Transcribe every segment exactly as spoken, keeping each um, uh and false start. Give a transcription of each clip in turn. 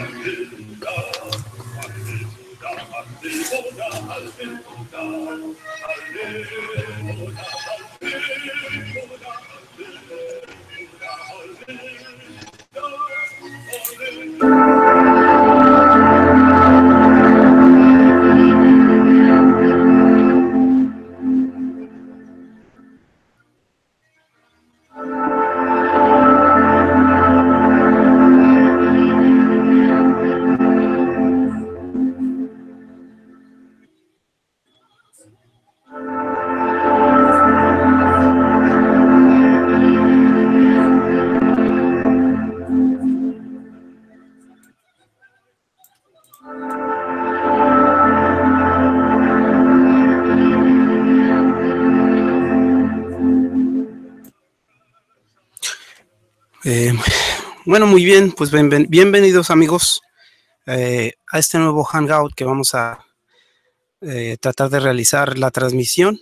Eh, bueno, muy bien, pues bien, bienvenidos amigos eh, a este nuevo Hangout que vamos a eh, tratar de realizar la transmisión,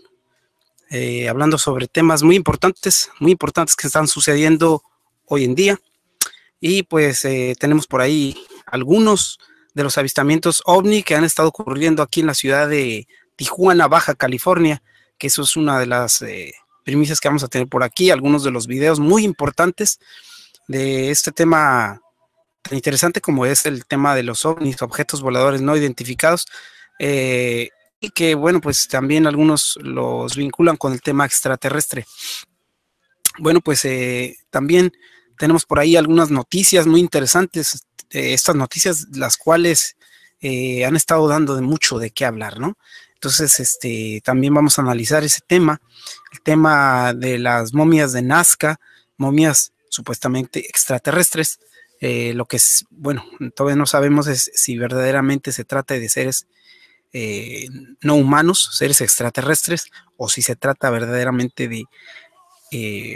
eh, hablando sobre temas muy importantes, muy importantes que están sucediendo hoy en día. Y pues eh, tenemos por ahí algunos de los avistamientos ovni que han estado ocurriendo aquí en la ciudad de Tijuana, Baja California, que eso es una de las eh, premisas que vamos a tener por aquí, algunos de los videos muy importantes de este tema tan interesante como es el tema de los ovnis, objetos voladores no identificados, eh, y que bueno, pues también algunos los vinculan con el tema extraterrestre. Bueno, pues eh, también tenemos por ahí algunas noticias muy interesantes, eh, estas noticias las cuales eh, han estado dando de mucho de qué hablar, ¿no? Entonces, este, también vamos a analizar ese tema, el tema de las momias de Nazca, momias supuestamente extraterrestres. Eh, lo que es, bueno, todavía no sabemos es si verdaderamente se trata de seres eh, no humanos, seres extraterrestres, o si se trata verdaderamente de eh,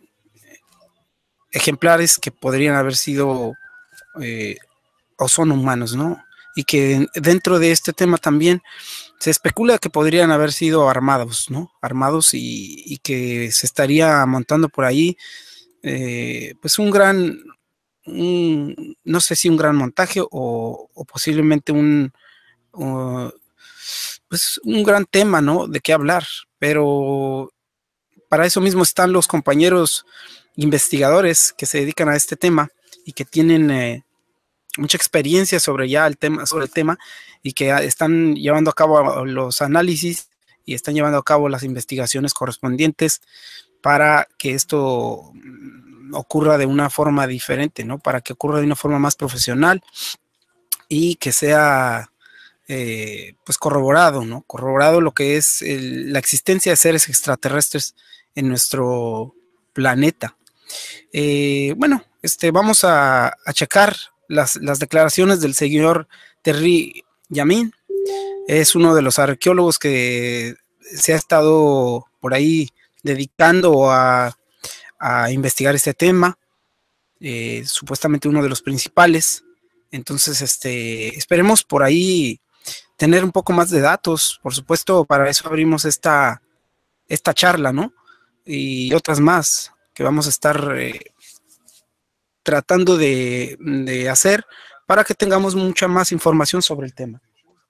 ejemplares que podrían haber sido eh, o son humanos, ¿no? Y que dentro de este tema también se especula que podrían haber sido armados, ¿no? Armados y, y que se estaría montando por ahí, eh, pues un gran, un, no sé si un gran montaje o, o posiblemente un, uh, pues un gran tema, ¿no? De qué hablar, pero para eso mismo están los compañeros investigadores que se dedican a este tema y que tienen eh, mucha experiencia sobre ya el tema, sobre el tema, y que están llevando a cabo los análisis y están llevando a cabo las investigaciones correspondientes para que esto ocurra de una forma diferente, ¿no? Para que ocurra de una forma más profesional y que sea eh, pues corroborado, ¿no? Corroborado lo que es el, la existencia de seres extraterrestres en nuestro planeta. Eh, bueno, este, vamos a, a checar las, las declaraciones del señor Terry Yamin. Es uno de los arqueólogos que se ha estado por ahí dedicando a, a investigar este tema, eh, supuestamente uno de los principales. Entonces, este, esperemos por ahí tener un poco más de datos. Por supuesto, para eso abrimos esta, esta charla, ¿no? Y otras más que vamos a estar eh, tratando de, de hacer para que tengamos mucha más información sobre el tema.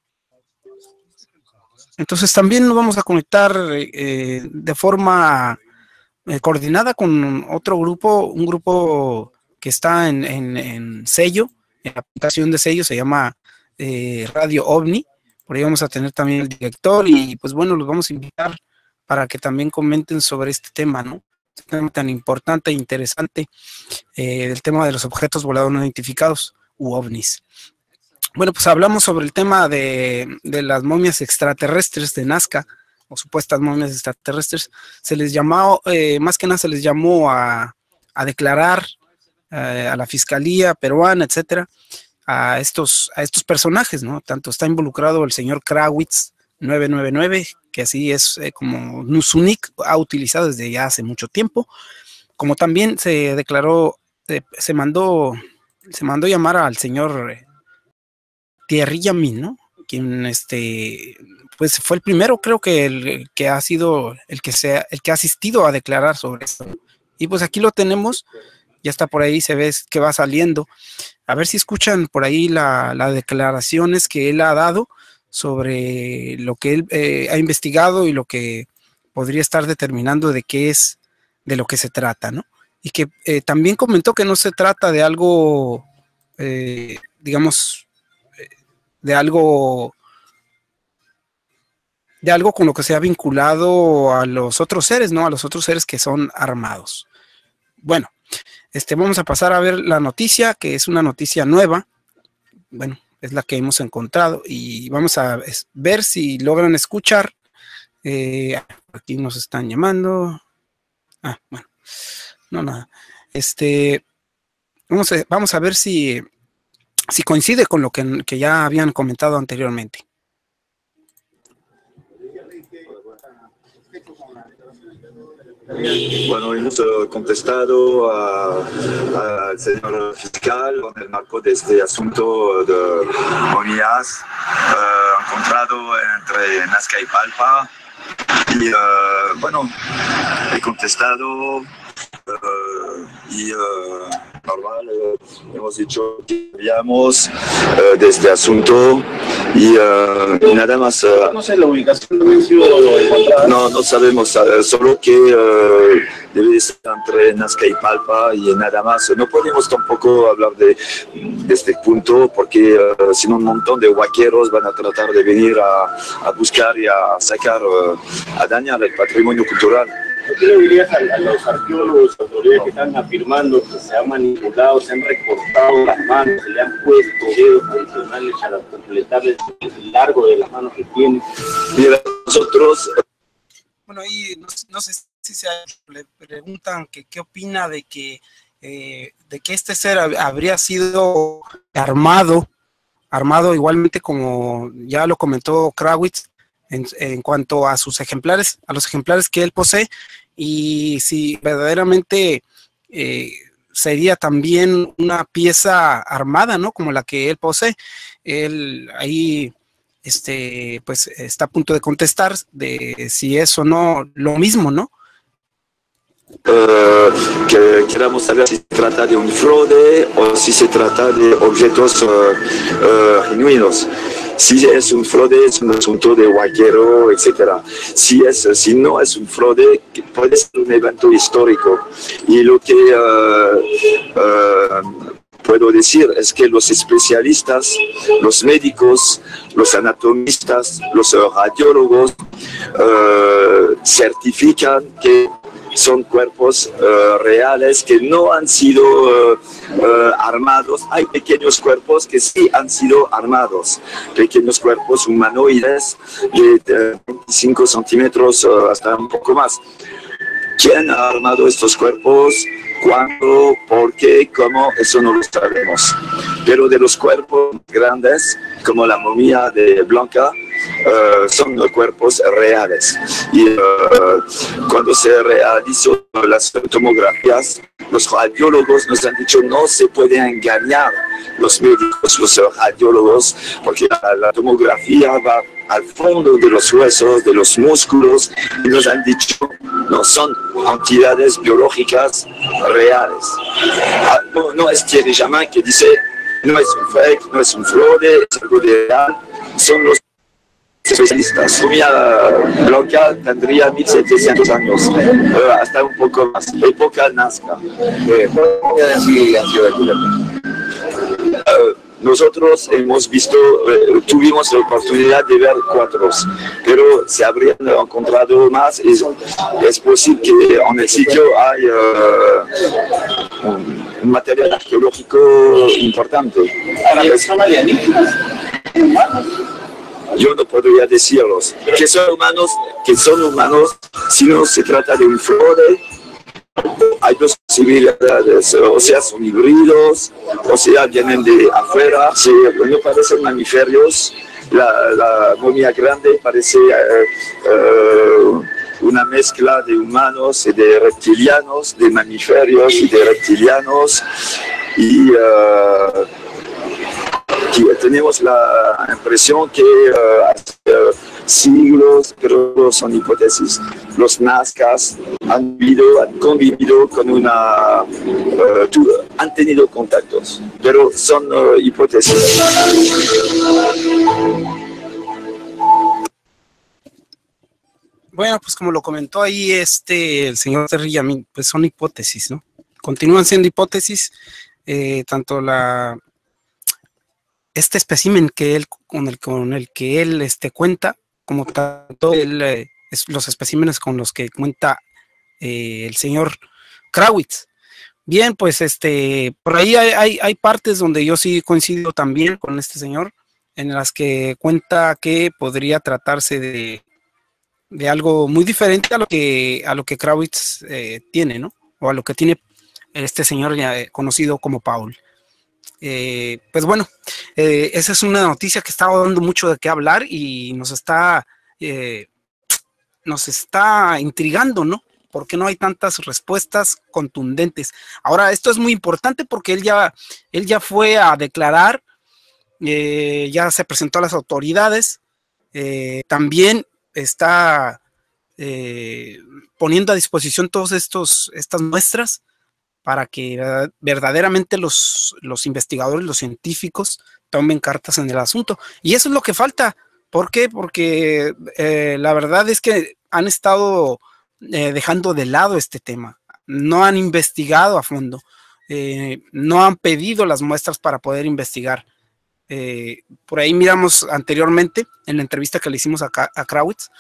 Entonces también nos vamos a conectar eh, de forma eh, coordinada con otro grupo, un grupo que está en, en, en sello, en la aplicación de sello, se llama eh, Radio OVNI. Por ahí vamos a tener también el director y pues bueno, los vamos a invitar para que también comenten sobre este tema, ¿no? Este tema tan importante e interesante, eh, del tema de los objetos voladores no identificados u ovnis. Bueno, pues hablamos sobre el tema de, de las momias extraterrestres de Nazca, o supuestas momias extraterrestres. Se les llamó, eh, más que nada se les llamó a, a declarar eh, a la fiscalía peruana, etcétera, a estos, a estos personajes, ¿no? Tanto está involucrado el señor Krawitz nueve nueve nueve, que así es eh, como su nick, ha utilizado desde ya hace mucho tiempo, como también se declaró, eh, se mandó, se mandó llamar al señor eh, Thierry Yamin, ¿no? Quien este, pues fue el primero, creo que el, el que ha sido el que se, el que ha asistido a declarar sobre esto. Y pues aquí lo tenemos. ya está por ahí, se ve que va saliendo. A ver si escuchan por ahí las la declaraciones que él ha dado sobre lo que él eh, ha investigado y lo que podría estar determinando de qué es, de lo que se trata, ¿no? Y que eh, también comentó que no se trata de algo, eh, digamos, de algo, de algo con lo que se ha vinculado a los otros seres, ¿no? A los otros seres que son armados. Bueno, este, vamos a pasar a ver la noticia, que es una noticia nueva. Bueno, es la que hemos encontrado y vamos a ver si logran escuchar. Eh, aquí nos están llamando. Ah, bueno, no, nada. Este, vamos a, vamos a ver si, si coincide con lo que, que ya habían comentado anteriormente. Bueno, hemos uh, contestado al señor fiscal en el marco de este asunto de momias uh, encontrado entre Nazca y Palpa. Y uh, bueno, he contestado uh, y uh, normal, uh, hemos dicho que habíamos uh, de este asunto y, uh, y nada más. Uh, no sé la ubicación, no, no, no sabemos, uh, solo que uh, debe estar entre Nazca y Palpa y nada más. No podemos tampoco hablar de, de este punto porque uh, si no un montón de huaqueros van a tratar de venir a, a buscar y a sacar, uh, a dañar el patrimonio cultural. ¿Qué le dirías a, a los arqueólogos, autoridades que están afirmando que se han manipulado, se han recortado las manos, se le han puesto dedos adicionales para completarles el largo de las manos que tienen? Mira, nosotros... Bueno, ahí no, no sé si se le preguntan que qué opina de que, eh, de que este ser habría sido armado, armado igualmente como ya lo comentó Krawitz, En, en cuanto a sus ejemplares, a los ejemplares que él posee, y si verdaderamente eh, sería también una pieza armada, ¿no? Como la que él posee. Él ahí este, pues, está a punto de contestar de si es o no lo mismo, ¿no? Uh, que queramos saber si se trata de un fraude o si se trata de objetos uh, uh, genuinos. Si es un fraude, es un asunto de huaquero, etcétera. Si, es, si no es un fraude, puede ser un evento histórico. Y lo que uh, uh, puedo decir es que los especialistas, los médicos, los anatomistas, los radiólogos uh, certifican que son cuerpos uh, reales que no han sido uh, uh, armados. Hay pequeños cuerpos que sí han sido armados, pequeños cuerpos humanoides de veinticinco centímetros uh, hasta un poco más. ¿Quién ha armado estos cuerpos? ¿Cuándo? ¿Por qué? ¿Cómo? Eso no lo sabemos. Pero de los cuerpos grandes, como la momia de Blanca, Uh, son los cuerpos reales. Y uh, cuando se realizó las tomografías, los radiólogos nos han dicho no se puede engañar los médicos, los radiólogos, porque la, la tomografía va al fondo de los huesos, de los músculos, y nos han dicho no son entidades biológicas reales. Ah, no, no es Thierry Jamin que dice no es un fake, no es un fraude, es algo de real, son los especialistas. Momia Blanca tendría mil setecientos años, uh, hasta un poco más, época Nazca. Eh, uh, nosotros hemos visto, uh, tuvimos la oportunidad de ver cuatro, pero se habrían encontrado más. Es, es posible que en el sitio hay uh, un, un material arqueológico importante. ¿Son alienígenas? Yo no podría decirlos, que son humanos, que son humanos, si no se trata de un fraude. Hay dos posibilidades, o sea, son híbridos, o sea, vienen de afuera, sí, no parecen mamíferos. La, la momia grande parece uh, uh, una mezcla de humanos y de reptilianos, de mamíferos y de reptilianos, y uh, tenemos la impresión que uh, siglos, pero son hipótesis. Los nazcas han vivido, han convivido con una, uh, tu, han tenido contactos, pero son uh, hipótesis. Bueno, pues como lo comentó ahí este el señor Terry, pues son hipótesis, ¿no? Continúan siendo hipótesis, eh, tanto la este espécimen que él con el con el que él este cuenta, como tanto el, eh, es, los especímenes con los que cuenta eh, el señor Krawitz. Bien, pues este por ahí hay, hay, hay partes donde yo sí coincido también con este señor, en las que cuenta que podría tratarse de de algo muy diferente a lo que a lo que Krawitz eh, tiene, ¿no? O a lo que tiene este señor ya, eh, conocido como Paul. Eh, pues bueno, eh, esa es una noticia que está dando mucho de qué hablar y nos está eh, nos está intrigando, ¿no? Porque no hay tantas respuestas contundentes. Ahora, esto es muy importante porque él ya él ya fue a declarar, eh, ya se presentó a las autoridades, eh, también está eh, poniendo a disposición todas estos estas muestras para que uh, verdaderamente los, los investigadores, los científicos tomen cartas en el asunto. Y eso es lo que falta. ¿Por qué? Porque eh, la verdad es que han estado eh, dejando de lado este tema. No han investigado a fondo. Eh, no han pedido las muestras para poder investigar. Eh, por ahí miramos anteriormente, en la entrevista que le hicimos a, a Krawitz,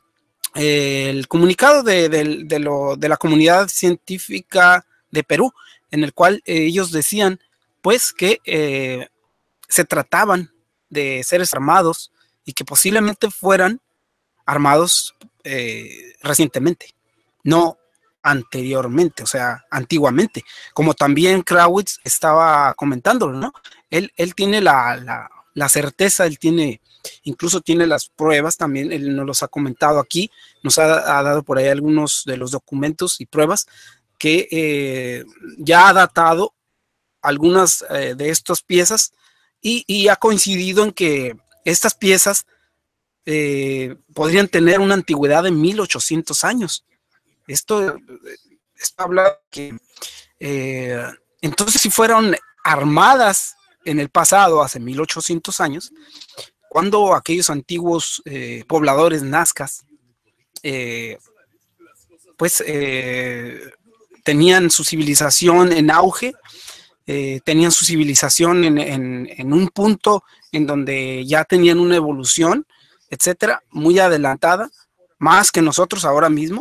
eh, el comunicado de, de, de, lo, de la comunidad científica de Perú, en el cual eh, ellos decían, pues, que eh, se trataban de seres armados y que posiblemente fueran armados eh, recientemente, no anteriormente, o sea, antiguamente, como también Krawitz estaba comentándolo, ¿no? Él, él tiene la, la, la certeza, él tiene, incluso tiene las pruebas también, él nos los ha comentado aquí, nos ha, ha dado por ahí algunos de los documentos y pruebas que eh, ya ha datado algunas eh, de estas piezas y, y ha coincidido en que estas piezas eh, podrían tener una antigüedad de mil ochocientos años. Esto, esto habla que eh, entonces si fueron armadas en el pasado, hace mil ochocientos años, cuando aquellos antiguos eh, pobladores nazcas eh, pues eh, tenían su civilización en auge, eh, tenían su civilización en, en, en un punto en donde ya tenían una evolución, etcétera, muy adelantada, más que nosotros ahora mismo.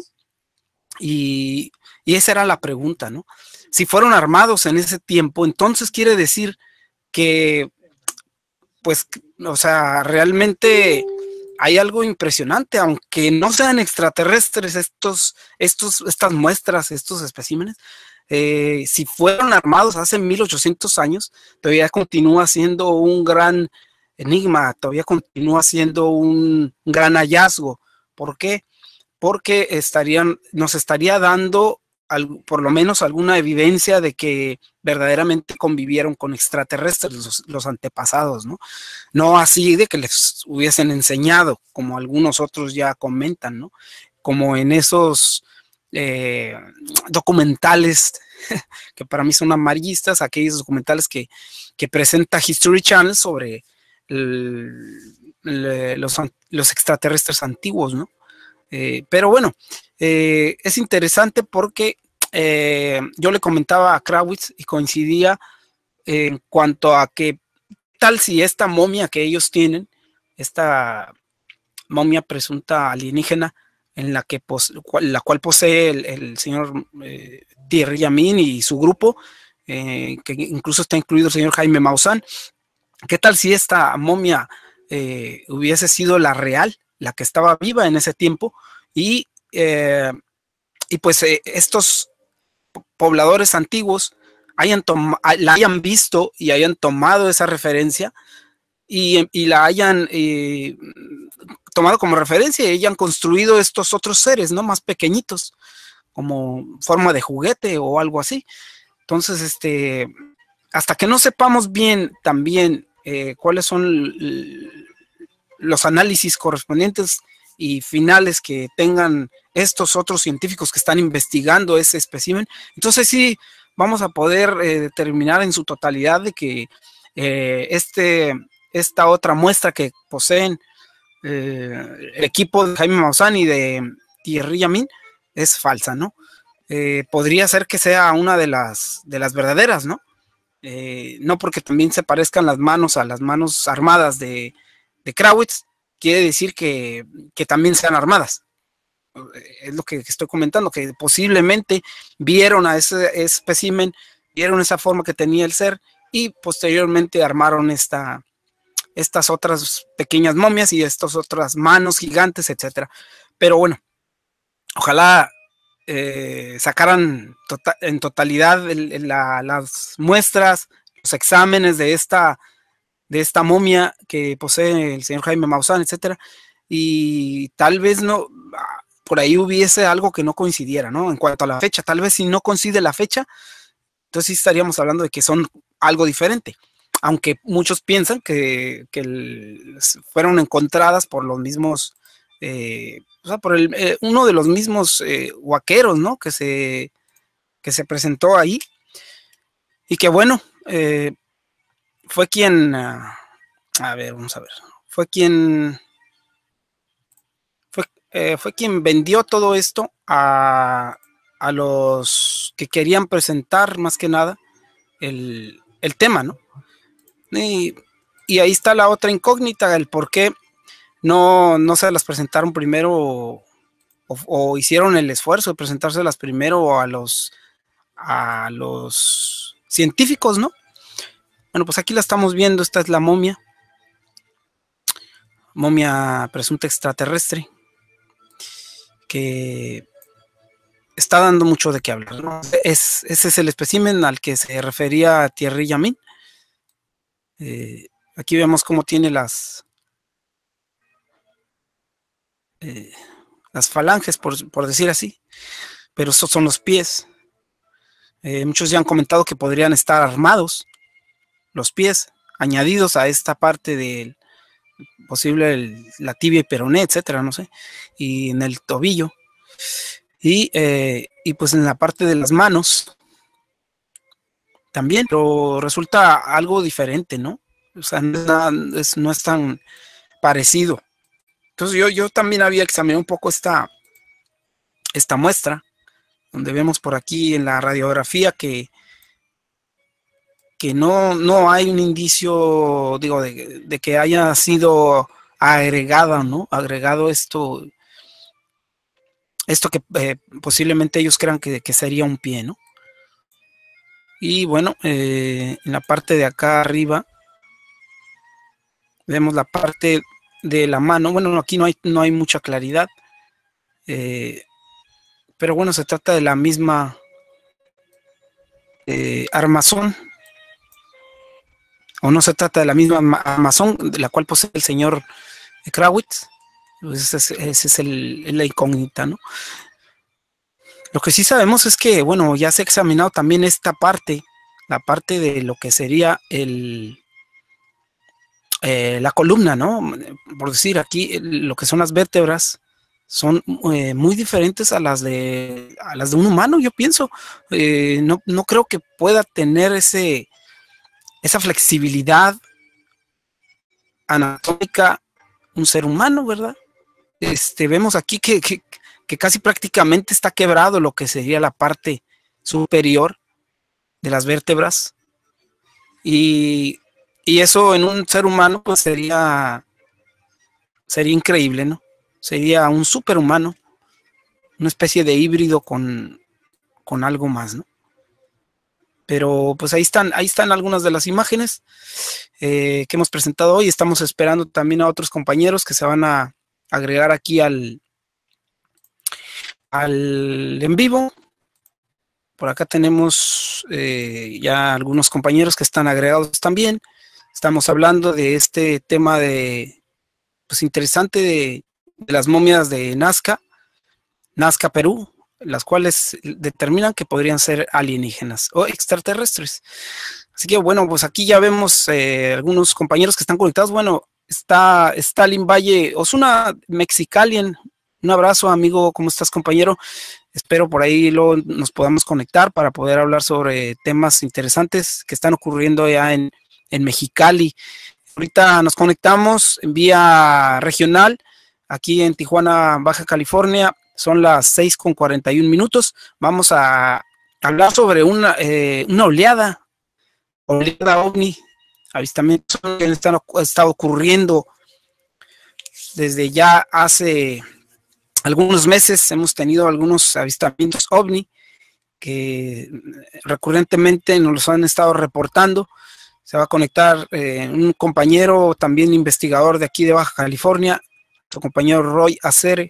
Y, y esa era la pregunta, ¿no? Si fueron armados en ese tiempo, entonces quiere decir que, pues, o sea, realmente hay algo impresionante, aunque no sean extraterrestres estos, estos, estas muestras, estos especímenes, eh, si fueron armados hace mil ochocientos años, todavía continúa siendo un gran enigma, todavía continúa siendo un gran hallazgo. ¿Por qué? Porque estarían, nos estaría dando al, por lo menos alguna evidencia de que verdaderamente convivieron con extraterrestres los, los antepasados, ¿no? No así de que les hubiesen enseñado, como algunos otros ya comentan, ¿no? Como en esos eh, documentales que para mí son amarillistas, aquellos documentales que, que presenta History Channel sobre el, el, los, los extraterrestres antiguos, ¿no? Eh, pero bueno, eh, es interesante porque eh, yo le comentaba a Krawitz y coincidía en cuanto a que tal si esta momia que ellos tienen, esta momia presunta alienígena en la que pos la cual posee el, el señor eh, Thierry Yamin y su grupo, eh, que incluso está incluido el señor Jaime Maussan, ¿qué tal si esta momia eh, hubiese sido la real, la que estaba viva en ese tiempo, y, eh, y pues eh, estos pobladores antiguos hayan la hayan visto y hayan tomado esa referencia y, y la hayan eh, tomado como referencia y hayan construido estos otros seres, ¿no? Más pequeñitos, como forma de juguete o algo así. Entonces, este, hasta que no sepamos bien también eh, cuáles son los análisis correspondientes y finales que tengan estos otros científicos que están investigando ese espécimen, entonces sí vamos a poder eh, determinar en su totalidad de que eh, este, esta otra muestra que poseen eh, el equipo de Jaime Maussan y de Thierry Yamin es falsa, ¿no? Eh, podría ser que sea una de las, de las verdaderas, ¿no? Eh, no porque también se parezcan las manos a las manos armadas de, de Krawitz, quiere decir que, que también sean armadas. Es lo que estoy comentando, que posiblemente vieron a ese espécimen, vieron esa forma que tenía el ser y posteriormente armaron esta, estas otras pequeñas momias y estas otras manos gigantes, etcétera. Pero bueno, ojalá eh, sacaran tota en totalidad el, el, la, las muestras, los exámenes de esta, de esta momia que posee el señor Jaime Maussan, etcétera, y tal vez no, por ahí hubiese algo que no coincidiera, ¿no? En cuanto a la fecha, tal vez si no coincide la fecha, entonces sí estaríamos hablando de que son algo diferente, aunque muchos piensan que, que el, fueron encontradas por los mismos, eh, o sea, por el, eh, uno de los mismos eh, huaqueros, ¿no? Que se, que se presentó ahí, y que bueno, eh, fue quien, uh, a ver, vamos a ver, fue quien, fue, eh, fue quien vendió todo esto a, a los que querían presentar más que nada el, el tema, ¿no? Y, y ahí está la otra incógnita, el por qué no, no se las presentaron primero o, o hicieron el esfuerzo de presentárselas primero a los, a los científicos, ¿no? Bueno, pues aquí la estamos viendo, esta es la momia, momia presunta extraterrestre, que está dando mucho de qué hablar, ¿no? Es, ese es el espécimen al que se refería Thierry Yamin. Eh, aquí vemos cómo tiene las, eh, las falanges, por, por decir así, pero esos son los pies. Eh, muchos ya han comentado que podrían estar armados los pies, añadidos a esta parte del posible el, la tibia y peroné, etcétera, no sé, y en el tobillo, y, eh, y pues en la parte de las manos también, pero resulta algo diferente, ¿no? O sea, no es, no es tan parecido. Entonces yo, yo también había examinado un poco esta, esta muestra, donde vemos por aquí en la radiografía que que no, no hay un indicio, digo, de, de que haya sido agregada, ¿no? Agregado esto, esto que eh, posiblemente ellos crean que, que sería un pie, ¿no? Y bueno, eh, en la parte de acá arriba vemos la parte de la mano. Bueno, aquí no hay, no hay mucha claridad, eh, pero bueno, se trata de la misma eh, armazón, o no se trata de la misma armazón de la cual posee el señor Krawitz. Ese es, ese es el, la incógnita, ¿no? Lo que sí sabemos es que, bueno, ya se ha examinado también esta parte, la parte de lo que sería el, eh, la columna, ¿no? Por decir, aquí lo que son las vértebras son eh, muy diferentes a las de a las de un humano, yo pienso. Eh, no, no creo que pueda tener ese esa flexibilidad anatómica un ser humano, ¿verdad? Este, vemos aquí que, que, que casi prácticamente está quebrado lo que sería la parte superior de las vértebras, y, y eso en un ser humano pues sería sería increíble, ¿no? Sería un superhumano, una especie de híbrido con, con algo más, ¿no? Pero pues ahí están, ahí están algunas de las imágenes eh, que hemos presentado hoy. Estamos esperando también a otros compañeros que se van a agregar aquí al, al en vivo. Por acá tenemos eh, ya algunos compañeros que están agregados también. Estamos hablando de este tema de, pues interesante, de, de las momias de Nazca, Nazca, Perú, las cuales determinan que podrían ser alienígenas o extraterrestres. Así que bueno, pues aquí ya vemos eh, algunos compañeros que están conectados. Bueno, está Stalin Valle, Osuna Mexicalien. Un abrazo, amigo, ¿cómo estás, compañero? Espero por ahí luego nos podamos conectar para poder hablar sobre temas interesantes que están ocurriendo ya en, en Mexicali. Ahorita nos conectamos en vía regional, aquí en Tijuana, Baja California. Son las seis con cuarenta y un minutos. Vamos a hablar sobre una, eh, una oleada, oleada ovni, avistamientos que están, está ocurriendo desde ya hace algunos meses. Hemos tenido algunos avistamientos ovni que recurrentemente nos los han estado reportando. Se va a conectar eh, un compañero, también investigador de aquí de Baja California, su compañero Roy Acere.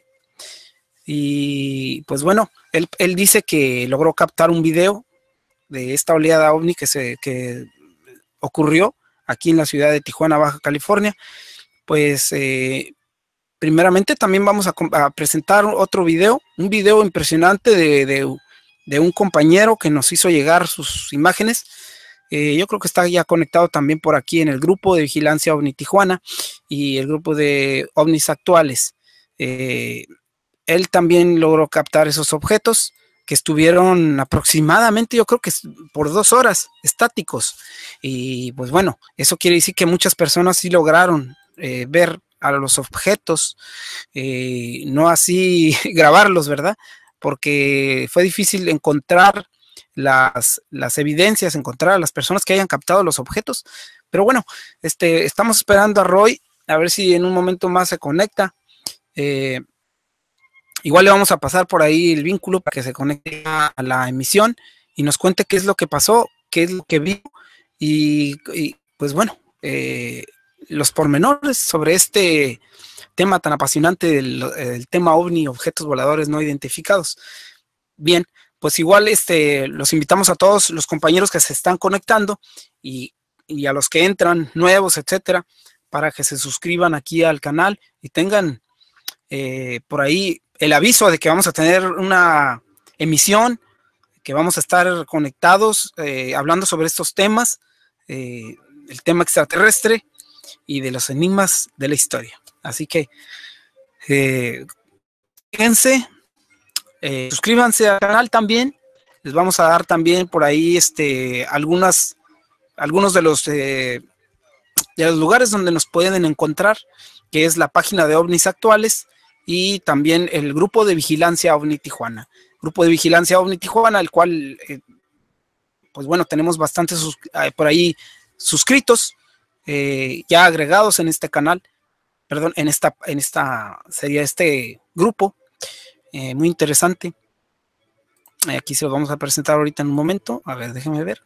Y pues bueno, él, él dice que logró captar un video de esta oleada ovni que, se, que ocurrió aquí en la ciudad de Tijuana, Baja California. Pues eh, primeramente también vamos a, a presentar otro video, un video impresionante de, de, de un compañero que nos hizo llegar sus imágenes. Eh, yo creo que está ya conectado también por aquí en el grupo de Vigilancia OVNI Tijuana y el grupo de OVNIs actuales. Eh, él también logró captar esos objetos que estuvieron aproximadamente, yo creo que por dos horas estáticos. Y pues bueno, eso quiere decir que muchas personas sí lograron eh, ver a los objetos, eh, no así grabarlos, ¿verdad? Porque fue difícil encontrar las, las evidencias, encontrar a las personas que hayan captado los objetos. Pero bueno, este, estamos esperando a Roy, a ver si en un momento más se conecta. Eh, igual le vamos a pasar por ahí el vínculo para que se conecte a la emisión y nos cuente qué es lo que pasó, qué es lo que vio y, y pues bueno, eh, los pormenores sobre este tema tan apasionante del, del tema OVNI, objetos voladores no identificados. Bien, pues igual este, los invitamos a todos los compañeros que se están conectando y, y a los que entran nuevos, etcétera, para que se suscriban aquí al canal y tengan eh, por ahí el aviso de que vamos a tener una emisión, que vamos a estar conectados eh, hablando sobre estos temas, eh, el tema extraterrestre y de los enigmas de la historia. Así que eh, fíjense, eh, suscríbanse al canal también. Les vamos a dar también por ahí este, algunas, algunos de los, eh, de los lugares donde nos pueden encontrar, que es la página de OVNIs actuales y también el grupo de Vigilancia OVNI Tijuana. Grupo de Vigilancia OVNI Tijuana, el cual, eh, pues bueno, tenemos bastantes sus, eh, por ahí suscritos, eh, ya agregados en este canal, perdón, en esta, en esta sería este grupo, eh, muy interesante. Eh, aquí se lo vamos a presentar ahorita en un momento. A ver, déjenme ver.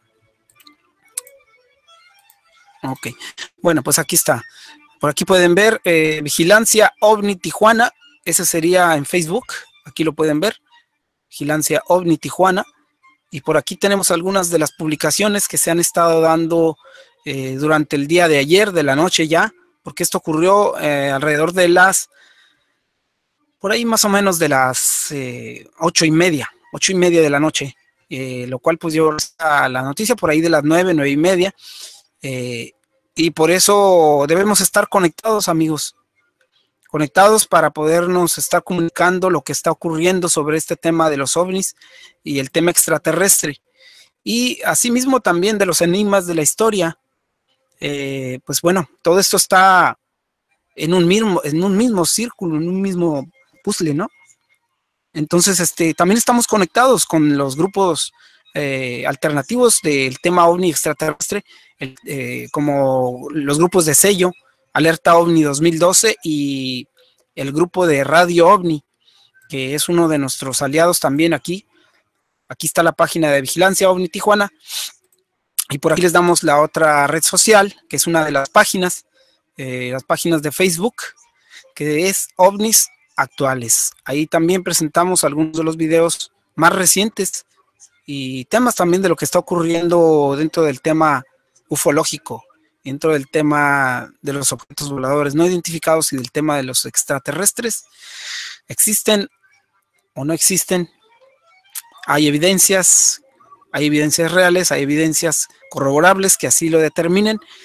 Ok, bueno, pues aquí está. Por aquí pueden ver eh, Vigilancia OVNI Tijuana. Ese sería en Facebook. Aquí lo pueden ver. Vigilancia OVNI Tijuana. Y por aquí tenemos algunas de las publicaciones que se han estado dando eh, durante el día de ayer, de la noche ya, porque esto ocurrió eh, alrededor de las, por ahí más o menos de las eh, ocho y media, ocho y media de la noche, eh, lo cual pues yo a la noticia por ahí de las nueve, nueve y media, eh, y por eso debemos estar conectados, amigos, conectados para podernos estar comunicando lo que está ocurriendo sobre este tema de los ovnis y el tema extraterrestre, y asimismo también de los enigmas de la historia. Eh, pues bueno, todo esto está en un mismo, en un mismo círculo, en un mismo puzzle, ¿no? Entonces, este, también estamos conectados con los grupos eh, alternativos del tema OVNI extraterrestre, el, eh, como los grupos de sello, Alerta OVNI dos mil doce y el grupo de Radio OVNI, que es uno de nuestros aliados también aquí. Aquí está la página de Vigilancia OVNI Tijuana. Y por aquí les damos la otra red social, que es una de las páginas, eh, las páginas de Facebook, que es OVNIs Actuales. Ahí también presentamos algunos de los videos más recientes y temas también de lo que está ocurriendo dentro del tema ufológico, dentro del tema de los objetos voladores no identificados y del tema de los extraterrestres. ¿Existen o no existen? Hay evidencias, hay evidencias reales, hay evidencias corroborables que así lo determinen.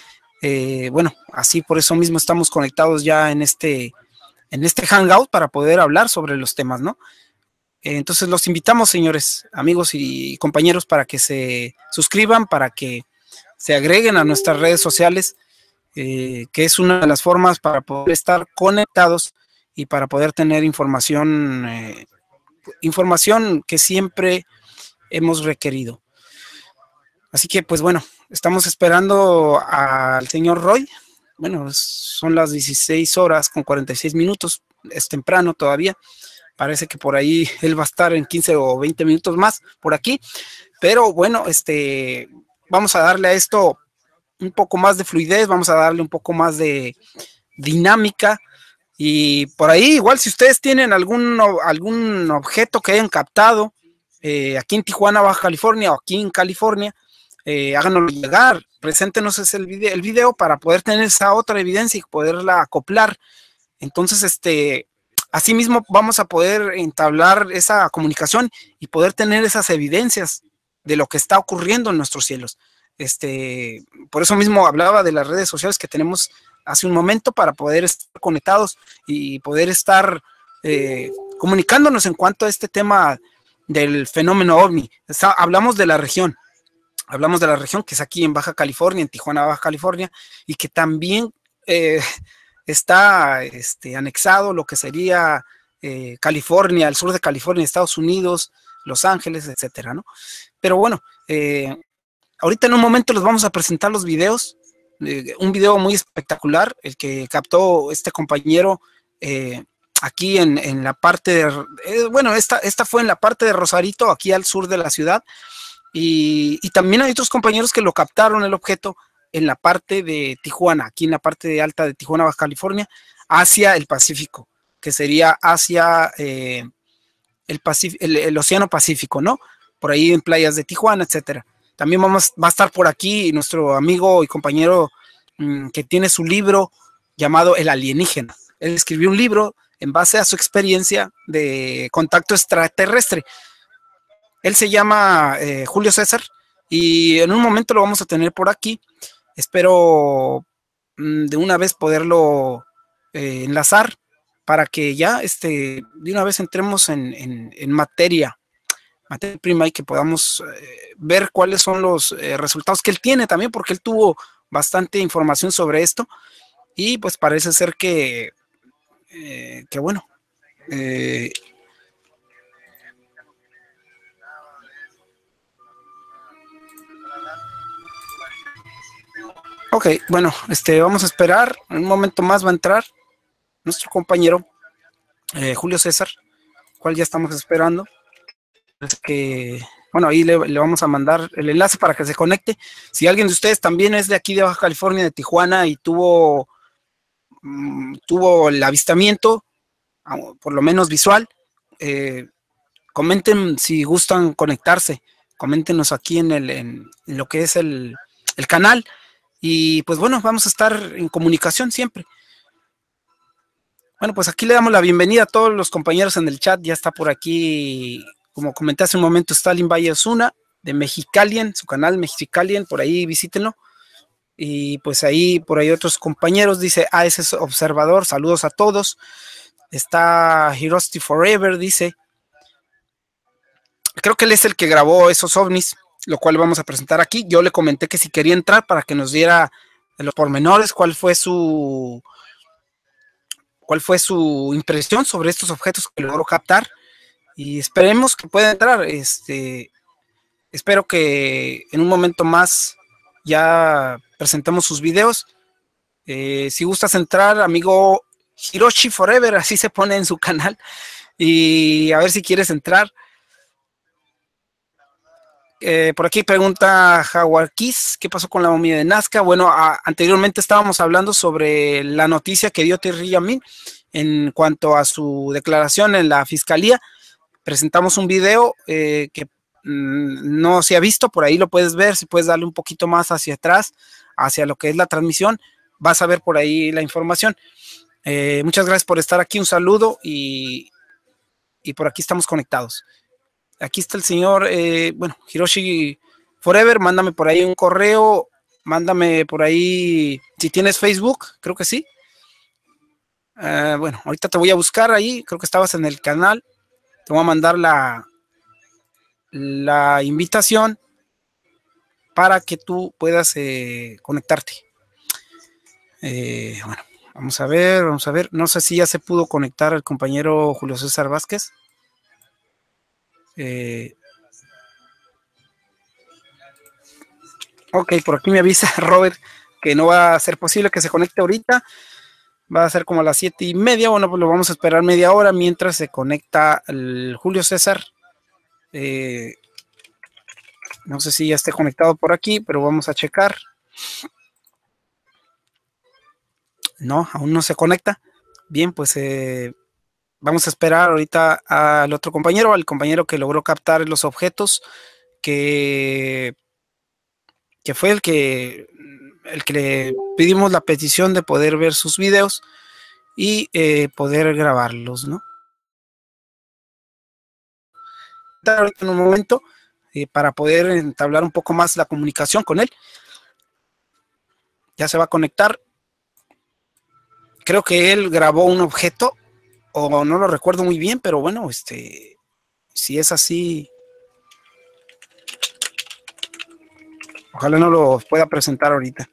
Eh, bueno, así por eso mismo estamos conectados ya en este, en este Hangout para poder hablar sobre los temas, ¿no? Eh, entonces los invitamos, señores, amigos y compañeros, para que se suscriban, para que se agreguen a nuestras redes sociales, eh, que es una de las formas para poder estar conectados y para poder tener información, eh, información que siempre hemos requerido. Así que, pues bueno, estamos esperando al señor Roy. Bueno, son las dieciséis horas con cuarenta y seis minutos, es temprano todavía. Parece que por ahí él va a estar en quince o veinte minutos más por aquí. Pero bueno, este, vamos a darle a esto un poco más de fluidez, vamos a darle un poco más de dinámica. Y por ahí, igual, si ustedes tienen algún, algún objeto que hayan captado eh, aquí en Tijuana, Baja California, o aquí en California, eh, háganoslo llegar, preséntenos ese, el, video, el video para poder tener esa otra evidencia y poderla acoplar. Entonces, este, asimismo vamos a poder entablar esa comunicación y poder tener esas evidencias de lo que está ocurriendo en nuestros cielos. Este, por eso mismo hablaba de las redes sociales que tenemos hace un momento para poder estar conectados y poder estar eh, comunicándonos en cuanto a este tema del fenómeno ovni. Está, hablamos de la región, hablamos de la región que es aquí en Baja California, en Tijuana, Baja California, y que también eh, está este, anexado lo que sería eh, California, el sur de California, Estados Unidos, Los Ángeles, etcétera, ¿no? Pero bueno, eh, ahorita en un momento les vamos a presentar los videos, eh, un video muy espectacular, el que captó este compañero eh, aquí en, en la parte de, eh, bueno, esta, esta fue en la parte de Rosarito, aquí al sur de la ciudad, y, y también hay otros compañeros que lo captaron el objeto en la parte de Tijuana, aquí en la parte de alta de Tijuana, Baja California, hacia el Pacífico, que sería hacia eh, el, el, el Océano Pacífico, ¿no? Por ahí en playas de Tijuana, etcétera. También vamos, va a estar por aquí nuestro amigo y compañero mmm, que tiene su libro llamado El Alienígena. Él escribió un libro en base a su experiencia de contacto extraterrestre. Él se llama eh, Julio César y en un momento lo vamos a tener por aquí. Espero mmm, de una vez poderlo eh, enlazar para que ya este, de una vez entremos en, en, en materia. materia prima y que podamos eh, ver cuáles son los eh, resultados que él tiene también, porque él tuvo bastante información sobre esto y pues parece ser que, eh, que bueno, eh, ok, bueno, este, vamos a esperar, en un momento más va a entrar nuestro compañero eh, Julio César, cual ya estamos esperando. Es que, bueno, ahí le, le vamos a mandar el enlace para que se conecte. Si alguien de ustedes también es de aquí de Baja California, de Tijuana, y tuvo, mmm, tuvo el avistamiento, por lo menos visual, eh, comenten si gustan conectarse, coméntenos aquí en, el, en, en lo que es el, el canal, y pues bueno, vamos a estar en comunicación siempre. Bueno, pues aquí le damos la bienvenida a todos los compañeros en el chat. Ya está por aquí, como comenté hace un momento, Stalin Valle Osuna, de Mexicalien, su canal Mexicalien, por ahí visítenlo. Y pues ahí, por ahí otros compañeros, dice A S Observador, saludos a todos. Está Hirosti Forever, dice. Creo que él es el que grabó esos ovnis, lo cual vamos a presentar aquí. Yo le comenté que si quería entrar para que nos diera los pormenores, cuál fue su... cuál fue su impresión sobre estos objetos que logró captar, y esperemos que pueda entrar. Este, espero que en un momento más ya presentemos sus videos. Eh, si gustas entrar, amigo Hiroshi Forever, así se pone en su canal, y a ver si quieres entrar. Eh, por aquí pregunta Howard Kiss, ¿qué pasó con la momia de Nazca? Bueno, a, anteriormente estábamos hablando sobre la noticia que dio Thierry Yamin en cuanto a su declaración en la fiscalía. Presentamos un video eh, que mmm, no se ha visto, por ahí lo puedes ver, si puedes darle un poquito más hacia atrás, hacia lo que es la transmisión, vas a ver por ahí la información. Eh, muchas gracias por estar aquí, un saludo, y, y por aquí estamos conectados. Aquí está el señor, eh, bueno, Hiroshi Forever, mándame por ahí un correo mándame por ahí, si tienes Facebook, creo que sí. Uh, bueno, ahorita te voy a buscar ahí, creo que estabas en el canal. Te voy a mandar la, la invitación para que tú puedas eh, conectarte. Eh, bueno, vamos a ver, vamos a ver. No sé si ya se pudo conectar el compañero Julio César Vázquez. Eh, ok, por aquí me avisa Robert que no va a ser posible que se conecte ahorita. Va a ser como a las siete y media. Bueno, pues lo vamos a esperar media hora mientras se conecta el Julio César. Eh, no sé si ya esté conectado por aquí, pero vamos a checar. No, aún no se conecta. Bien, pues eh, vamos a esperar ahorita al otro compañero, al compañero que logró captar los objetos, que, que fue el que, el que le pedimos la petición de poder ver sus videos y eh, poder grabarlos, ¿no? Ahorita en un momento eh, para poder entablar un poco más la comunicación con él. Ya se va a conectar. Creo que él grabó un objeto, o no lo recuerdo muy bien, pero bueno, este, si es así, ojalá no lo pueda presentar ahorita.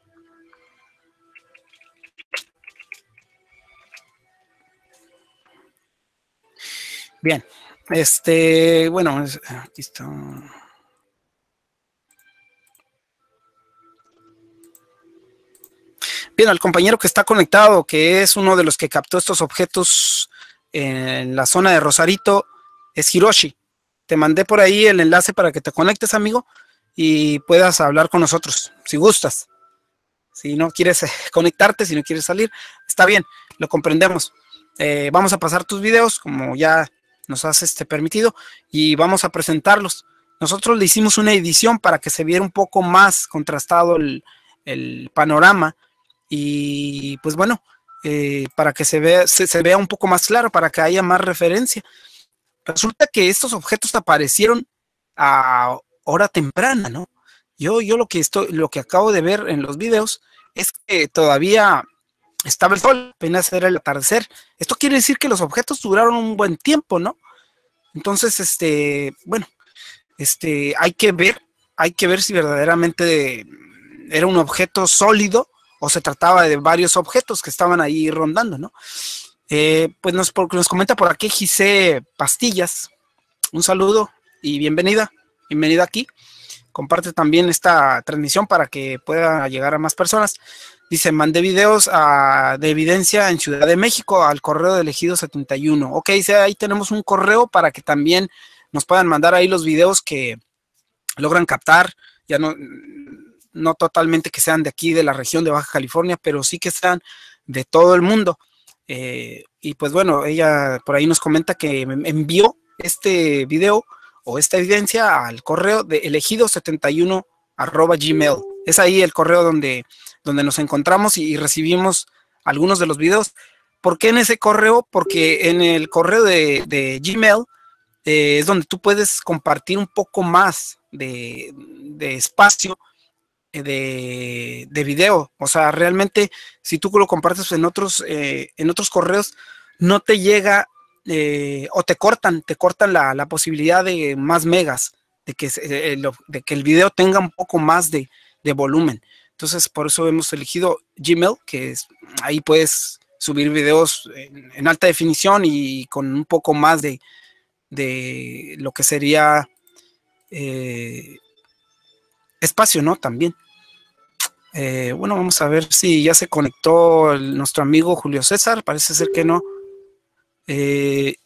Bien, este, bueno, aquí está. Bien, al compañero que está conectado, que es uno de los que captó estos objetos en la zona de Rosarito, es Hiroshi. Te mandé por ahí el enlace para que te conectes, amigo, y puedas hablar con nosotros, si gustas. Si no quieres conectarte, si no quieres salir, está bien, lo comprendemos. Eh, vamos a pasar tus videos, como ya nos has este, permitido, y vamos a presentarlos. Nosotros le hicimos una edición para que se viera un poco más contrastado el, el panorama, y pues bueno, eh, para que se vea, se, se vea un poco más claro, para que haya más referencia. Resulta que estos objetos aparecieron a hora temprana, ¿no? Yo, yo lo que estoy, lo que acabo de ver en los videos es que todavía estaba el sol, apenas era el atardecer. Esto quiere decir que los objetos duraron un buen tiempo, ¿no? Entonces, este, bueno, este, hay que ver, hay que ver si verdaderamente era un objeto sólido o se trataba de varios objetos que estaban ahí rondando, ¿no? Eh, pues nos, nos comenta por aquí Gisé Pastillas. Un saludo y bienvenida, bienvenida aquí. Comparte también esta transmisión para que pueda llegar a más personas. Dice, mandé videos a, de evidencia en Ciudad de México al correo de Elegido setenta y uno. Ok, dice, ahí tenemos un correo para que también nos puedan mandar ahí los videos que logran captar. Ya no, no totalmente que sean de aquí, de la región de Baja California, pero sí que sean de todo el mundo. Eh, y pues bueno, ella por ahí nos comenta que me envió este video o esta evidencia al correo de elegido setenta y uno arroba gmail. Es ahí el correo donde, donde nos encontramos y, y recibimos algunos de los videos. ¿Por qué en ese correo? Porque en el correo de, de Gmail eh, es donde tú puedes compartir un poco más de, de espacio de, de video. O sea, realmente si tú lo compartes en otros, eh, en otros correos, no te llega eh, o te cortan, te cortan la, la posibilidad de más megas, de que, eh, lo, de que el video tenga un poco más de, de volumen. Entonces, por eso hemos elegido Gmail, que es, ahí puedes subir videos en, en alta definición y con un poco más de, de lo que sería eh, espacio, ¿no? También. Eh, bueno, vamos a ver si ya se conectó el, nuestro amigo Julio César. Parece ser que no. Eh,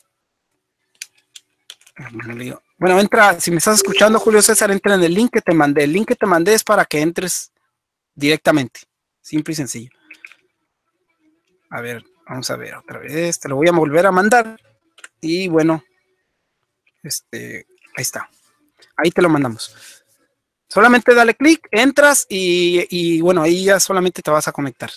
bueno, entra, si me estás escuchando, Julio César, entra en el link que te mandé. El link que te mandé es para que entres directamente. Simple y sencillo. A ver, vamos a ver otra vez. Te lo voy a volver a mandar. Y bueno, este, ahí está. Ahí te lo mandamos. Solamente dale clic, entras y, y bueno, ahí ya solamente te vas a conectar.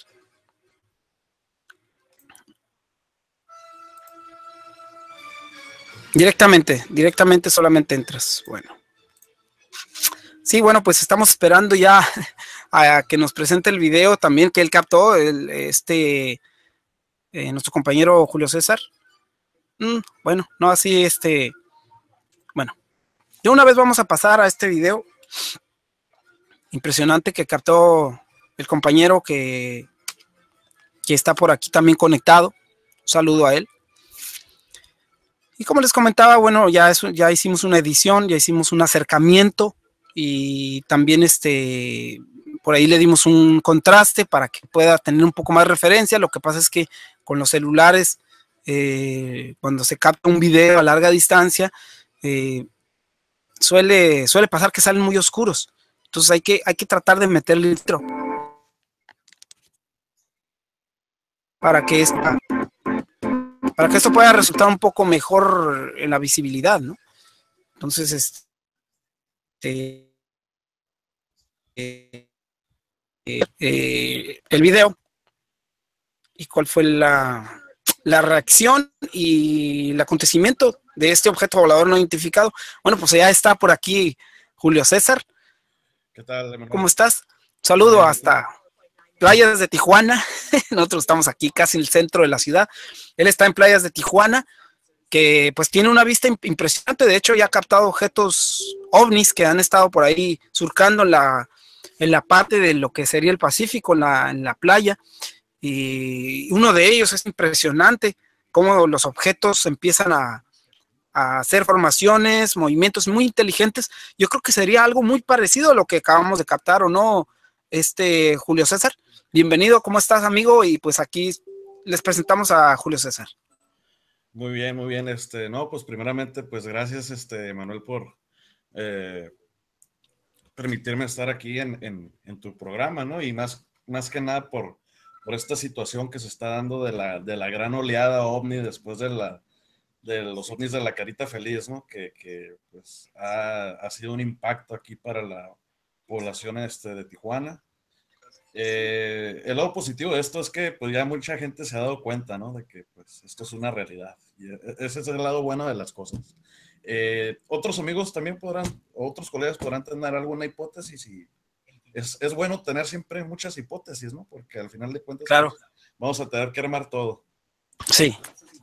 Directamente, directamente solamente entras. Bueno. Sí, bueno, pues estamos esperando ya a que nos presente el video también que él captó, el, este, eh, nuestro compañero Julio César. Mm, bueno, no así, este, bueno, de una vez vamos a pasar a este video impresionante que captó el compañero que, que está por aquí también conectado. Un saludo a él. Y como les comentaba, bueno, ya, es, ya hicimos una edición, ya hicimos un acercamiento y también este, por ahí le dimos un contraste para que pueda tener un poco más referencia. Lo que pasa es que con los celulares, eh, cuando se capta un video a larga distancia, eh, suele, suele pasar que salen muy oscuros. Entonces hay que, hay que tratar de meterle el filtro para que esta, para que esto pueda resultar un poco mejor en la visibilidad, ¿no? Entonces, este, eh, eh, el video y cuál fue la, la reacción y el acontecimiento de este objeto volador no identificado. Bueno, pues ya está por aquí Julio César. ¿Qué tal, Emanuel? ¿Cómo estás? Saludo hasta Playas de Tijuana. Nosotros estamos aquí casi en el centro de la ciudad. Él está en Playas de Tijuana, que pues tiene una vista impresionante. De hecho, ya ha captado objetos ovnis que han estado por ahí surcando en la, en la parte de lo que sería el Pacífico, en la, en la playa. Y uno de ellos es impresionante, cómo los objetos empiezan a, a hacer formaciones, movimientos muy inteligentes. Yo creo que sería algo muy parecido a lo que acabamos de captar, ¿o no, este Julio César? Bienvenido, ¿cómo estás, amigo? Y pues aquí les presentamos a Julio César. Muy bien, muy bien. Este, no, pues primeramente, pues gracias, este, Manuel, por eh, permitirme estar aquí en, en, en tu programa, ¿no? Y más, más que nada por, por esta situación que se está dando de la, de la gran oleada ovni después de, la, de los ovnis de la carita feliz, ¿no? Que, que pues ha, ha sido un impacto aquí para la población este, de Tijuana. Eh, el lado positivo de esto es que pues ya mucha gente se ha dado cuenta, ¿no? De que pues esto es una realidad. Y ese es el lado bueno de las cosas. Eh, otros amigos también podrán, otros colegas podrán tener alguna hipótesis y es, es bueno tener siempre muchas hipótesis, ¿no? Porque al final de cuentas claro, pues, vamos a tener que armar todo. Sí.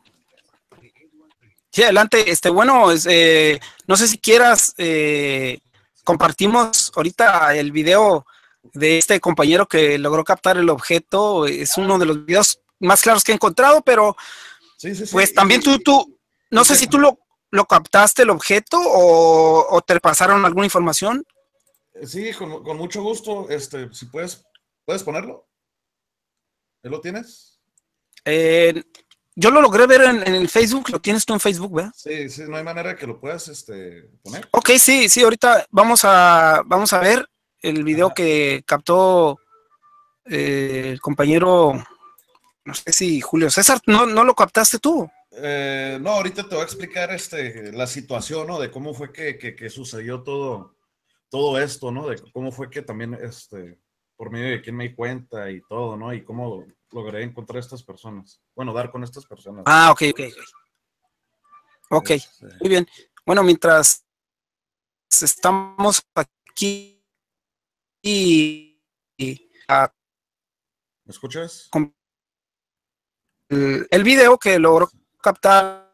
Sí, adelante. Este, bueno, es, eh, no sé si quieras, eh, compartimos ahorita el video de este compañero que logró captar el objeto. Es uno de los videos más claros que he encontrado, pero sí, sí, sí. pues también tú, tú, no sé si tú lo, lo captaste el objeto o, o te pasaron alguna información. Sí, con, con mucho gusto. Este, si puedes, ¿puedes ponerlo? ¿Ya lo tienes? Eh, yo lo logré ver en, en el Facebook. Lo tienes tú en Facebook, ¿verdad? Sí, sí, no hay manera que lo puedas este, poner. Ok, sí, sí, ahorita vamos a, vamos a ver el video Ajá. que captó eh, el compañero, no sé si Julio César, ¿no, no lo captaste tú? Eh, no, ahorita te voy a explicar este, la situación, ¿no? De cómo fue que, que, que sucedió todo, todo esto, ¿no? De cómo fue que también, este, por medio de quién me di cuenta y todo, ¿no? Y cómo logré encontrar a estas personas. Bueno, dar con estas personas. Ah, ok, ok. Ok, este... muy bien. Bueno, mientras estamos aquí y, y a, ¿me escuchas? El, el video que logró captar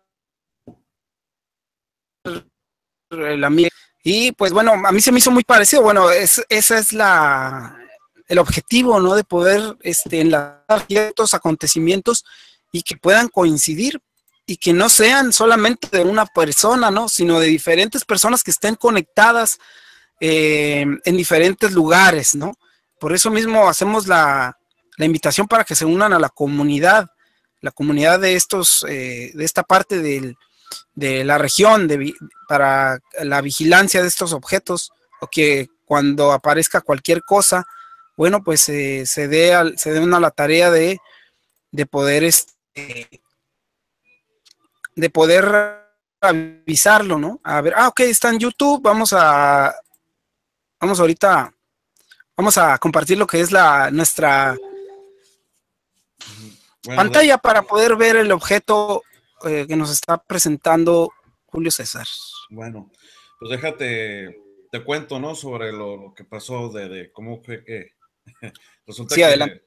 el amigo. Y pues bueno, a mí se me hizo muy parecido. Bueno, es, esa es la el objetivo, ¿no? De poder este, enlazar ciertos acontecimientos y que puedan coincidir y que no sean solamente de una persona, ¿no? Sino de diferentes personas que estén conectadas eh, en diferentes lugares, ¿no? Por eso mismo hacemos la, la invitación para que se unan a la comunidad, la comunidad de estos, eh, de esta parte del, de la región, de, para la vigilancia de estos objetos, o que cuando aparezca cualquier cosa, bueno, pues eh, se dé al, se dé una la tarea de, de poder este, de poder avisarlo, ¿no? A ver, ah, ok, está en YouTube, vamos a vamos ahorita vamos a compartir lo que es la nuestra bueno, pantalla para poder ver el objeto eh, que nos está presentando Julio César. Bueno, pues déjate, te cuento, ¿no? Sobre lo, lo que pasó, de, de cómo fue que Resulta Sí, que, adelante.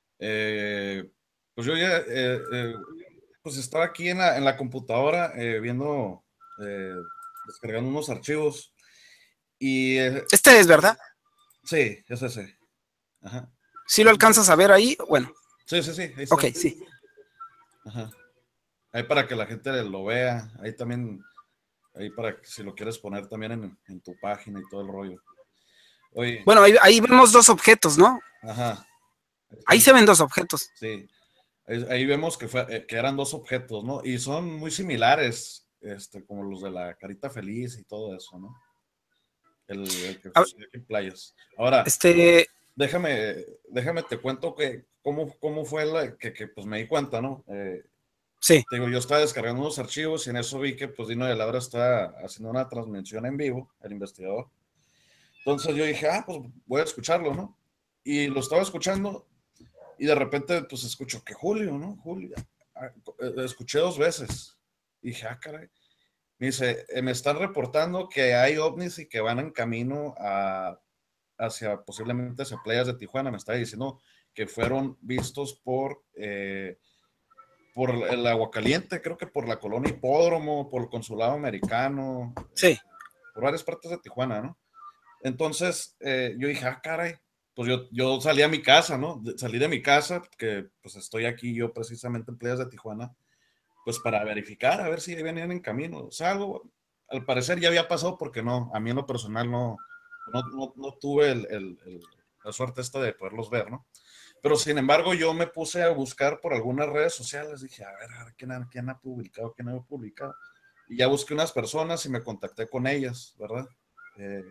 eh, pues yo ya, eh, eh, pues estaba aquí en la, en la computadora eh, viendo, eh, descargando unos archivos y eh, Este es, ¿verdad? sí, es ese. Ajá. Si lo Es ese. alcanzas a ver ahí, bueno, Sí, sí, sí, ahí ok, está. sí. Ajá. Ahí para que la gente lo vea, ahí también, ahí para que si lo quieres poner también en, en tu página y todo el rollo. Oye, Bueno, ahí, ahí vemos dos objetos, ¿no? ajá, ahí Ahí están, se ven dos objetos. sí, ahí, ahí vemos que, fue, eh, que eran dos objetos, ¿no? Y son muy similares, este, como los de la carita feliz y todo eso, ¿no? El, el que A- sucedió aquí en Playas. Ahora, Este, déjame, déjame te cuento que cómo, cómo fue la, que, que pues me di cuenta, ¿no? Eh, sí, te digo, yo estaba descargando unos archivos y en eso vi que pues Dino de Laura está haciendo una transmisión en vivo, el investigador. Entonces yo dije, ah, pues voy a escucharlo, ¿no? Y lo estaba escuchando y de repente pues escucho que Julio, ¿no? Julio. Ah, eh, escuché dos veces. Y dije, ah, caray. Me dice, eh, me están reportando que hay ovnis y que van en camino a, hacia, posiblemente hacia playas de Tijuana. Me está diciendo que fueron vistos por, eh, por el Agua Caliente, creo que por la colonia Hipódromo, por el consulado americano, sí. por varias partes de Tijuana, ¿no? Entonces eh, yo dije, ah, caray, pues yo, yo salí a mi casa, ¿no? De- salí de mi casa, que pues estoy aquí yo precisamente en playas de Tijuana, pues para verificar, a ver si venían en camino. O sea, algo, al parecer ya había pasado porque no, a mí en lo personal no, no, no, no tuve el, el, el, la suerte esta de poderlos ver, ¿no? Pero sin embargo, yo me puse a buscar por algunas redes sociales, dije, a ver, a ver ¿quién, ha, quién ha publicado, quién no ha publicado? Y ya busqué unas personas y me contacté con ellas, ¿verdad? Eh,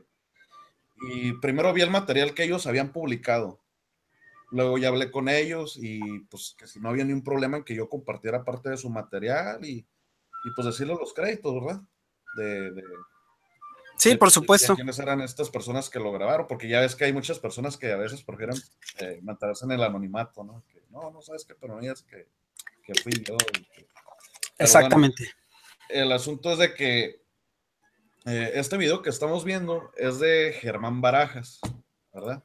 y primero vi el material que ellos habían publicado. Luego ya hablé con ellos y pues que si no había ningún problema en que yo compartiera parte de su material y, y pues decirle los créditos, ¿verdad? De, de, Sí, de, por de, de supuesto. quiénes eran estas personas que lo grabaron, porque ya ves que hay muchas personas que a veces prefieren eh, mantenerse en el anonimato, ¿no? Que no, no sabes qué, pero no digas que, que fui yo. Y que... Pero bueno, Exactamente. el asunto es de que eh, este video que estamos viendo es de Germán Barajas, ¿verdad?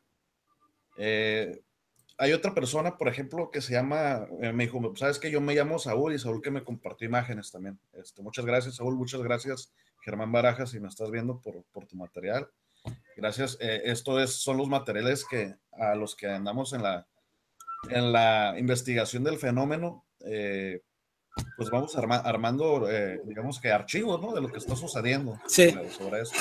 Eh, hay otra persona, por ejemplo, que se llama, eh, me dijo, sabes que yo me llamo Saúl y Saúl que me compartió imágenes también. Este, muchas gracias, Saúl, muchas gracias, Germán Barajas, si me estás viendo por, por tu material. Gracias. Eh, esto es, son los materiales que a los que andamos en la, en la investigación del fenómeno, eh, pues vamos arma, armando, eh, digamos que archivos, ¿no? De lo que está sucediendo Sí. sobre, sobre esto.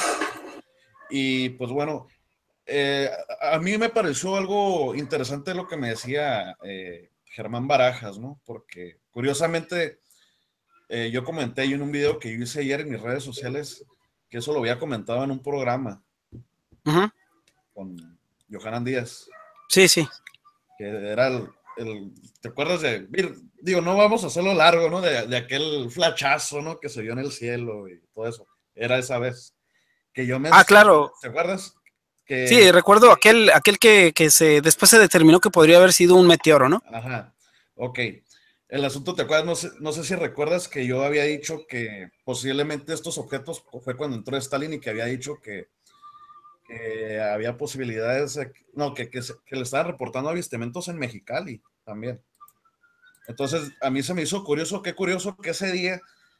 Y pues bueno, eh, a, a mí me pareció algo interesante lo que me decía eh, Germán Barajas, ¿no? Porque curiosamente eh, yo comenté yo en un video que yo hice ayer en mis redes sociales que eso lo había comentado en un programa Uh-huh. con Johanan Díaz, Sí, sí. que era el, el, ¿te acuerdas de, digo, no vamos a hacerlo largo, ¿no? De, de aquel flachazo, ¿no? Que se vio en el cielo y todo eso. Era esa vez que yo me, Ah, claro. ¿te acuerdas? Sí, Que, recuerdo aquel, aquel que, que se después se determinó que podría haber sido un meteoro, ¿no? ajá, ok. El asunto, ¿te acuerdas? No sé, no sé si recuerdas que yo había dicho que posiblemente estos objetos fue cuando entró Stalin y que había dicho que, que había posibilidades, de, no, que, que, se, que le estaban reportando avistamientos en Mexicali también. Entonces, a mí se me hizo curioso, qué curioso que ese día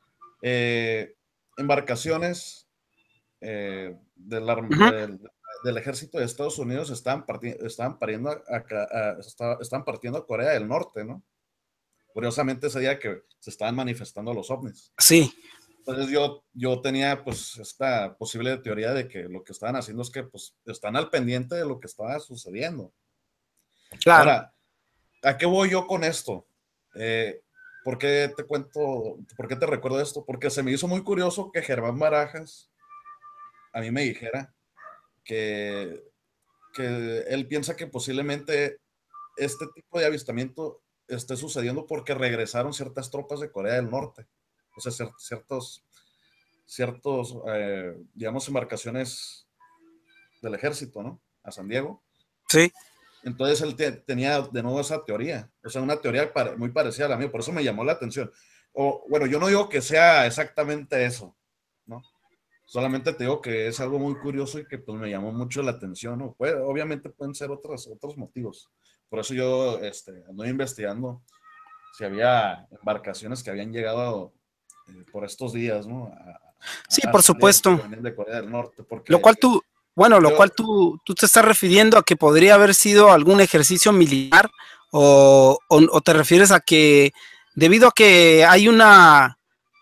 eh, embarcaciones eh, del, Uh-huh. del, del, ejército de Estados Unidos estaban, parti estaban, pariendo a, a, a, estaban partiendo a Corea del Norte, ¿no? Curiosamente ese día que se estaban manifestando los ovnis. Sí. Entonces yo, yo tenía pues esta posible teoría de que lo que estaban haciendo es que pues están al pendiente de lo que estaba sucediendo. Claro. Ahora, ¿a qué voy yo con esto? Eh, ¿Por qué te cuento, por qué te recuerdo esto? Porque se me hizo muy curioso que Germán Barajas a mí me dijera que, que él piensa que posiblemente este tipo de avistamiento esté sucediendo porque regresaron ciertas tropas de Corea del Norte. O sea, ciertos, ciertos eh, digamos, embarcaciones del ejército, ¿no? A San Diego. Sí. Entonces él te, tenía de nuevo esa teoría, o sea, una teoría para, muy parecida a la mía, por eso me llamó la atención. O, bueno, yo no digo que sea exactamente eso, ¿no? Solamente te digo que es algo muy curioso y que pues me llamó mucho la atención, ¿no? Puede, obviamente pueden ser otros, otros motivos. Por eso yo este, ando investigando si había embarcaciones que habían llegado eh, por estos días, ¿no? A, Sí, a por Asia, supuesto. que venían de Corea del Norte, Lo porque cual tú, bueno, lo yo, cual tú, tú te estás refiriendo a que podría haber sido algún ejercicio militar o, o, o te refieres a que debido a que hay una,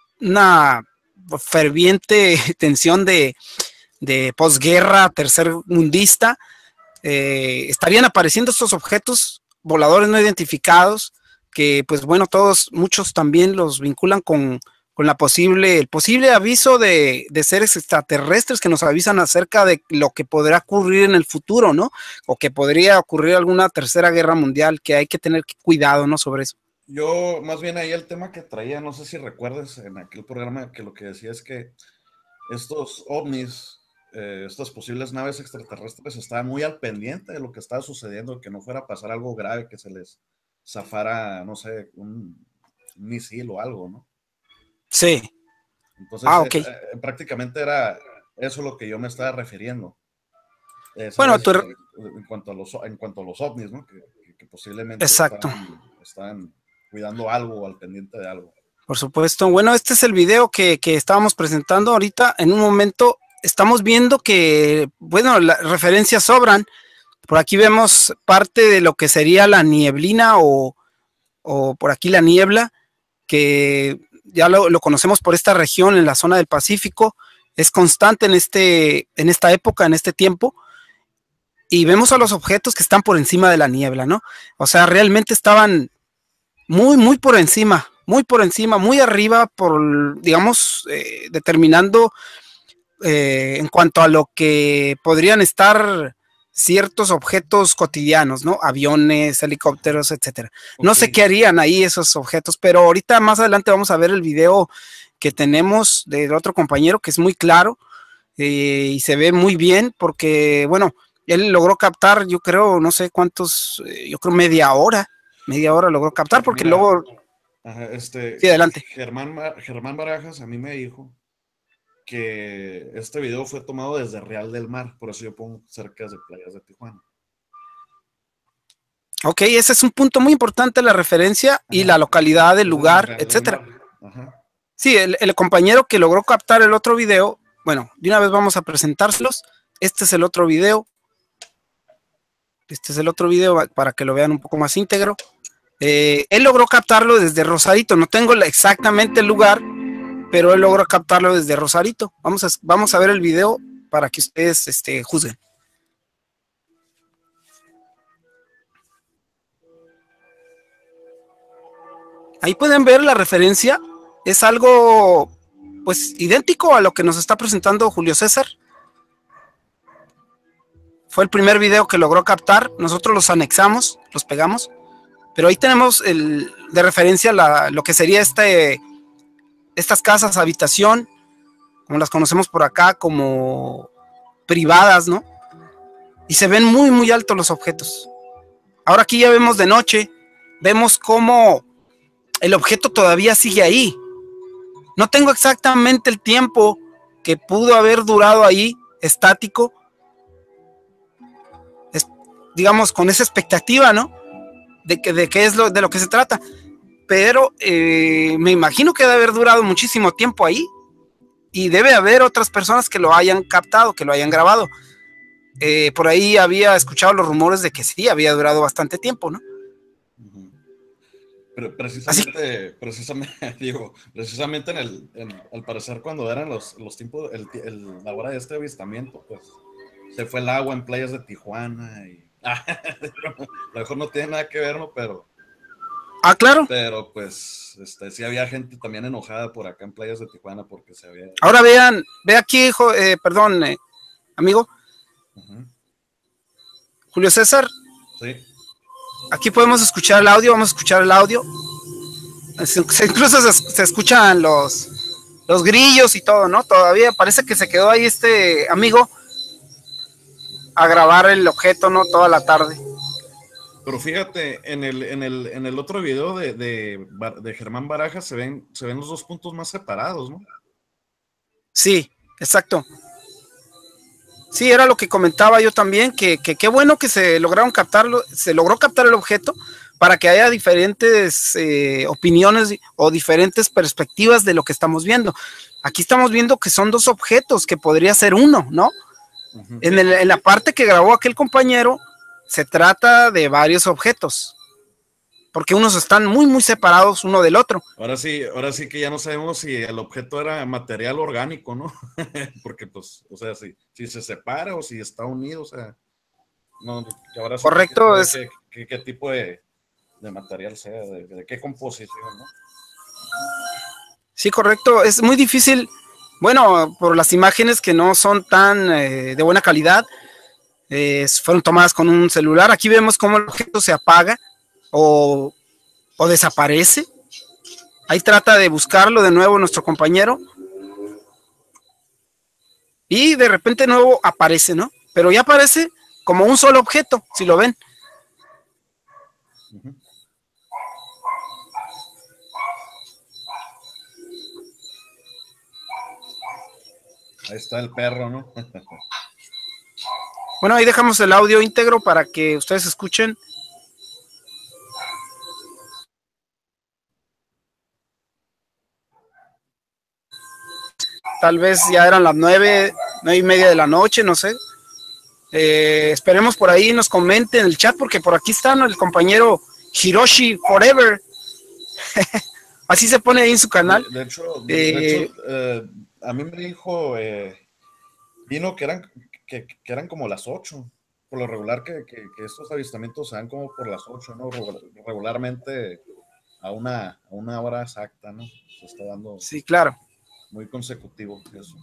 una ferviente tensión de, de posguerra tercermundista, eh, estarían apareciendo estos objetos voladores no identificados que pues bueno, todos, muchos también los vinculan con, con la posible, el posible aviso de, de seres extraterrestres que nos avisan acerca de lo que podrá ocurrir en el futuro, ¿no? O que podría ocurrir alguna tercera guerra mundial, que hay que tener cuidado, ¿no? Sobre eso. yo más bien ahí el tema que traía, no sé si recuerdes en aquel programa que lo que decía es que estos ovnis, eh, estas posibles naves extraterrestres estaban muy al pendiente de lo que estaba sucediendo, que no fuera a pasar algo grave, que se les zafara, no sé, un, un misil o algo, ¿no? Sí. Entonces, Ah, eh, ok. eh, prácticamente era eso lo que yo me estaba refiriendo. Eh, Bueno, ¿sabes? tú, Eh, en cuanto a los, en cuanto a los ovnis, ¿no? Que, que, que posiblemente exacto. estaban, estaban cuidando algo o al pendiente de algo. Por supuesto. Bueno, este es el video que, que estábamos presentando ahorita. En un momento estamos viendo que, bueno, las referencias sobran. Por aquí vemos parte de lo que sería la nieblina o, o por aquí la niebla, que ya lo, lo, conocemos por esta región en la zona del Pacífico. Es constante en, este, en esta época, en este tiempo. Y vemos a los objetos que están por encima de la niebla, ¿no? O sea, realmente estaban muy, muy por encima, muy por encima, muy arriba, por, digamos, eh, determinando eh, en cuanto a lo que podrían estar ciertos objetos cotidianos, ¿no? Aviones, helicópteros, etcétera. Okay. No sé qué harían ahí esos objetos, pero ahorita más adelante vamos a ver el video que tenemos del otro compañero, que es muy claro eh, y se ve muy bien, porque, bueno, él logró captar, yo creo, no sé cuántos, eh, yo creo media hora, media hora logró captar, porque Mira, luego... Ajá, este, sí, adelante. Germán, Germán Barajas a mí me dijo que este video fue tomado desde Real del Mar, por eso yo pongo cerca de playas de Tijuana. Ok, ese es un punto muy importante, la referencia Ajá. y la localidad del lugar, etcétera. Sí, el, el compañero que logró captar el otro video, bueno, de una vez vamos a presentárselos. Este es el otro video. Este es el otro video para que lo vean un poco más íntegro. Eh, él logró captarlo desde Rosarito. No tengo exactamente el lugar, pero él logró captarlo desde Rosarito. Vamos a, vamos a ver el video para que ustedes este, juzguen. Ahí pueden ver la referencia. Es algo, pues, idéntico a lo que nos está presentando Julio César. Fue el primer video que logró captar. Nosotros los anexamos, los pegamos. Pero ahí tenemos el, de referencia la, lo que sería este, estas casas, habitación, como las conocemos por acá, como privadas, ¿no? Y se ven muy, muy altos los objetos. Ahora aquí ya vemos de noche, vemos cómo el objeto todavía sigue ahí. No tengo exactamente el tiempo que pudo haber durado ahí, estático, es, digamos, con esa expectativa, ¿no? De que de qué es lo de lo que se trata, pero eh, me imagino que debe haber durado muchísimo tiempo ahí y debe haber otras personas que lo hayan captado, que lo hayan grabado. Eh, por ahí había escuchado los rumores de que sí, había durado bastante tiempo, ¿no? Pero precisamente, precisamente, digo, precisamente en el, en, al parecer cuando eran los, los tiempos, el, el, la hora de este avistamiento, pues se fue el agua en playas de Tijuana y a lo mejor no tiene nada que ver, ¿no? Pero ah, claro. Pero pues, este, sí había gente también enojada por acá en playas de Tijuana porque se había. Ahora vean, ve aquí, hijo, eh, perdón, eh, amigo. Uh-huh. Julio César. Sí. Aquí podemos escuchar el audio, vamos a escuchar el audio. Incluso se, se escuchan los, los grillos y todo, ¿no? Todavía parece que se quedó ahí este amigo a grabar el objeto, ¿no? Toda la tarde. Pero fíjate, en el, en el, en el otro video de, de, de Germán Barajas se ven, se ven los dos puntos más separados, ¿no? Sí, Exacto. Sí, era lo que comentaba yo también, que qué bueno que se lograron captarlo, se logró captar el objeto para que haya diferentes eh, opiniones o diferentes perspectivas de lo que estamos viendo. Aquí estamos viendo que son dos objetos, que podría ser uno, ¿no? Uh-huh. En, el, en la parte que grabó aquel compañero, se trata de varios objetos, porque unos están muy, muy separados uno del otro. Ahora sí, ahora sí que ya no sabemos si el objeto era material orgánico, ¿no? Porque, pues, o sea, si, si se separa o si está unido, o sea, no, ahora sí correcto, que, es... qué, qué, qué tipo de, de material sea, de, de qué composición, ¿no? Sí, correcto, es muy difícil, bueno, por las imágenes que no son tan eh, de buena calidad, eh, fueron tomadas con un celular. Aquí vemos cómo el objeto se apaga o, o desaparece. Ahí trata de buscarlo de nuevo nuestro compañero. Y de repente de nuevo aparece, ¿no? Pero ya aparece como un solo objeto, si lo ven. Uh-huh. Ahí está el perro, ¿no? Bueno, ahí dejamos el audio íntegro para que ustedes escuchen. Tal vez ya eran las nueve, nueve y media de la noche, no sé. Eh, esperemos por ahí nos comenten en el chat, porque por aquí está, ¿no?, el compañero Hiroshi Forever. Así se pone ahí en su canal. De, de hecho, eh, de hecho eh, a mí me dijo eh, vino que eran, que, que eran como las ocho. Por lo regular que, que, que estos avistamientos se dan como por las ocho, ¿no? Regularmente a una, a una hora exacta, ¿no? Se está dando. Sí, claro. Muy consecutivo eso.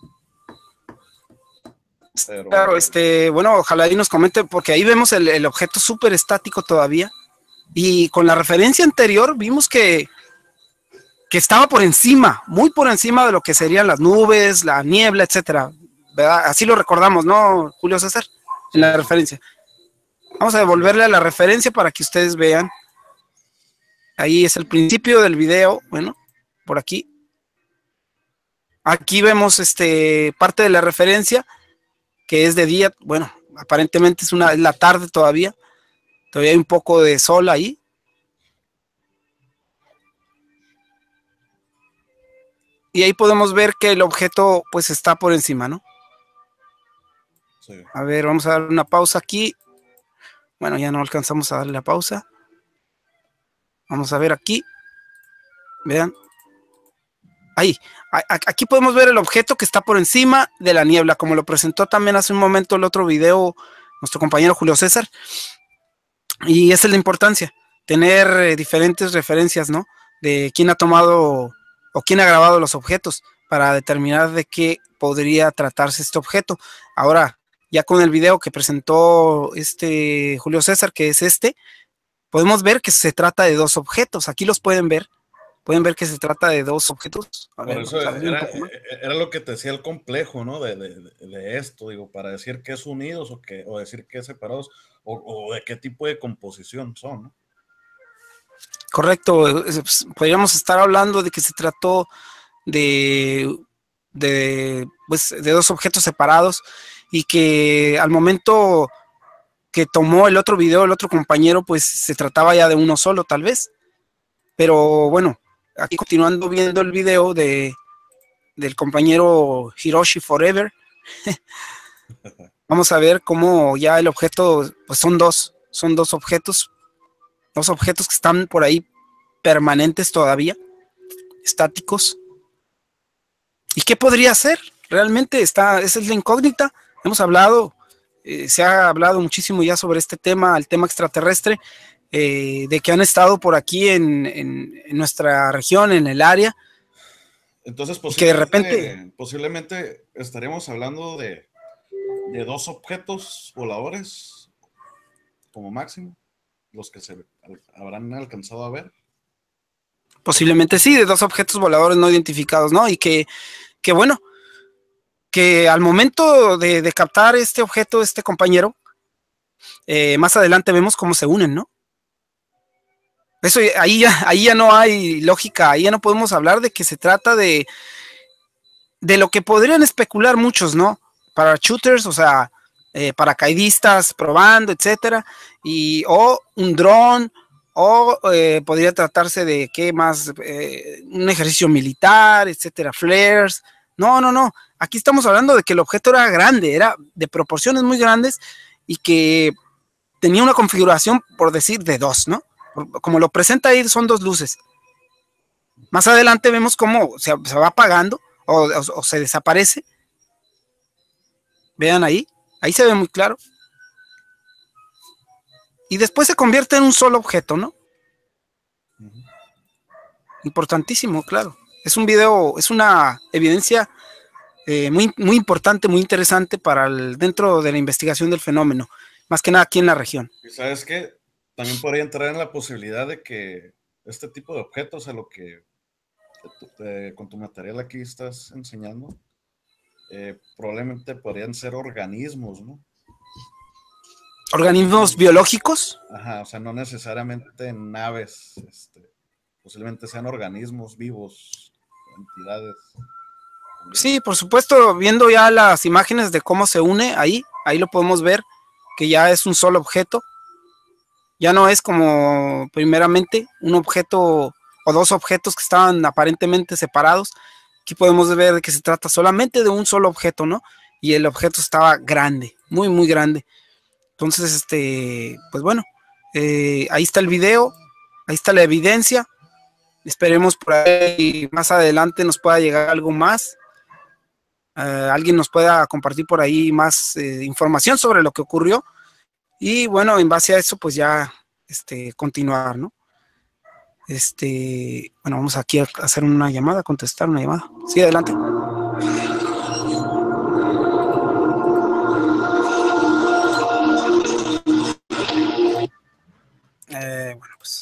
Pero, claro, este, bueno, ojalá ahí nos comenten, porque ahí vemos el, el objeto súper estático todavía. Y con la referencia anterior vimos que, que estaba por encima, muy por encima de lo que serían las nubes, la niebla, etcétera. ¿Verdad? Así lo recordamos, ¿no, Julio César? En la referencia. Vamos a devolverle a la referencia para que ustedes vean. Ahí es el principio del video. Bueno, por aquí. Aquí vemos este parte de la referencia, que es de día. Bueno, aparentemente es, una, es la tarde todavía. Todavía hay un poco de sol ahí. Y ahí podemos ver que el objeto pues está por encima, ¿no? Sí. A ver, vamos a dar una pausa aquí. Bueno, ya no alcanzamos a darle la pausa. Vamos a ver aquí. Vean. Ahí. Aquí podemos ver el objeto que está por encima de la niebla, como lo presentó también hace un momento el otro video nuestro compañero Julio César. Y esa es la importancia, tener eh, diferentes referencias, ¿no? De quién ha tomado o quién ha grabado los objetos para determinar de qué podría tratarse este objeto. Ahora, ya con el video que presentó este Julio César, que es este, podemos ver que se trata de dos objetos. Aquí los pueden ver. Pueden ver que se trata de dos objetos. A Por ver, eso era, era lo que te decía el complejo, ¿no? De, de, de esto, digo, para decir que es unidos o, que, o decir que es separados, o, o de qué tipo de composición son, ¿no? Correcto. Podríamos estar hablando de que se trató de, de, pues, de dos objetos separados y que al momento que tomó el otro video, el otro compañero, pues se trataba ya de uno solo, tal vez. Pero bueno, aquí continuando viendo el video de, del compañero Hiroshi Forever, vamos a ver cómo ya el objeto, pues son dos, son dos objetos, dos objetos que están por ahí permanentes todavía, estáticos. ¿Y qué podría ser? Realmente está, esa es la incógnita. Hemos hablado, eh, se ha hablado muchísimo ya sobre este tema, el tema extraterrestre, eh, de que han estado por aquí en, en, en nuestra región, en el área. Entonces, que de repente posiblemente estaríamos hablando de, de dos objetos voladores como máximo, los que se habrán alcanzado a ver. Posiblemente sí, de dos objetos voladores no identificados, ¿no? Y que, que bueno, que al momento de, de captar este objeto, este compañero, eh, más adelante vemos cómo se unen, ¿no? Eso, ahí ya, ahí ya no hay lógica, ahí ya no podemos hablar de que se trata de, de lo que podrían especular muchos, ¿no? Para shooters, o sea, eh, paracaidistas probando, etcétera, y o un dron, o eh, podría tratarse de qué más, eh, un ejercicio militar, etcétera, flares. No, no, no. Aquí estamos hablando de que el objeto era grande, era de proporciones muy grandes y que tenía una configuración, por decir, de dos, ¿no? Como lo presenta ahí, son dos luces. Más adelante vemos cómo se, se va apagando o, o, o se desaparece. Vean ahí, ahí se ve muy claro. Y después se convierte en un solo objeto, ¿no? Uh-huh. Importantísimo, claro. Es un video, es una evidencia eh, muy, muy importante, muy interesante para el, dentro de la investigación del fenómeno, más que nada aquí en la región. ¿Y sabes qué? También podría entrar en la posibilidad de que este tipo de objetos, a lo que te, con tu material aquí estás enseñando, eh, probablemente podrían ser organismos, ¿no? ¿Organismos biológicos? Ajá, o sea, no necesariamente naves, este, posiblemente sean organismos vivos, entidades. Sí, por supuesto, viendo ya las imágenes de cómo se une ahí, ahí lo podemos ver, que ya es un solo objeto. Ya no es como primeramente un objeto o dos objetos que estaban aparentemente separados. Aquí podemos ver que se trata solamente de un solo objeto, ¿no? Y el objeto estaba grande, muy, muy grande. Entonces, este, pues bueno, eh, ahí está el video, ahí está la evidencia. Esperemos por ahí más adelante nos pueda llegar algo más. Uh, alguien nos pueda compartir por ahí más eh, información sobre lo que ocurrió. Y bueno, en base a eso, pues ya este, continuar, ¿no? Este, bueno, vamos aquí a hacer una llamada, a contestar una llamada. Sí, adelante. Eh, bueno, pues.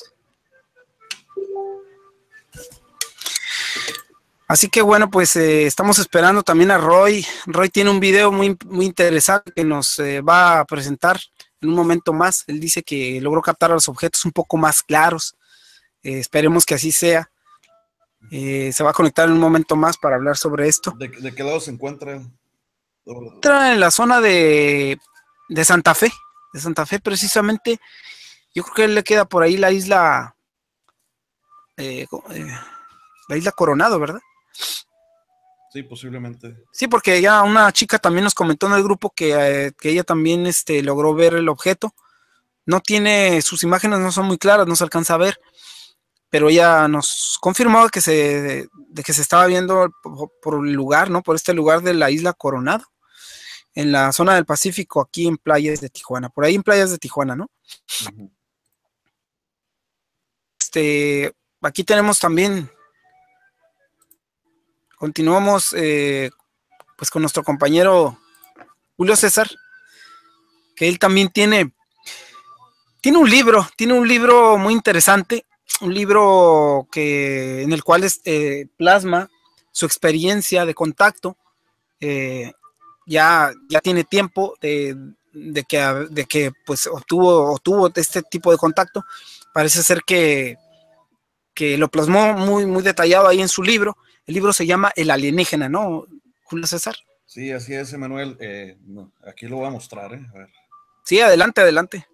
Así que bueno, pues eh, estamos esperando también a Roy. Roy tiene un video muy, muy interesante que nos eh, va a presentar en un momento más. Él dice que logró captar a los objetos un poco más claros. Eh, esperemos que así sea. Eh, se va a conectar en un momento más para hablar sobre esto. ¿De, de qué lado se encuentra? Entra en la zona de, de Santa Fe. De Santa Fe, precisamente. Yo creo que él le queda por ahí la isla. Eh, eh, la isla Coronado, ¿verdad? Sí, posiblemente. Sí, porque ya una chica también nos comentó en el grupo que, eh, que ella también este, logró ver el objeto. No tiene, sus imágenes no son muy claras, no se alcanza a ver, pero ella nos confirmó que se, de, de que se estaba viendo por, por el lugar, ¿no? Por este lugar de la isla Coronado, en la zona del Pacífico, aquí en playas de Tijuana, por ahí en playas de Tijuana, ¿no? Uh-huh. Este, aquí tenemos también, continuamos eh, pues con nuestro compañero Julio César, que él también tiene, tiene un libro, tiene un libro muy interesante, un libro que, en el cual es, eh, plasma su experiencia de contacto, eh, ya, ya tiene tiempo de, de, que, de que pues obtuvo, obtuvo este tipo de contacto. Parece ser que, que lo plasmó muy, muy detallado ahí en su libro. El libro se llama El alienígena, ¿no, Julio César? Sí, así es, Emanuel. Eh, no, aquí lo voy a mostrar, ¿eh? A ver. Sí, adelante, adelante.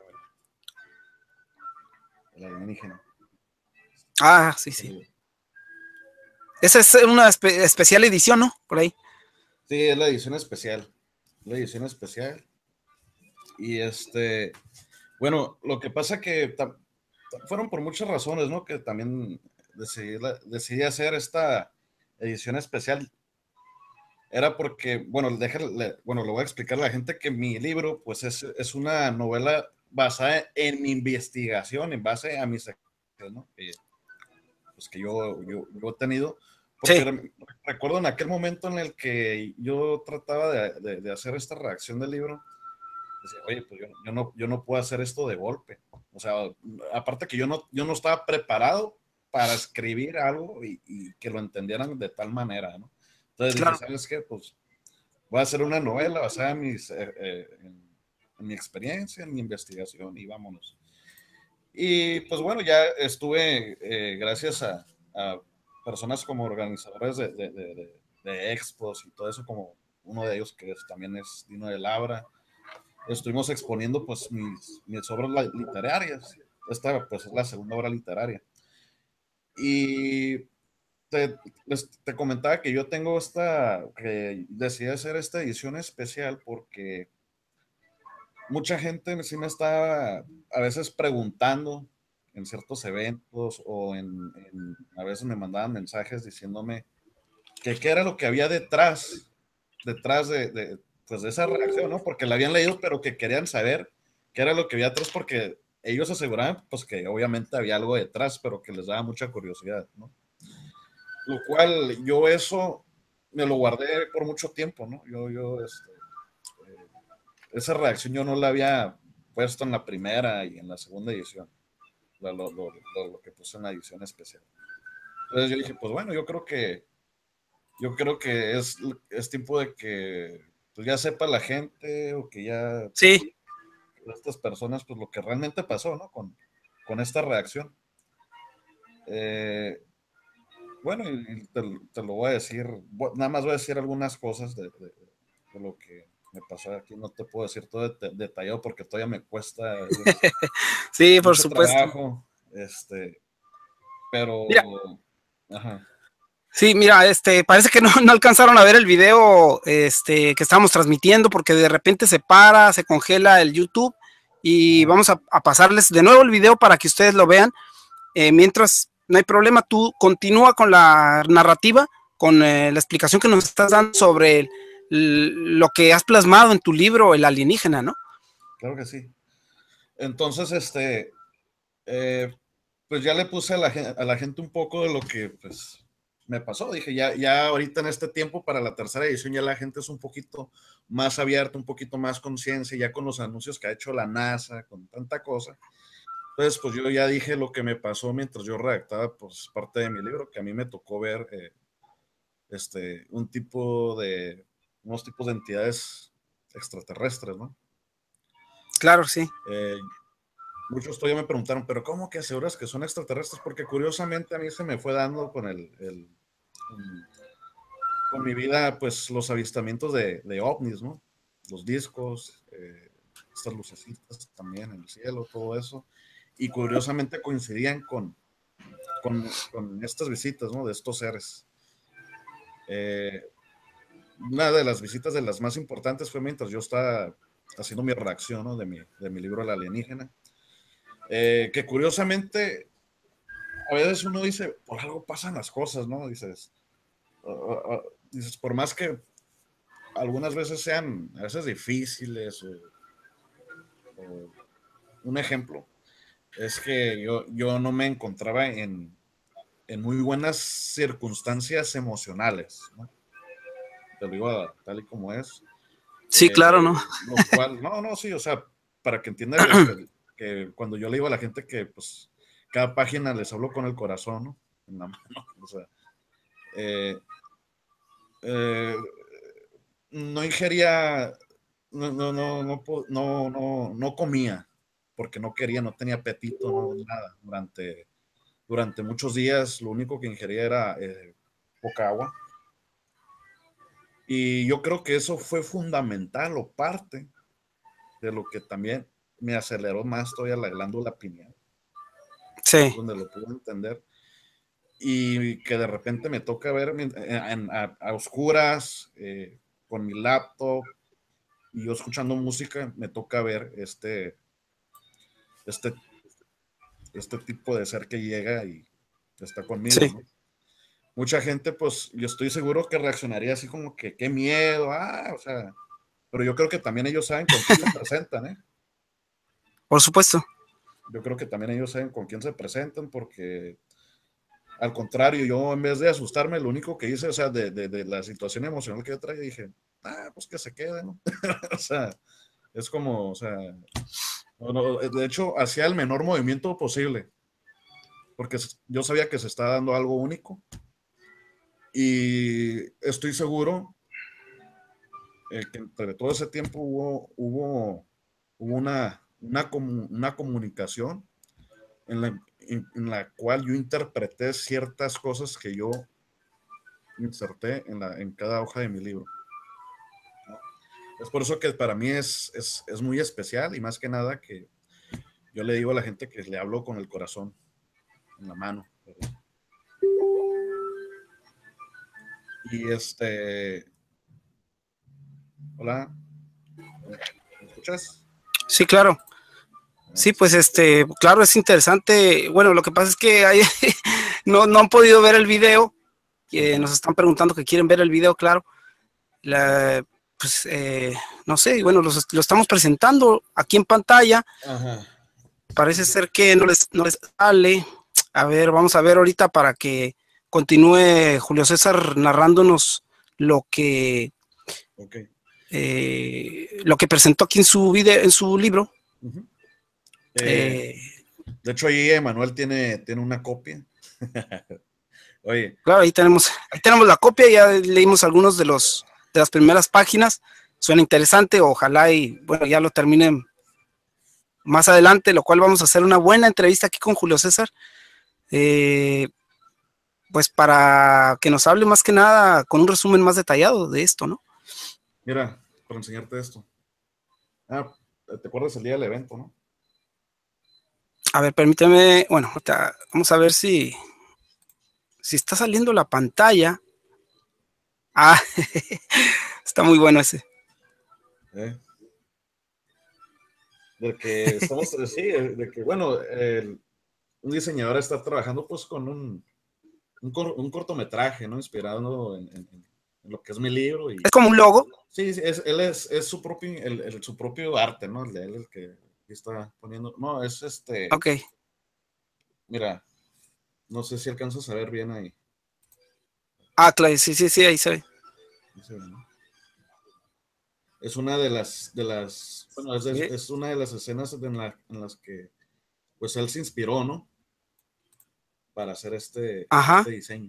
El alienígena. Ah, sí, sí. Esa es una espe especial edición, ¿no? Por ahí. Sí, es la edición especial. La edición especial. Y este, bueno, lo que pasa que fueron por muchas razones, ¿no? Que también decidí, decidí hacer esta edición especial. Era porque, bueno, déjale, bueno, le voy a explicar a la gente que mi libro, pues es, es una novela basada en mi investigación, en base a mis, ¿no? Que, pues que yo, yo, yo he tenido. Porque sí. Recuerdo en aquel momento en el que yo trataba de, de, de hacer esta redacción del libro, decía, oye, pues yo, yo, no, yo no puedo hacer esto de golpe. O sea, aparte que yo no, yo no estaba preparado para escribir algo y, y que lo entendieran de tal manera, ¿no? Entonces claro. Dije, ¿sabes qué? Pues voy a hacer una novela basada en, mis, eh, eh, en, en mi experiencia, en mi investigación y vámonos. Y pues bueno, ya estuve, eh, gracias a, a personas como organizadores de, de, de, de expos y todo eso, como uno de ellos que es, también es Dino de Labra. Estuvimos exponiendo pues mis, mis obras literarias. Esta pues es la segunda obra literaria. Y te, les, te comentaba que yo tengo esta, que decidí hacer esta edición especial porque mucha gente sí me está a veces preguntando en ciertos eventos o en, en a veces me mandaban mensajes diciéndome que qué era lo que había detrás, detrás de, de, pues de esa reacción, ¿no? Porque la habían leído, pero que querían saber qué era lo que había detrás, porque ellos aseguraban, pues que obviamente había algo detrás, pero que les daba mucha curiosidad, ¿no? Lo cual yo eso me lo guardé por mucho tiempo, ¿no? Yo, yo, este, eh, esa reacción yo no la había puesto en la primera y en la segunda edición, lo, lo, lo, lo, lo que puse en la edición especial. Entonces yo dije, pues bueno, yo creo que yo creo que es, es tiempo de que pues, ya sepa la gente o que ya Sí. estas personas, pues lo que realmente pasó, ¿no? Con, con esta reacción. Eh, bueno, y te, te, lo voy a decir, nada más voy a decir algunas cosas de, de, de lo que me pasó aquí. No te puedo decir todo de, detallado porque todavía me cuesta. Sí, por mucho supuesto. Trabajo, este, pero... Mira. Ajá. Sí, mira, este, parece que no, no alcanzaron a ver el video este, que estábamos transmitiendo porque de repente se para, se congela el YouTube y Ajá. vamos a, a pasarles de nuevo el video para que ustedes lo vean. Eh, mientras, no hay problema, tú continúa con la narrativa, con eh, la explicación que nos estás dando sobre el, el, lo que has plasmado en tu libro, El Alienígena, ¿no? Claro que sí. Entonces, este, eh, pues ya le puse a la, a la gente un poco de lo que, pues, me pasó. Dije, ya, ya ahorita en este tiempo para la tercera edición ya la gente es un poquito más abierta, un poquito más conciencia, ya con los anuncios que ha hecho la NASA, con tanta cosa. Entonces, pues yo ya dije lo que me pasó mientras yo redactaba, pues, parte de mi libro, que a mí me tocó ver eh, este, un tipo de, unos tipos de entidades extraterrestres, ¿no? Claro, sí. Eh, Muchos todavía me preguntaron, pero ¿cómo que aseguras que son extraterrestres? Porque curiosamente a mí se me fue dando con el, el con, con mi vida, pues los avistamientos de, de ovnis, ¿no? Los discos, eh, estas lucecitas también en el cielo, todo eso. Y curiosamente coincidían con, con, con estas visitas, ¿no? De estos seres. Eh, una de las visitas de las más importantes fue mientras yo estaba haciendo mi redacción, ¿no? De mi, de mi libro El Alienígena. Eh, que curiosamente a veces uno dice, por algo pasan las cosas, ¿no? Dices, uh, uh, dices, por más que algunas veces sean a veces difíciles, o, o un ejemplo, es que yo, yo no me encontraba en, en muy buenas circunstancias emocionales, ¿no? Te lo digo tal y como es. Sí, claro, Eh, ¿no? lo cual, no, no, sí, o sea, para que entiendan que, que cuando yo le digo a la gente que, pues, cada página les hablo con el corazón, ¿no? En la mano, o sea, eh, eh, no ingería, no, no, no, no, no, no, no comía, porque no quería, no tenía apetito, no, nada. Durante, durante muchos días lo único que ingería era eh, poca agua. Y yo creo que eso fue fundamental o parte de lo que también me aceleró más todavía la glándula pineal. Sí. Donde lo pude entender. Y que de repente me toca ver en, en, a, a oscuras, eh, con mi laptop, y yo escuchando música, me toca ver este, este, este tipo de ser que llega y está conmigo, Sí. ¿no? Mucha gente, pues, yo estoy seguro que reaccionaría así como que, qué miedo, ah, o sea, pero yo creo que también ellos saben con quién se presentan, ¿eh? Por supuesto. Yo creo que también ellos saben con quién se presentan, porque al contrario, yo en vez de asustarme, lo único que hice, o sea, de, de, de la situación emocional que yo traía, dije, ah, pues que se quede, ¿no? O sea, es como, o sea, no, no, de hecho, hacía el menor movimiento posible, porque yo sabía que se estaba dando algo único, y estoy seguro eh, que entre todo ese tiempo hubo, hubo, hubo una, una, una comunicación en la, en, en la cual yo interpreté ciertas cosas que yo inserté en, la, en cada hoja de mi libro. Es por eso que para mí es, es, es muy especial, y más que nada que yo le digo a la gente que le hablo con el corazón en la mano. Y este... Hola. ¿Me escuchas? Sí, claro. Sí, pues este, claro, es interesante. Bueno, lo que pasa es que hay, no, no han podido ver el video. Eh, nos están preguntando que quieren ver el video, claro. La, pues, eh, no sé, bueno, los, lo estamos presentando aquí en pantalla. Ajá. Parece ser que no les, no les sale. A ver, vamos a ver ahorita para que continúe Julio César narrándonos lo que, okay. eh, lo que presentó aquí en su video, en su libro. Uh-huh. eh, eh, de hecho, ahí Emanuel tiene, tiene una copia. Oye. Claro, ahí tenemos, ahí tenemos la copia, ya leímos algunos de los de las primeras páginas. Suena interesante, ojalá y bueno, ya lo terminen más adelante, lo cual vamos a hacer una buena entrevista aquí con Julio César. Eh, pues para que nos hable más que nada con un resumen más detallado de esto, ¿no? Mira, para enseñarte esto. Ah, ¿te acuerdas el día del evento, no? A ver, permíteme, bueno, vamos a ver si, si está saliendo la pantalla. Ah, está muy bueno ese. ¿Eh? De que estamos, sí, de que, bueno, el, un diseñador está trabajando pues con un, un, cor, un cortometraje, ¿no? Inspirado en, en, en lo que es mi libro. Y, es como un logo. Sí, es, él es, es su, propio, el, el, su propio arte, ¿no? El de él, el que está poniendo, no, es este. Ok. Mira, no sé si alcanzas a ver bien ahí. Ah, claro, sí, sí, sí, ahí se ve. Es una de las, de las, bueno, es, es, es una de las escenas en, la, en las que, pues, él se inspiró, ¿no? Para hacer este, este diseño.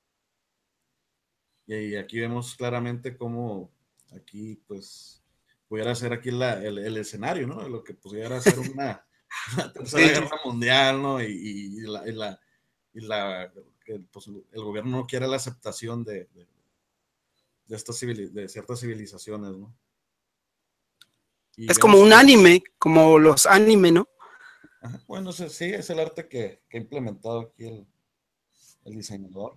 Y aquí vemos claramente cómo aquí, pues, pudiera ser aquí la, el, el escenario, ¿no? Lo que pudiera ser una, una tercera sí. guerra mundial, ¿no? Y, y, y la, y la, y la que, pues, el gobierno no quiere la aceptación de, de, de, estas civil, de ciertas civilizaciones, ¿no? Y es como un que, anime, como los anime, ¿no? Ajá, bueno, sí, es el arte que, que ha implementado aquí el, el diseñador.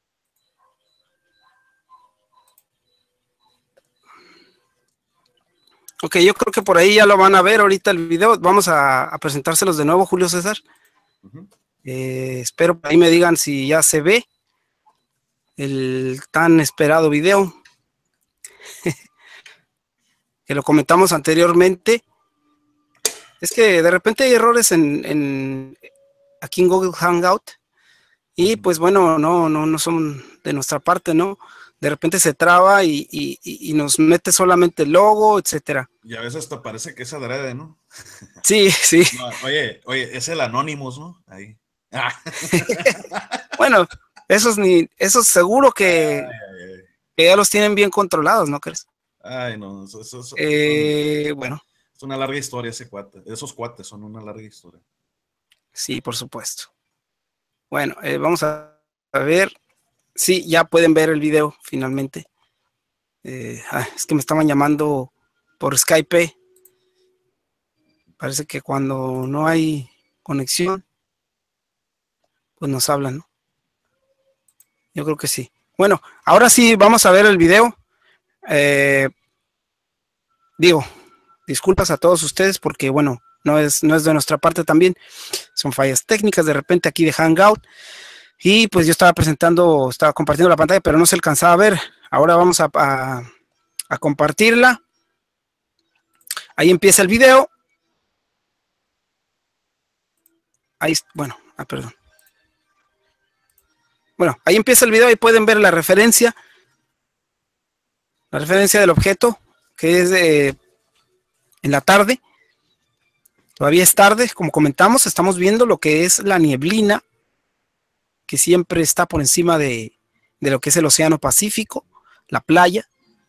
Ok, yo creo que por ahí ya lo van a ver ahorita el video. Vamos a, a presentárselos de nuevo, Julio César. Uh-huh. eh, espero por ahí me digan si ya se ve el tan esperado video. Que lo comentamos anteriormente. Es que de repente hay errores en, en aquí en Google Hangout. Y pues bueno, no, no, no son de nuestra parte, ¿no? De repente se traba y, y, y nos mete solamente el logo, etcétera. Y a veces hasta parece que es adrede, ¿no? Sí, sí. No, oye, oye, es el Anonymous, ¿no? Ahí. Ah. Bueno, esos ni, esos seguro que, ay, ay, ay. que ya los tienen bien controlados, ¿no crees? Ay, no, eso, eso, eso eh, son, bueno. Es una larga historia ese cuate. Esos cuates son una larga historia. Sí, por supuesto. Bueno, eh, vamos a, a ver. Sí, ya pueden ver el video finalmente. Eh, ah, es que me estaban llamando por Skype. Parece que cuando no hay conexión, pues nos hablan, ¿no? Yo creo que sí. Bueno, ahora sí vamos a ver el video. Eh, digo, disculpas a todos ustedes porque, bueno, no es, no es de nuestra parte también. Son fallas técnicas de repente aquí de Hangout. Y pues yo estaba presentando, estaba compartiendo la pantalla, pero no se alcanzaba a ver. Ahora vamos a, a, a compartirla. Ahí empieza el video. Ahí, bueno, ah, perdón. Bueno, ahí empieza el video, ahí pueden ver la referencia. La referencia del objeto, que es de, en la tarde. Todavía es tarde, como comentamos, estamos viendo lo que es la nieblina, que siempre está por encima de, de lo que es el Océano Pacífico, la playa,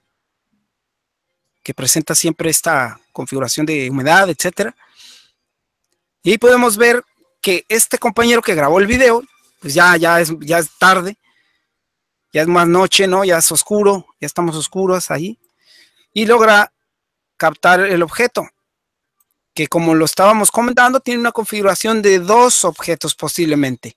que presenta siempre esta configuración de humedad, etcétera. Y ahí podemos ver que este compañero que grabó el video, pues ya, ya, es, ya es tarde, ya es más noche, ¿no? Ya es oscuro, ya estamos oscuros ahí. Y logra captar el objeto, que como lo estábamos comentando, tiene una configuración de dos objetos posiblemente.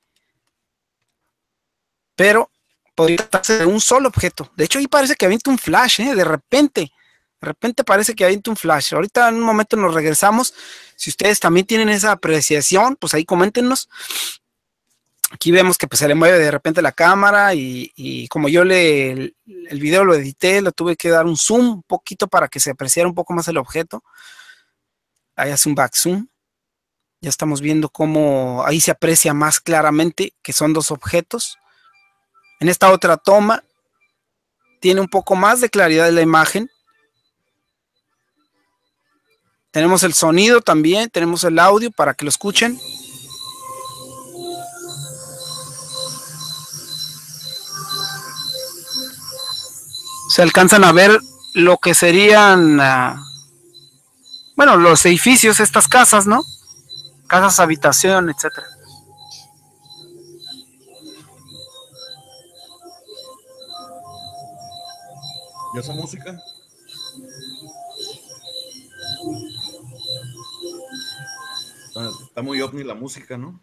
Pero podría tratarse de un solo objeto. De hecho, ahí parece que avienta un flash, ¿eh? De repente. De repente parece que avienta un flash. Ahorita en un momento nos regresamos. Si ustedes también tienen esa apreciación, pues ahí coméntenos. Aquí vemos que pues, se le mueve de repente la cámara y, y como yo le el, el video lo edité, lo tuve que dar un zoom un poquito para que se apreciara un poco más el objeto. Ahí hace un back zoom. Ya estamos viendo cómo ahí se aprecia más claramente que son dos objetos. En esta otra toma tiene un poco más de claridad de la imagen. Tenemos el sonido también, tenemos el audio para que lo escuchen. Se alcanzan a ver lo que serían, uh, bueno, los edificios, estas casas, ¿no? Casas, habitación, etcétera. ¿Y esa música? Está, está muy ovni la música, ¿no?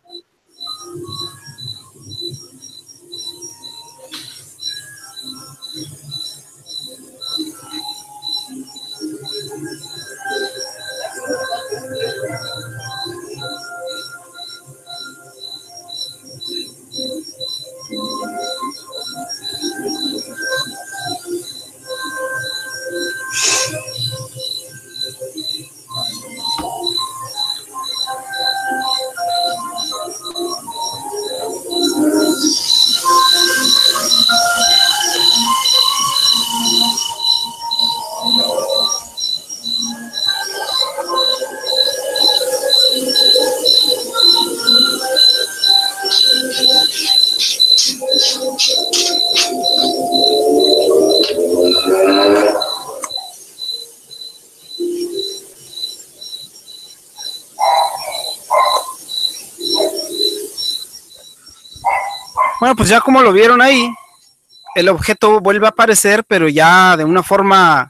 Bueno, pues ya como lo vieron ahí, el objeto vuelve a aparecer, pero ya de una forma,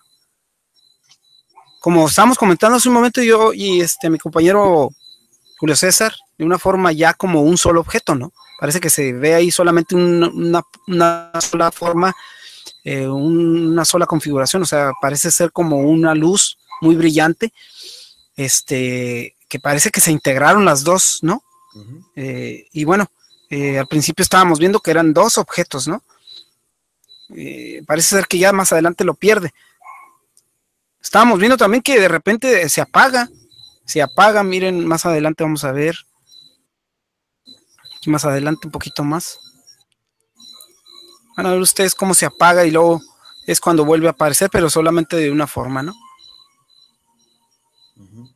como estábamos comentando hace un momento yo y este mi compañero Julio César, de una forma ya como un solo objeto, ¿no? Parece que se ve ahí solamente una, una, una sola forma, eh, una sola configuración, o sea, parece ser como una luz muy brillante, este, que parece que se integraron las dos, ¿no? Uh-huh. eh, y bueno, eh, al principio estábamos viendo que eran dos objetos, ¿no? Eh, parece ser que ya más adelante lo pierde. Estábamos viendo también que de repente se apaga, se apaga, miren, más adelante vamos a ver, aquí más adelante un poquito más, van a ver ustedes cómo se apaga y luego es cuando vuelve a aparecer, pero solamente de una forma, ¿no? Uh-huh.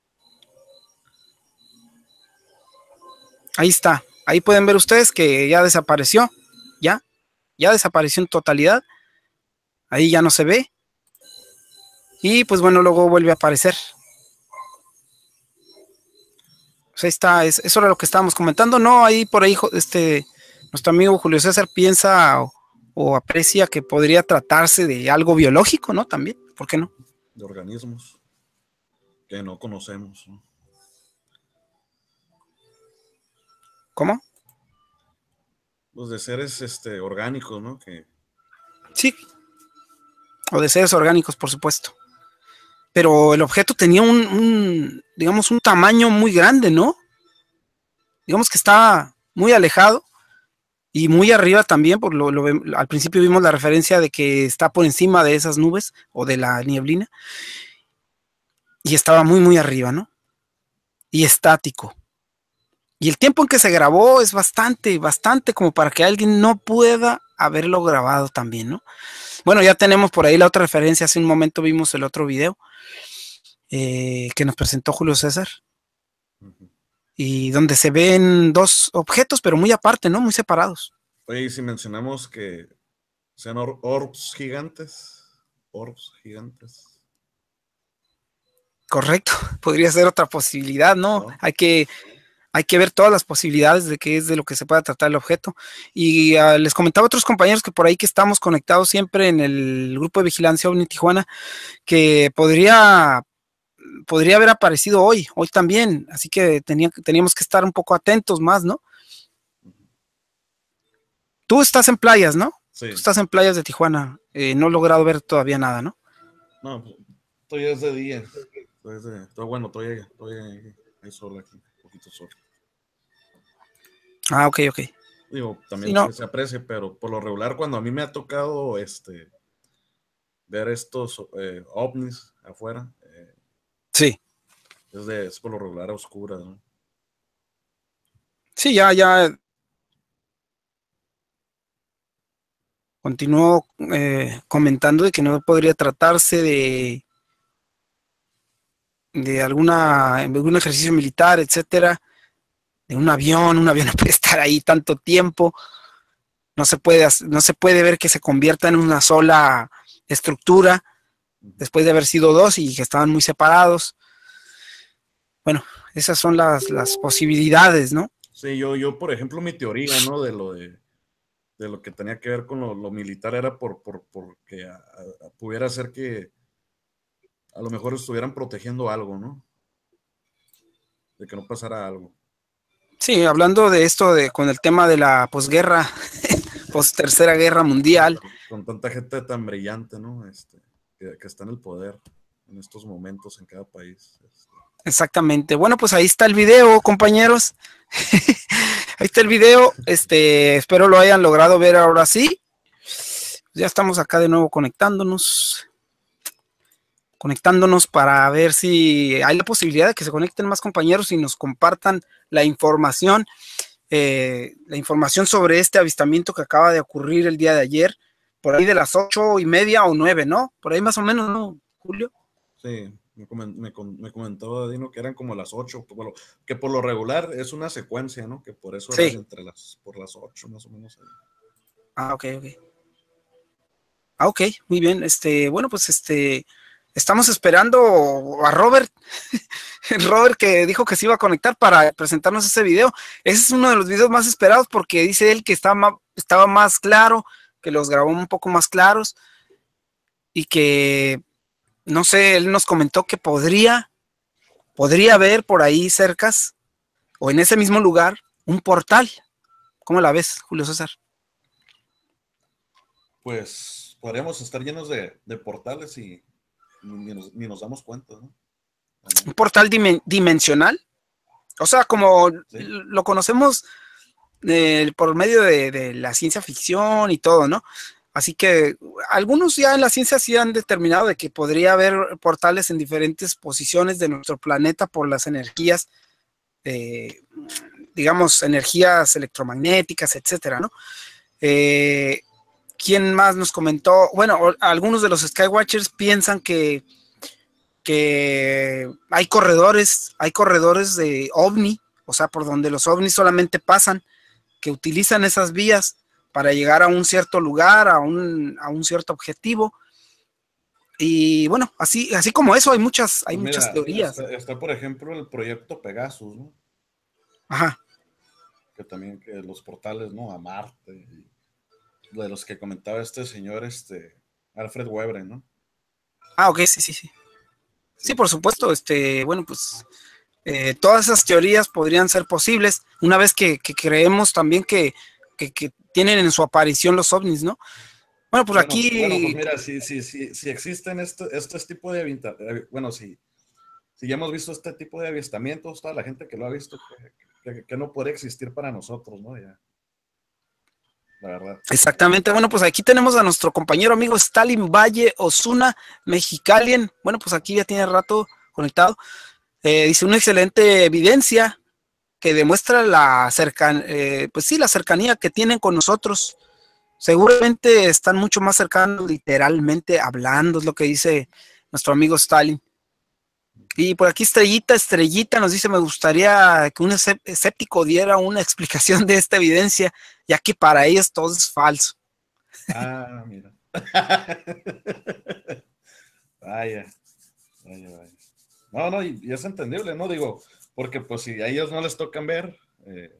Ahí está, ahí pueden ver ustedes que ya desapareció, ya, ya desapareció en totalidad, ahí ya no se ve, y pues bueno, luego vuelve a aparecer. Pues ahí está, es, eso era lo que estábamos comentando, no, ahí por ahí este, nuestro amigo Julio César piensa o, o aprecia que podría tratarse de algo biológico, ¿no? También, ¿por qué no? De organismos que no conocemos, ¿no? ¿Cómo? Pues de seres este, orgánicos, ¿no? Que... Sí, o de seres orgánicos, por supuesto. Pero el objeto tenía un, un, digamos, un tamaño muy grande, ¿no? Digamos que estaba muy alejado y muy arriba también, por lo, lo, al principio vimos la referencia de que está por encima de esas nubes o de la nieblina y estaba muy, muy arriba, ¿no? Y estático. Y el tiempo en que se grabó es bastante, bastante como para que alguien no pueda haberlo grabado también, ¿no? Bueno, ya tenemos por ahí la otra referencia, hace un momento vimos el otro video eh, que nos presentó Julio César, uh-huh. Y donde se ven dos objetos, pero muy aparte, ¿no? Muy separados. Oye, y si mencionamos que sean or orbs gigantes, orbs gigantes. Correcto, podría ser otra posibilidad, ¿no? ¿No? Hay que, hay que ver todas las posibilidades de qué es de lo que se pueda tratar el objeto. Y uh, les comentaba a otros compañeros que por ahí que estamos conectados siempre en el grupo de vigilancia OVNI Tijuana, que podría, podría haber aparecido hoy, hoy también, así que tenía, teníamos que estar un poco atentos más, ¿no? Tú estás en playas, ¿no? Sí. Tú estás en playas de Tijuana, eh, no he logrado ver todavía nada, ¿no? No, todavía es de día, todavía es de, todo, bueno, todavía, todavía hay sol aquí, un poquito sol. Ah, ok, ok. Digo, también sí, no. se, se aprecia, pero por lo regular cuando a mí me ha tocado este ver estos eh, ovnis afuera, eh, sí. es, de, es por lo regular a oscuras, ¿no? Sí, ya, ya. Continuó eh, comentando de que no podría tratarse de, de alguna, algún ejercicio militar, etcétera, de un avión, un avión no puede estar ahí tanto tiempo, no se puede, no se puede ver que se convierta en una sola estructura, después de haber sido dos y que estaban muy separados. Bueno, esas son las, las posibilidades, ¿no? Sí, yo, yo, por ejemplo, mi teoría, ¿no? De lo de, de lo que tenía que ver con lo, lo militar era por, por, porque a, a, pudiera ser que a lo mejor estuvieran protegiendo algo, ¿no? De que no pasara algo. Sí, hablando de esto, de con el tema de la posguerra, post tercera guerra mundial. Con, con tanta gente tan brillante, ¿no? Este, que, que está en el poder en estos momentos en cada país. Este. Exactamente. Bueno, pues ahí está el video, compañeros. Ahí está el video. Este, espero lo hayan logrado ver ahora sí. Ya estamos acá de nuevo conectándonos. Conectándonos para ver si hay la posibilidad de que se conecten más compañeros y nos compartan la información. Eh, la información sobre este avistamiento que acaba de ocurrir el día de ayer. Por ahí de las ocho y media o nueve, ¿no? Por ahí más o menos, ¿no, Julio? Sí. Me, coment, me, me comentaba Dino que eran como las ocho, bueno, que por lo regular es una secuencia, ¿no? Que por eso sí. eran entre las, por las ocho más o menos. Ahí. Ah, ok, ok. Ah, ok, muy bien. Este, bueno, pues este, estamos esperando a Robert, Robert que dijo que se iba a conectar para presentarnos ese video. Ese es uno de los videos más esperados porque dice él que estaba más, estaba más claro, que los grabó un poco más claros y que, no sé, él nos comentó que podría, podría haber por ahí cercas o en ese mismo lugar un portal. ¿Cómo la ves, Julio César? Pues podríamos estar llenos de, de portales y ni nos, ni nos damos cuenta, ¿no? Un portal dim dimensional. O sea, como sí. lo conocemos eh, por medio de, de la ciencia ficción y todo, ¿no? Así que algunos ya en la ciencia sí han determinado de que podría haber portales en diferentes posiciones de nuestro planeta por las energías, eh, digamos, energías electromagnéticas, etcétera, ¿no? Eh, ¿Quién más nos comentó? Bueno, algunos de los Skywatchers piensan que, que hay corredores, hay corredores de ovni, o sea, por donde los ovnis solamente pasan, que utilizan esas vías para llegar a un cierto lugar, a un, a un cierto objetivo. Y bueno, así, así como eso, hay muchas, hay pues muchas mira, teorías. Está, está, por ejemplo, el proyecto Pegasus, ¿no? Ajá. Que también que los portales, ¿no? A Marte. Y de los que comentaba este señor, este, Alfred Webre, ¿no? Ah, ok, sí, sí, sí. Sí, sí por supuesto, este, bueno, pues eh, todas esas teorías podrían ser posibles una vez que, que creemos también que, que, que tienen en su aparición los ovnis, ¿no? Bueno, pues bueno, aquí... Bueno, pues mira, si, si, si, si existen este, este tipo de... Bueno, si, si ya hemos visto este tipo de avistamientos, toda la gente que lo ha visto, que, que, que no puede existir para nosotros, ¿no? Ya. La verdad. Exactamente, bueno, pues aquí tenemos a nuestro compañero amigo Stalin Valle Osuna, Mexicalien, bueno, pues aquí ya tiene rato conectado, eh, dice una excelente evidencia que demuestra la cercanía, eh, pues sí, la cercanía que tienen con nosotros, seguramente están mucho más cercanos literalmente hablando, es lo que dice nuestro amigo Stalin. Y por aquí Estrellita, Estrellita nos dice, me gustaría que un escéptico diera una explicación de esta evidencia, ya que para ellos todo es falso. Ah, mira. Vaya, vaya, vaya. No, no, y, y es entendible, ¿no? Digo, porque pues si a ellos no les tocan ver, eh,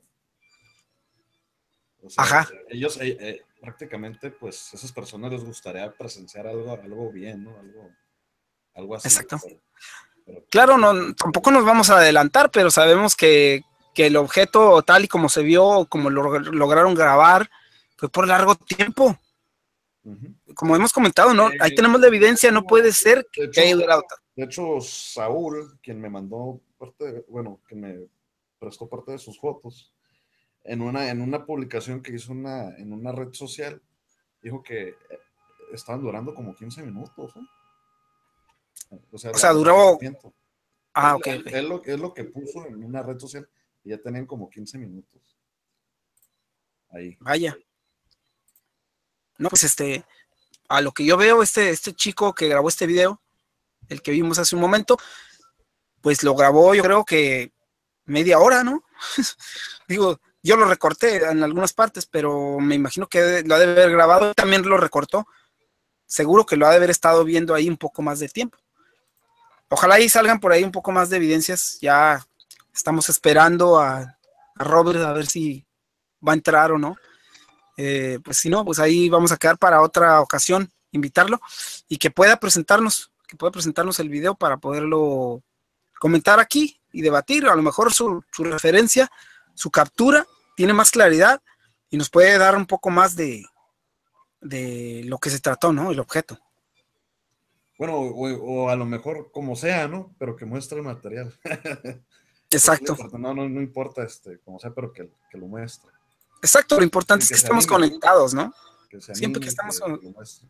o sea, Ajá. ellos eh, eh, prácticamente, pues, esas personas les gustaría presenciar algo, algo bien, ¿no? Algo, algo así. Exacto. Pero, pero, Claro, no, tampoco nos vamos a adelantar, pero sabemos que, que el objeto tal y como se vio, como lo lograron grabar, fue por largo tiempo. uh-huh. Como hemos comentado, ¿no? Ahí tenemos la evidencia, no puede ser que, de hecho, haya durado. De hecho, Saúl, quien me mandó parte, de, bueno, que me prestó parte de sus fotos, en una, en una publicación que hizo una, en una red social, dijo que estaban durando como quince minutos, ¿eh? O sea, O la, sea, el duró. movimiento. Ah, Él, ok, él, ok. él lo, es lo que puso en una red social y ya tenían como quince minutos. Ahí. Vaya. No, pues este, a lo que yo veo, este, este chico que grabó este video, el que vimos hace un momento, pues lo grabó yo creo que media hora, ¿no? Digo, yo lo recorté en algunas partes, pero me imagino que lo ha de haber grabado y también lo recortó. Seguro que lo ha de haber estado viendo ahí un poco más de tiempo. Ojalá ahí salgan por ahí un poco más de evidencias. Ya estamos esperando a, a Robert a ver si va a entrar o no. Eh, pues si no, pues ahí vamos a quedar para otra ocasión, invitarlo y que pueda presentarnos, que pueda presentarnos el video para poderlo comentar aquí y debatir. A lo mejor su, su referencia, su captura tiene más claridad y nos puede dar un poco más de, de lo que se trató, ¿no? El objeto. Bueno, o, o a lo mejor como sea, ¿no? Pero que muestre el material. Exacto. No, no, no importa, este, como sea, pero que, que lo muestre. Exacto, lo importante Y es que que se estemos anime, conectados, ¿no? que se Siempre que anime, estamos... que, que lo muestre.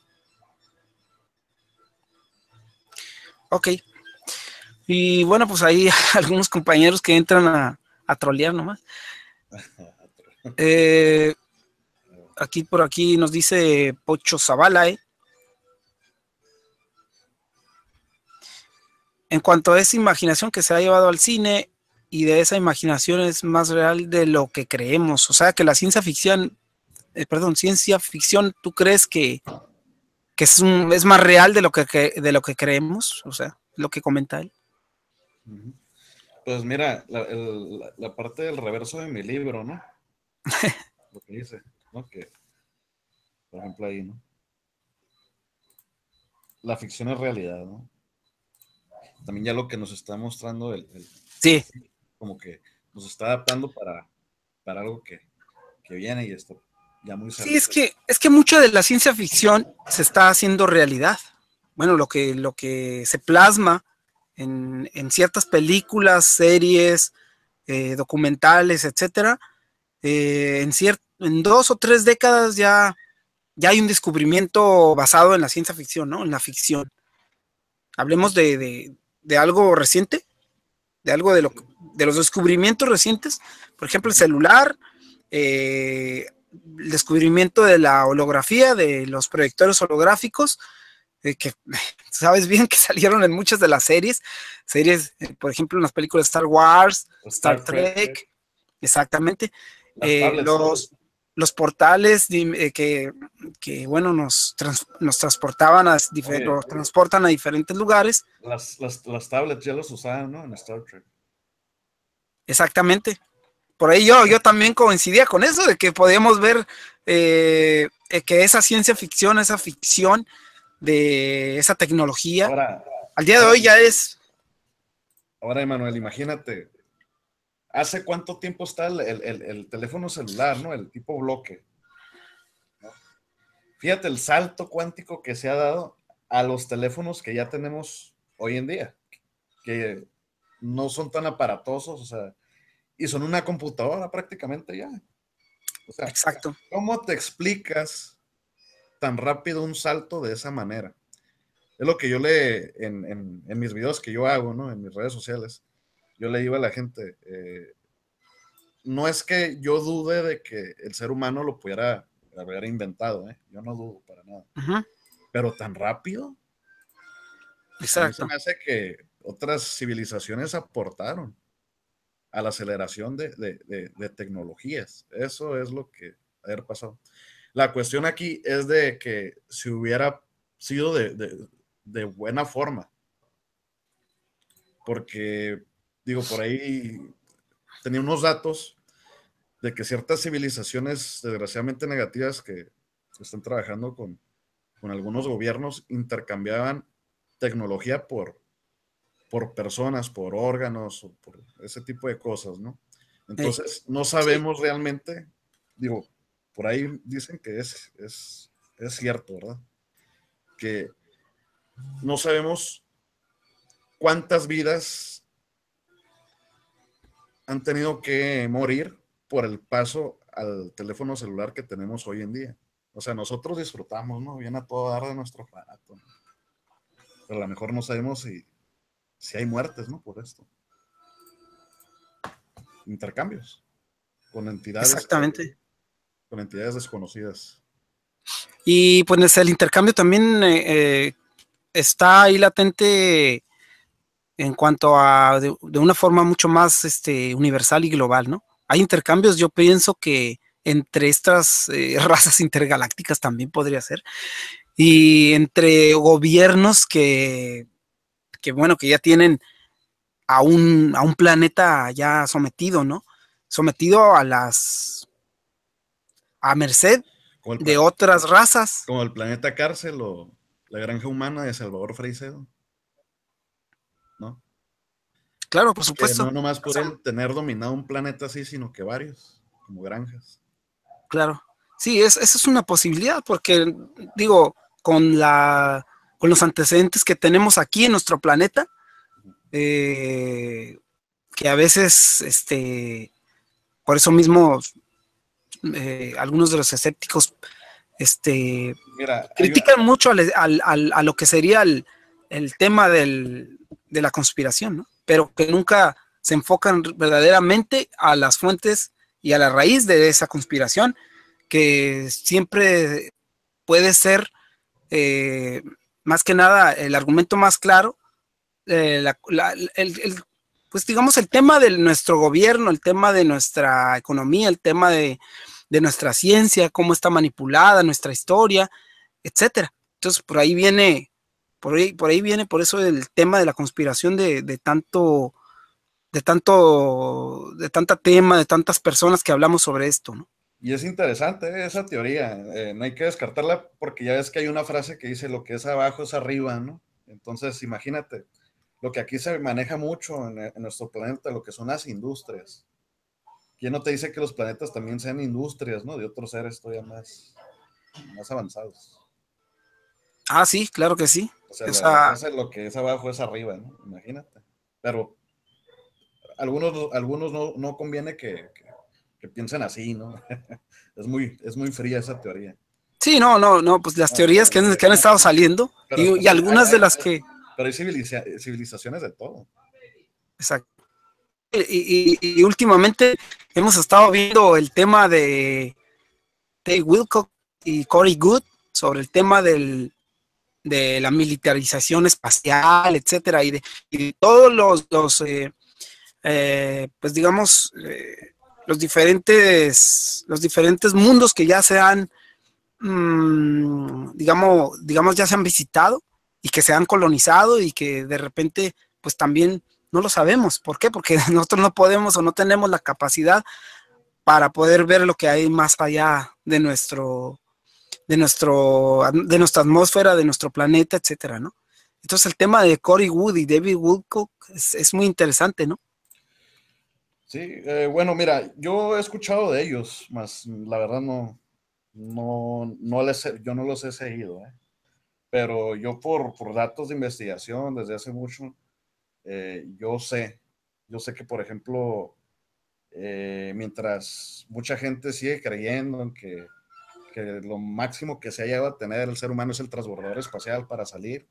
Ok. Y bueno, pues ahí algunos compañeros que entran a, a trolear nomás. Eh, aquí por aquí nos dice Pocho Zavala, ¿eh? En cuanto a esa imaginación que se ha llevado al cine, y de esa imaginación es más real de lo que creemos. O sea, que la ciencia ficción, eh, perdón, ciencia ficción, ¿tú crees que, que es, un, es más real de lo que, que, de lo que creemos? O sea, lo que comenta él. Pues mira, la, el, la, la parte del reverso de mi libro, ¿no? Lo que dice, ¿no? Que, por ejemplo, ahí, ¿no? La ficción es realidad, ¿no? También ya lo que nos está mostrando el, el sí. Como que nos está adaptando para, para algo que, que viene y esto ya muy cerca. Sí, es que, es que mucho de la ciencia ficción se está haciendo realidad. Bueno, lo que, lo que se plasma en, en ciertas películas, series, eh, documentales, etcétera, eh, en, cier en dos o tres décadas ya, ya hay un descubrimiento basado en la ciencia ficción, ¿no? En la ficción. Hablemos de, de, de algo reciente, de algo de, lo, de los descubrimientos recientes, por ejemplo, el celular, eh, el descubrimiento de la holografía, de los proyectores holográficos, eh, que sabes bien que salieron en muchas de las series, series, eh, por ejemplo, en las películas de Star Wars, Star, Star Trek, Trek, exactamente, eh, los, los portales eh, que, que, bueno, nos, trans, nos transportaban a, Oye, nos transportan a diferentes lugares. Las, las, las tablets ya los usaban, ¿no? En Star Trek. Exactamente. Por ahí yo, yo también coincidía con eso, de que podíamos ver eh, que esa ciencia ficción, esa ficción de esa tecnología, ahora, al día de hoy ya es... Ahora, Emanuel, imagínate, ¿hace cuánto tiempo está el, el, el teléfono celular, ¿no? El tipo bloque. ¿No? Fíjate el salto cuántico que se ha dado a los teléfonos que ya tenemos hoy en día, que no son tan aparatosos, o sea, y son una computadora prácticamente ya. O sea, exacto. ¿Cómo te explicas tan rápido un salto de esa manera? Es lo que yo le, en, en, en mis videos que yo hago, ¿no? En mis redes sociales, yo le digo a la gente, eh, no es que yo dude de que el ser humano lo pudiera haber inventado, ¿eh? Yo no dudo para nada. Uh-huh. Pero tan rápido. Exacto. A mí se me hace que otras civilizaciones aportaron a la aceleración de, de, de, de tecnologías. Eso es lo que haber pasado. La cuestión aquí es de que si hubiera sido de, de, de buena forma, porque digo, por ahí tenía unos datos de que ciertas civilizaciones desgraciadamente negativas que están trabajando con, con algunos gobiernos intercambiaban tecnología por, por personas, por órganos, o por ese tipo de cosas, ¿no? Eh, Entonces, no sí, sabemos realmente, digo, por ahí dicen que es, es, es cierto, ¿verdad? Que no sabemos cuántas vidas han tenido que morir por el paso al teléfono celular que tenemos hoy en día. O sea, nosotros disfrutamos, ¿no? Bien a todo dar de nuestro aparato, ¿no? Pero a lo mejor no sabemos si, si hay muertes, ¿no? Por esto. Intercambios con entidades que, exactamente. con entidades desconocidas. Y pues el intercambio también eh, eh, está ahí latente en cuanto a de, de, una forma mucho más este, universal y global, ¿no? Hay intercambios, yo pienso que entre estas eh, razas intergalácticas también podría ser, y entre gobiernos que, que, bueno, que ya tienen a un, a un planeta ya sometido, ¿no? Sometido a las, a merced Como el, de pla- otras razas. como el planeta cárcel o la granja humana de Salvador Freixedo, ¿no? Claro, por Que supuesto. no nomás por él tener dominado un planeta así, sino que varios, como granjas. Claro. Sí, es, esa es una posibilidad, porque digo, con la con los antecedentes que tenemos aquí en nuestro planeta, eh, que a veces, este, por eso mismo, eh, algunos de los escépticos, este, Mira, hay, critican mucho al, al, al, a lo que sería el, el tema del, de la conspiración, ¿no? Pero que nunca se enfocan verdaderamente a las fuentes y a la raíz de esa conspiración, que siempre puede ser, eh, más que nada, el argumento más claro, eh, la, la, el, el, pues digamos el tema de nuestro gobierno, el tema de nuestra economía, el tema de, de nuestra ciencia, cómo está manipulada nuestra historia, etcétera. Entonces, por ahí viene, por ahí, por ahí viene, por eso el tema de la conspiración de, de tanto, de tanto, de tanta tema, de tantas personas que hablamos sobre esto, ¿no? y es interesante, ¿eh? Esa teoría, eh, no hay que descartarla porque ya ves que hay una frase que dice lo que es abajo es arriba, ¿no? Entonces, imagínate, lo que aquí se maneja mucho en, en nuestro planeta, lo que son las industrias. ¿Quién no te dice que los planetas también sean industrias, ¿no? De otros seres todavía más, más avanzados. Ah, sí, claro que sí. O sea, la, la Esa, frase lo que es abajo es arriba, ¿no? Imagínate. Pero algunos, algunos no, no conviene que, que, que piensen así, ¿no? Es muy, es muy fría esa teoría. sí, no, no, no, pues las No, teorías que han, que han estado saliendo pero y, hasta y hay, algunas de hay, las que, pero hay civiliza, civilizaciones de todo. exacto. Y, y, y, últimamente hemos estado viendo el tema de Dave Wilcock y Corey Good sobre el tema del, de la militarización espacial, etcétera, y de, y de todos los, los eh, eh, pues digamos, eh, los diferentes, los diferentes mundos que ya se han, mmm, digamos, digamos, ya se han visitado y que se han colonizado y que de repente, pues también no lo sabemos. ¿Por qué? Porque nosotros no podemos o no tenemos la capacidad para poder ver lo que hay más allá de nuestro, de nuestro, de nuestra atmósfera, de nuestro planeta, etcétera, ¿no? Entonces el tema de Corey Wood y David Woodcock es, es muy interesante, ¿no? Sí, eh, bueno, mira, yo he escuchado de ellos, más la verdad no, no, no les, yo no los he seguido, ¿eh? Pero yo por, por datos de investigación desde hace mucho, eh, yo sé, yo sé que por ejemplo, eh, mientras mucha gente sigue creyendo en que, que lo máximo que se ha llegado a tener el ser humano es el transbordador espacial para salir,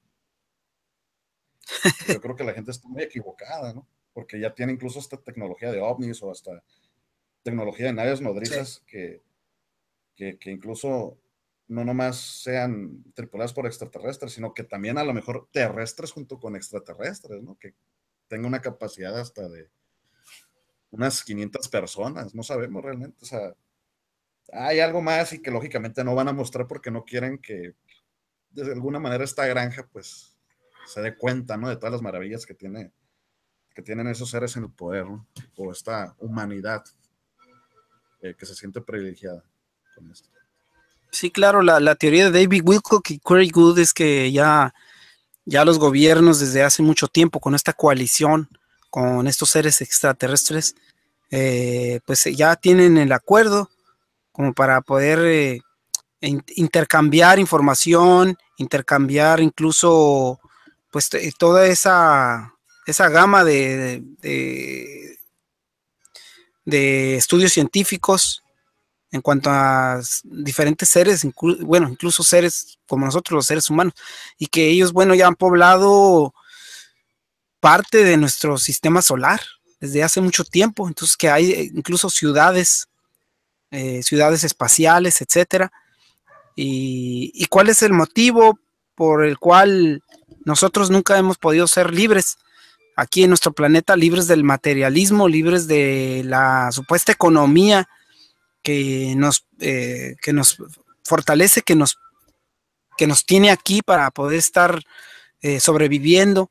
yo creo que la gente está muy equivocada, ¿no? Porque ya tiene incluso esta tecnología de ovnis o hasta tecnología de naves Sí. nodrizas que, que, que incluso no nomás sean tripuladas por extraterrestres, sino que también a lo mejor terrestres junto con extraterrestres, ¿no? Que tenga una capacidad hasta de unas quinientas personas, no sabemos realmente, o sea, hay algo más y que lógicamente no van a mostrar porque no quieren que de alguna manera esta granja pues se dé cuenta, ¿no? De todas las maravillas que tiene que tienen esos seres en el poder, ¿no? O esta humanidad eh, que se siente privilegiada con esto. Sí, claro, la, la teoría de David Wilcock y Craig Good es que ya, ya los gobiernos desde hace mucho tiempo con esta coalición, con estos seres extraterrestres, eh, pues ya tienen el acuerdo como para poder eh, intercambiar información, intercambiar incluso pues toda esa, esa gama de, de, de estudios científicos en cuanto a diferentes seres, inclu bueno, incluso seres como nosotros, los seres humanos, y que ellos, bueno, ya han poblado parte de nuestro sistema solar desde hace mucho tiempo, entonces que hay incluso ciudades, eh, ciudades espaciales, etcétera. Y, y cuál es el motivo por el cual nosotros nunca hemos podido ser libres aquí en nuestro planeta, libres del materialismo, libres de la supuesta economía que nos, eh, que nos fortalece, que nos, que nos tiene aquí para poder estar eh, sobreviviendo.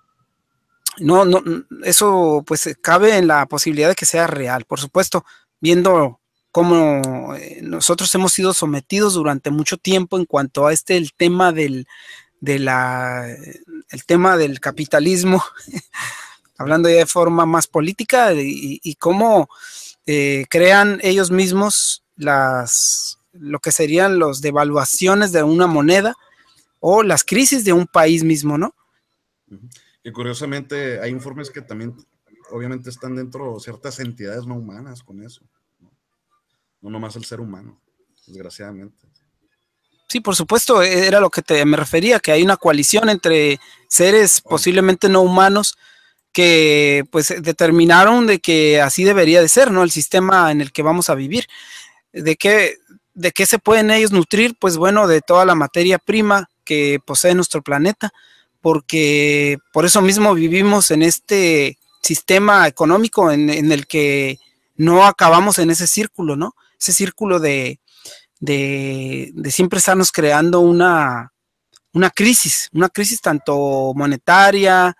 No, no, eso pues cabe en la posibilidad de que sea real, por supuesto, viendo cómo eh, nosotros hemos sido sometidos durante mucho tiempo en cuanto a este el tema del, de la, el tema del capitalismo, hablando ya de forma más política, y, y cómo eh, crean ellos mismos las, lo que serían las devaluaciones de una moneda o las crisis de un país mismo, ¿no? Y curiosamente hay informes que también obviamente están dentro de ciertas entidades no humanas con eso, no, no nomás el ser humano, desgraciadamente. Sí, por supuesto, era lo que te, me refería, que hay una coalición entre seres posiblemente no humanos que pues determinaron de que así debería de ser, ¿no? El sistema en el que vamos a vivir. ¿De qué, de qué se pueden ellos nutrir? Pues bueno, de toda la materia prima que posee nuestro planeta, porque por eso mismo vivimos en este sistema económico en, en el que no acabamos en ese círculo, ¿no? Ese círculo de, de, de siempre estarnos creando una, una crisis, una crisis tanto monetaria,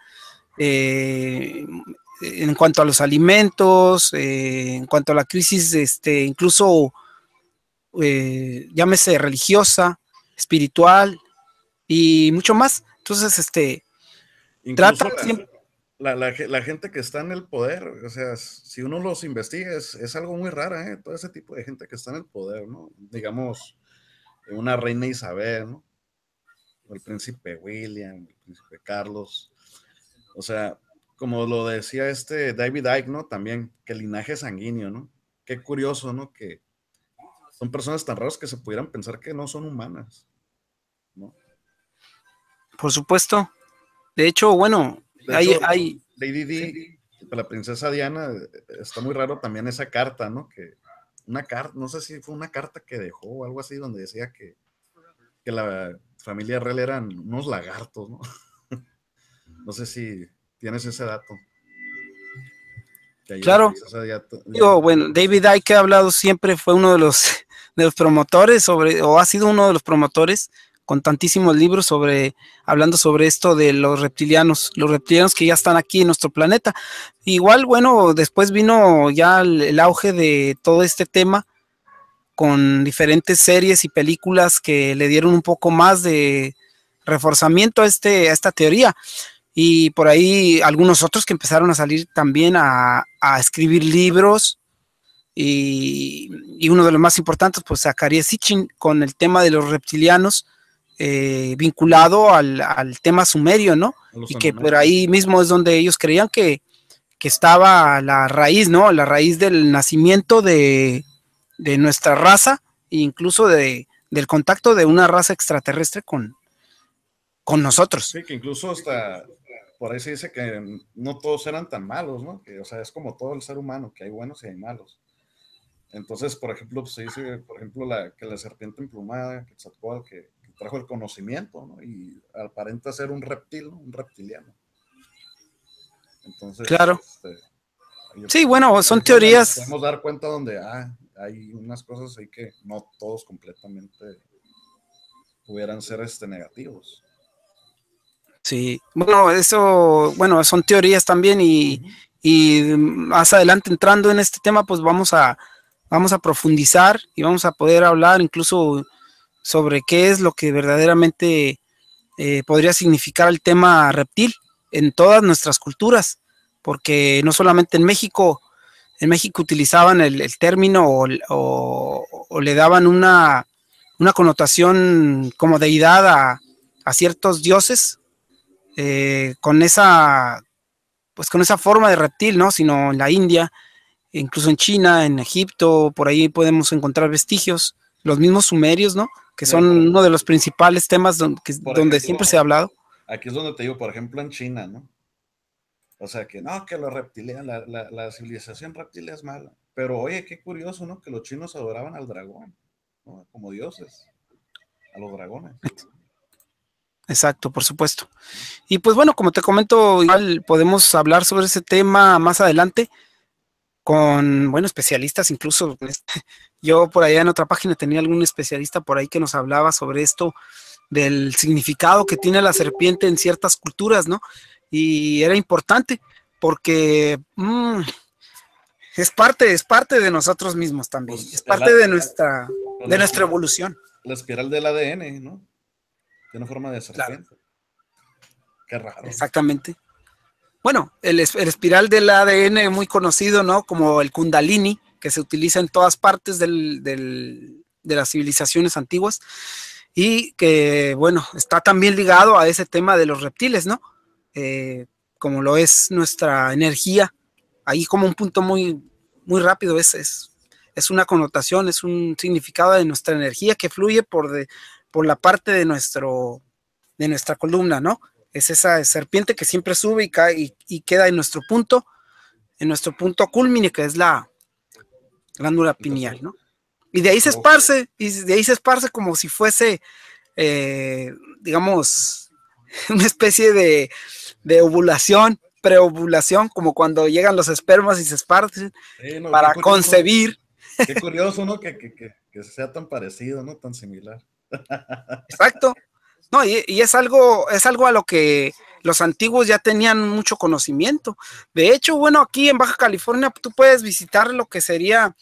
eh, en cuanto a los alimentos, eh, en cuanto a la crisis, este, incluso eh, llámese religiosa, espiritual y mucho más. Entonces, este, Incluso trata la, siempre. La, la, la gente que está en el poder, o sea, si uno los investiga, es, es algo muy raro, ¿eh? Todo ese tipo de gente que está en el poder, ¿no? Digamos, una reina Isabel, ¿no? O el príncipe William, el príncipe Carlos. O sea, como lo decía este David Icke, ¿no? También, que el linaje sanguíneo, ¿no? Qué curioso, ¿no? Que son personas tan raras que se pudieran pensar que no son humanas, ¿no? Por supuesto. De hecho, bueno, De hay, hecho, hay Lady Di, para la princesa Diana, está muy raro también esa carta, ¿no? Que una carta, no sé si fue una carta que dejó o algo así, donde decía que, que la familia real eran unos lagartos, ¿no? No sé si tienes ese dato. Que ahí la claro, princesa Diana, digo, bueno, David Icke ha hablado siempre, fue uno de los, de los promotores sobre, o ha sido uno de los promotores con tantísimos libros sobre, hablando sobre esto de los reptilianos, los reptilianos que ya están aquí en nuestro planeta. Igual, bueno, después vino ya el, el auge de todo este tema con diferentes series y películas que le dieron un poco más de reforzamiento a, este, a esta teoría. Y por ahí algunos otros que empezaron a salir también a, a escribir libros. Y, y, uno de los más importantes, pues Zecharia Sitchin, con el tema de los reptilianos, eh, vinculado al, al, tema sumerio, ¿no? Y que por ahí mismo es donde ellos creían que, que estaba la raíz, ¿no? La raíz del nacimiento de, de nuestra raza, e incluso de, del contacto de una raza extraterrestre con, con nosotros. Sí, que incluso hasta por ahí se dice que no todos eran tan malos, ¿no? Que, o sea, es como todo el ser humano, que hay buenos y hay malos. Entonces, por ejemplo, pues, se dice, por ejemplo, la, que la serpiente emplumada, Quetzalcóatl, que, que trajo el conocimiento, ¿no? Y aparenta ser un reptil, ¿no? Un reptiliano. Entonces, claro. Este, sí, bueno, son teorías. Podemos dar cuenta donde ah, hay unas cosas ahí que no todos completamente pudieran ser este, negativos. Sí, bueno, eso, bueno, son teorías también y, uh-huh. y más adelante entrando en este tema, pues vamos a, vamos a profundizar y vamos a poder hablar incluso sobre qué es lo que verdaderamente eh, podría significar el tema reptil en todas nuestras culturas, porque no solamente en México, en México utilizaban el, el término o, o, o le daban una, una connotación como deidad a, a ciertos dioses, eh, con esa, pues con esa forma de reptil, ¿no? Sino en la India, incluso en China, en Egipto, por ahí podemos encontrar vestigios, los mismos sumerios, ¿no? Que son Mira, uno de los principales temas donde, que, donde ejemplo, siempre se ha hablado. Aquí es donde te digo, por ejemplo, en China, ¿no? O sea, que no, que los reptilianos, la, la, la civilización reptil es mala. Pero oye, qué curioso, ¿no? Que los chinos adoraban al dragón, ¿no? Como dioses, a los dragones. Exacto, por supuesto. Y pues bueno, como te comento, igual podemos hablar sobre ese tema más adelante con, bueno, especialistas incluso. Yo por allá en otra página tenía algún especialista por ahí que nos hablaba sobre esto del significado que tiene la serpiente en ciertas culturas, ¿no? Y era importante porque mmm, es parte, es parte de nosotros mismos también, pues es parte la, de nuestra, de la, nuestra evolución. La espiral del A D N, ¿no? Tiene forma de serpiente. Claro. Qué raro. Exactamente. Bueno, el, el espiral del A D N muy conocido, ¿no? Como el Kundalini, que se utiliza en todas partes del, del, de las civilizaciones antiguas y que, bueno, está también ligado a ese tema de los reptiles, ¿no? Eh, como lo es nuestra energía, ahí como un punto muy, muy rápido, es, es, es una connotación, es un significado de nuestra energía que fluye por, de, por la parte de, nuestro, de nuestra columna, ¿no? Es esa serpiente que siempre sube y cae y, y queda en nuestro punto, en nuestro punto culmine, que es la glándula pineal, ¿no? Y de ahí se esparce, y de ahí se esparce como si fuese, eh, digamos, una especie de, de ovulación, preovulación, como cuando llegan los espermas y se esparcen sí, no, para concebir. Qué curioso, ¿no? Que, que, que, que sea tan parecido, ¿no? Tan similar. Exacto. No, y, y es algo, es algo a lo que los antiguos ya tenían mucho conocimiento. De hecho, bueno, aquí en Baja California tú puedes visitar lo que sería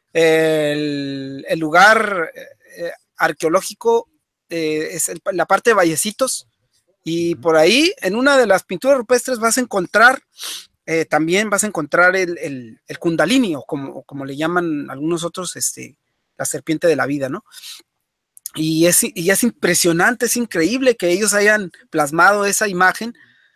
el, el lugar eh, arqueológico, eh, es el, la parte de Vallecitos, y por ahí en una de las pinturas rupestres vas a encontrar, eh, también vas a encontrar el, el, el Kundalini, o como, como le llaman algunos otros, este, la serpiente de la vida, ¿no? Y es, y es impresionante, es increíble que ellos hayan plasmado esa imagen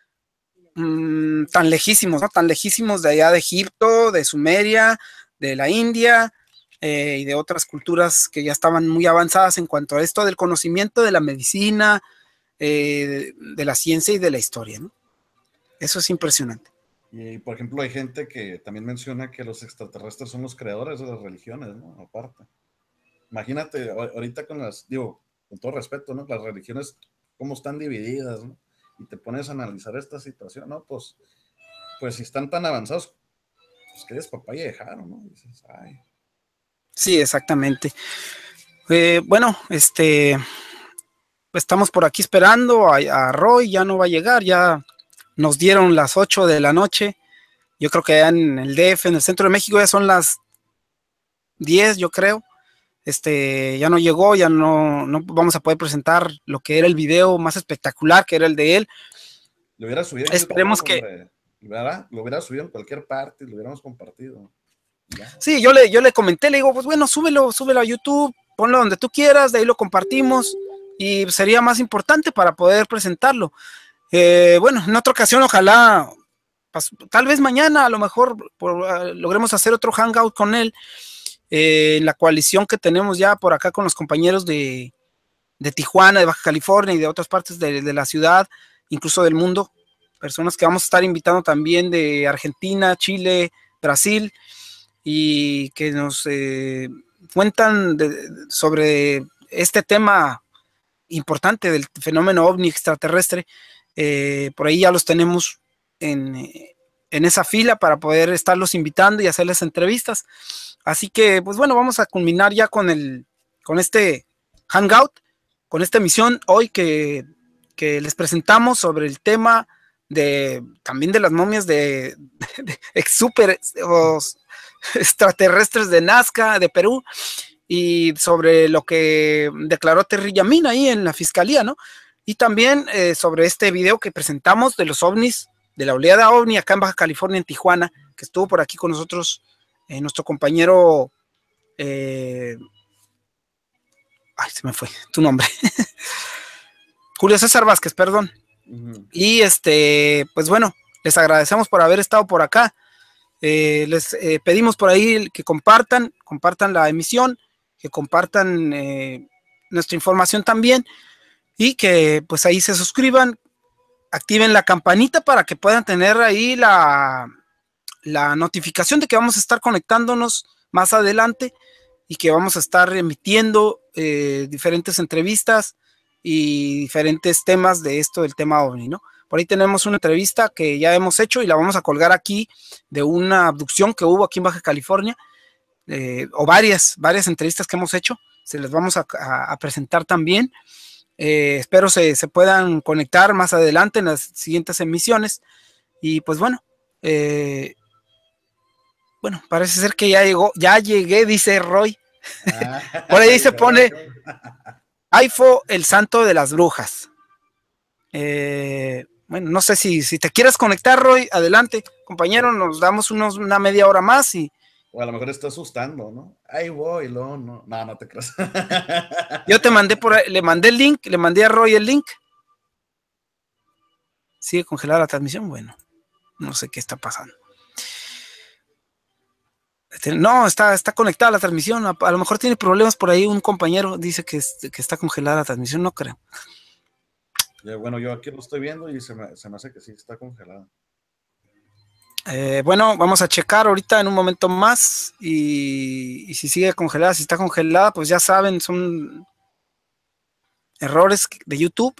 mmm, tan lejísimos, ¿no? Tan lejísimos de allá de Egipto, de Sumeria, de la India eh, y de otras culturas que ya estaban muy avanzadas en cuanto a esto del conocimiento de la medicina, eh, de, de la ciencia y de la historia, ¿no? Eso es impresionante. Y, por ejemplo, hay gente que también menciona que los extraterrestres son los creadores de las religiones, ¿no? Aparte. Imagínate, ahorita con las, digo, con todo respeto, ¿no? Las religiones, cómo están divididas, ¿no? Y te pones a analizar esta situación, ¿no? Pues, pues si están tan avanzados, pues que es papá y dejaron, ¿no? Y dices, ay. Sí, exactamente. Eh, bueno, este, estamos por aquí esperando a, a Roy, ya no va a llegar, ya nos dieron las ocho de la noche. Yo creo que ya en el D F, en el centro de México, ya son las diez, yo creo. Este, ya no llegó, ya no, no vamos a poder presentar lo que era el video más espectacular, que era el de él. Lo hubiera subido en Esperemos YouTube, que hombre, ¿verdad? Lo hubiera subido en cualquier parte, lo hubiéramos compartido. Ya. Sí, yo le, yo le comenté, le digo, pues bueno, súbelo, súbelo a YouTube, ponlo donde tú quieras, de ahí lo compartimos y sería más importante para poder presentarlo. Eh, bueno, en otra ocasión, ojalá, pues, tal vez mañana, a lo mejor por, uh, logremos hacer otro hangout con él. Eh, la coalición que tenemos ya por acá con los compañeros de, de Tijuana, de Baja California y de otras partes de, de la ciudad, incluso del mundo, personas que vamos a estar invitando también de Argentina, Chile, Brasil, y que nos eh, cuentan de, sobre este tema importante del fenómeno ovni extraterrestre. Eh, por ahí ya los tenemos en, en esa fila para poder estarlos invitando y hacerles entrevistas. Así que, pues bueno, vamos a culminar ya con, el, con este hangout, con esta emisión hoy que, que les presentamos sobre el tema de también de las momias de, de, de ex super o extraterrestres de Nazca, de Perú, y sobre lo que declaró Terry Yamin ahí en la fiscalía, ¿no? Y también eh, sobre este video que presentamos de los ovnis, de la oleada ovni acá en Baja California, en Tijuana, que estuvo por aquí con nosotros eh, nuestro compañero, eh, ay, se me fue tu nombre, Julio César Vázquez, perdón. Uh-huh. Y este, pues bueno, les agradecemos por haber estado por acá. Eh, les eh, pedimos por ahí que compartan, compartan la emisión, que compartan eh, nuestra información también, y que pues ahí se suscriban, activen la campanita para que puedan tener ahí la, la notificación de que vamos a estar conectándonos más adelante y que vamos a estar emitiendo eh, diferentes entrevistas y diferentes temas de esto del tema ovni, ¿no? Por ahí tenemos una entrevista que ya hemos hecho y la vamos a colgar aquí de una abducción que hubo aquí en Baja California, eh, o varias, varias entrevistas que hemos hecho, se les vamos a, a, a presentar también. Eh, espero se, se puedan conectar más adelante en las siguientes emisiones. Y pues bueno, eh, bueno, parece ser que ya llegó, ya llegué, dice Roy. Ah, por ahí se pone Aifo, el santo de las brujas. Eh, bueno, no sé si, si te quieres conectar, Roy, adelante, compañero, nos damos unos, una media hora más y... O a lo mejor está asustando, ¿no? Ahí voy, lo, no, no, no te creas. Yo te mandé por ahí, le mandé el link, le mandé a Roy el link. ¿Sigue congelada la transmisión? Bueno, no sé qué está pasando. No, está, está conectada la transmisión, a, a lo mejor tiene problemas por ahí, un compañero dice que, que está congelada la transmisión, no creo. Ya, bueno, yo aquí lo estoy viendo y se me, se me hace que sí está congelada. Eh, bueno, vamos a checar ahorita en un momento más y, y si sigue congelada, si está congelada, pues ya saben, son errores de YouTube.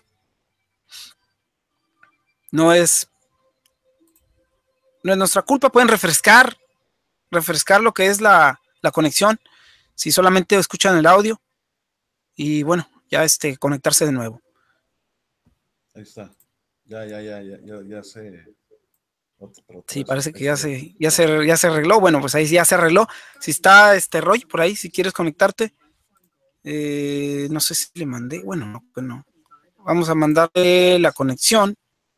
No es, no es nuestra culpa, pueden refrescar, refrescar lo que es la, la conexión, si solamente escuchan el audio y bueno, ya este, conectarse de nuevo. Ahí está, ya, ya, ya, ya, ya, ya se... Sí, parece que ya se, ya se, ya se arregló. Bueno, pues ahí ya se arregló. Si está este Roy por ahí, si quieres conectarte, eh, no sé si le mandé. Bueno, no, pues no. Vamos a mandarle la conexión.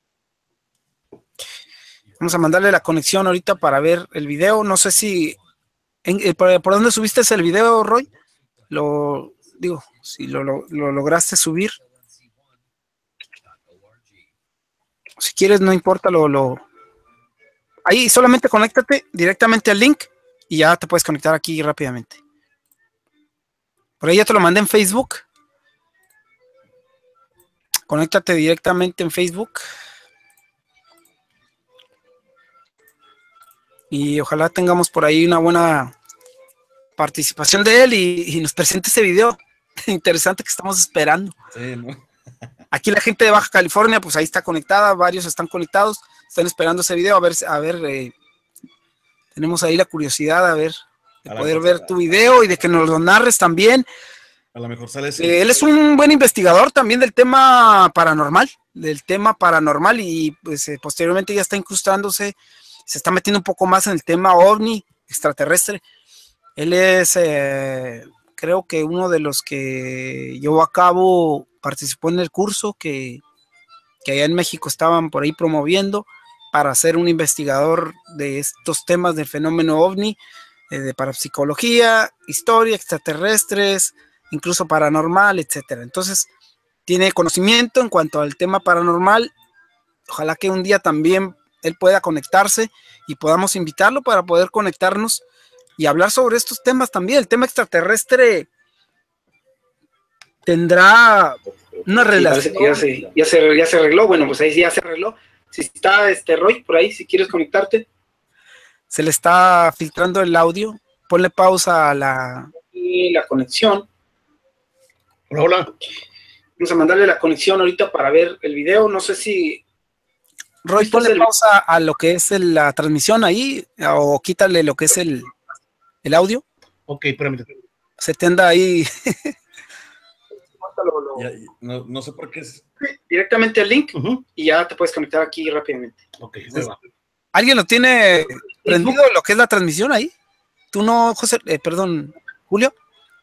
Vamos a mandarle la conexión ahorita para ver el video. No sé si en, eh, por, por dónde subiste el video, Roy. Lo digo, si lo, lo, lo lograste subir. Si quieres, no importa, lo, lo ahí solamente conéctate directamente al link y ya te puedes conectar aquí rápidamente. Por ahí ya te lo mandé en Facebook. Conéctate directamente en Facebook. Y ojalá tengamos por ahí una buena participación de él y, y nos presente ese video interesante que estamos esperando. Sí, ¿no? Aquí la gente de Baja California, pues ahí está conectada, varios están conectados. Están esperando ese video, a ver, a ver, eh, tenemos ahí la curiosidad, a ver, de a poder ver tu video y de que nos lo narres también. A lo mejor sale eh, él es un buen investigador también del tema paranormal, del tema paranormal y pues eh, posteriormente ya está incrustándose, se está metiendo un poco más en el tema ovni, extraterrestre. Él es, eh, creo que uno de los que llevó a cabo, participó en el curso que, que allá en México estaban por ahí promoviendo, para ser un investigador de estos temas del fenómeno ovni, eh, de parapsicología, historia, extraterrestres, incluso paranormal, etcétera. Entonces, tiene conocimiento en cuanto al tema paranormal. Ojalá que un día también él pueda conectarse y podamos invitarlo para poder conectarnos y hablar sobre estos temas también. El tema extraterrestre tendrá una relación. Sí, ya, se, ya, se, ya se arregló. Bueno, pues ahí ya se arregló. Si está este Roy por ahí, si quieres conectarte. Se le está filtrando el audio. Ponle pausa a la, y la conexión. Hola, hola. Vamos a mandarle la conexión ahorita para ver el video. No sé si... Roy, ponle el... pausa a lo que es el, la transmisión ahí, o quítale lo que es el, el audio. Ok, permíteme. Se te anda ahí... lo, lo... Ya, no, no sé por qué es. Directamente el link Uh-huh. y ya te puedes conectar aquí rápidamente. Ok, Entonces, va. ¿alguien lo tiene prendido lo que es la transmisión ahí? ¿Tú no, José? Eh, perdón, Julio.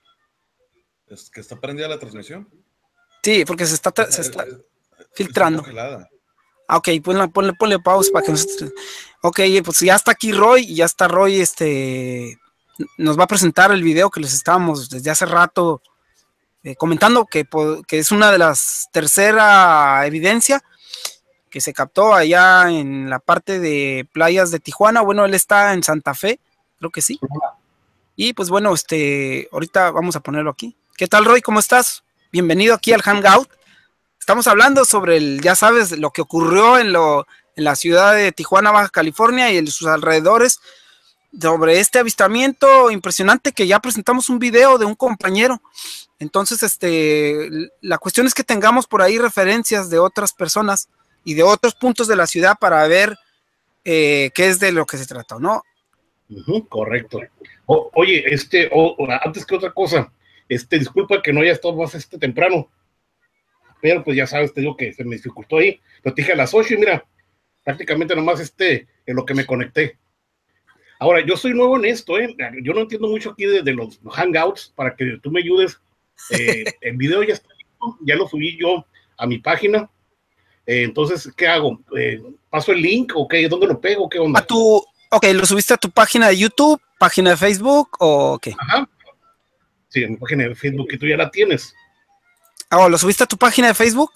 ¿Es que está prendida la transmisión? Sí, porque se está, Está, se está es- filtrando. está congelada. Ah, ok, ponle, ponle, ponle pausa para que nosotros... Ok, pues ya está aquí Roy, y ya está Roy, este... Nos va a presentar el video que les estábamos desde hace rato eh, comentando, que, que es una de las tercera evidencia que se captó allá en la parte de playas de Tijuana. Bueno, él está en Santa Fe, creo que sí. Y pues bueno, este, ahorita vamos a ponerlo aquí. ¿Qué tal, Roy? ¿Cómo estás? Bienvenido aquí al Hangout. Estamos hablando sobre el, ya sabes, lo que ocurrió en, lo, en la ciudad de Tijuana, Baja California y en sus alrededores, sobre este avistamiento impresionante que ya presentamos un video de un compañero. Entonces, este, la cuestión es que tengamos por ahí referencias de otras personas y de otros puntos de la ciudad para ver eh, qué es de lo que se trata, ¿no? Uh-huh, correcto. O, oye, este, o, o, antes que otra cosa, este, disculpa que no haya estado más este temprano, pero pues ya sabes, te digo que se me dificultó ahí, lo dije a las ocho y mira, prácticamente nomás este, en lo que me conecté. Ahora, yo soy nuevo en esto, ¿eh? Yo no entiendo mucho aquí de, de los hangouts, para que tú me ayudes. Eh, el video ya está listo, ya lo subí yo a mi página. Eh, entonces, ¿qué hago? Eh, ¿Paso el link o qué? ¿Dónde lo pego? ¿Qué onda? A tu, ok, ¿lo subiste a tu página de YouTube, página de Facebook o qué? Ajá. Sí, en mi página de Facebook, que tú ya la tienes. Ah, ¿lo subiste a tu página de Facebook?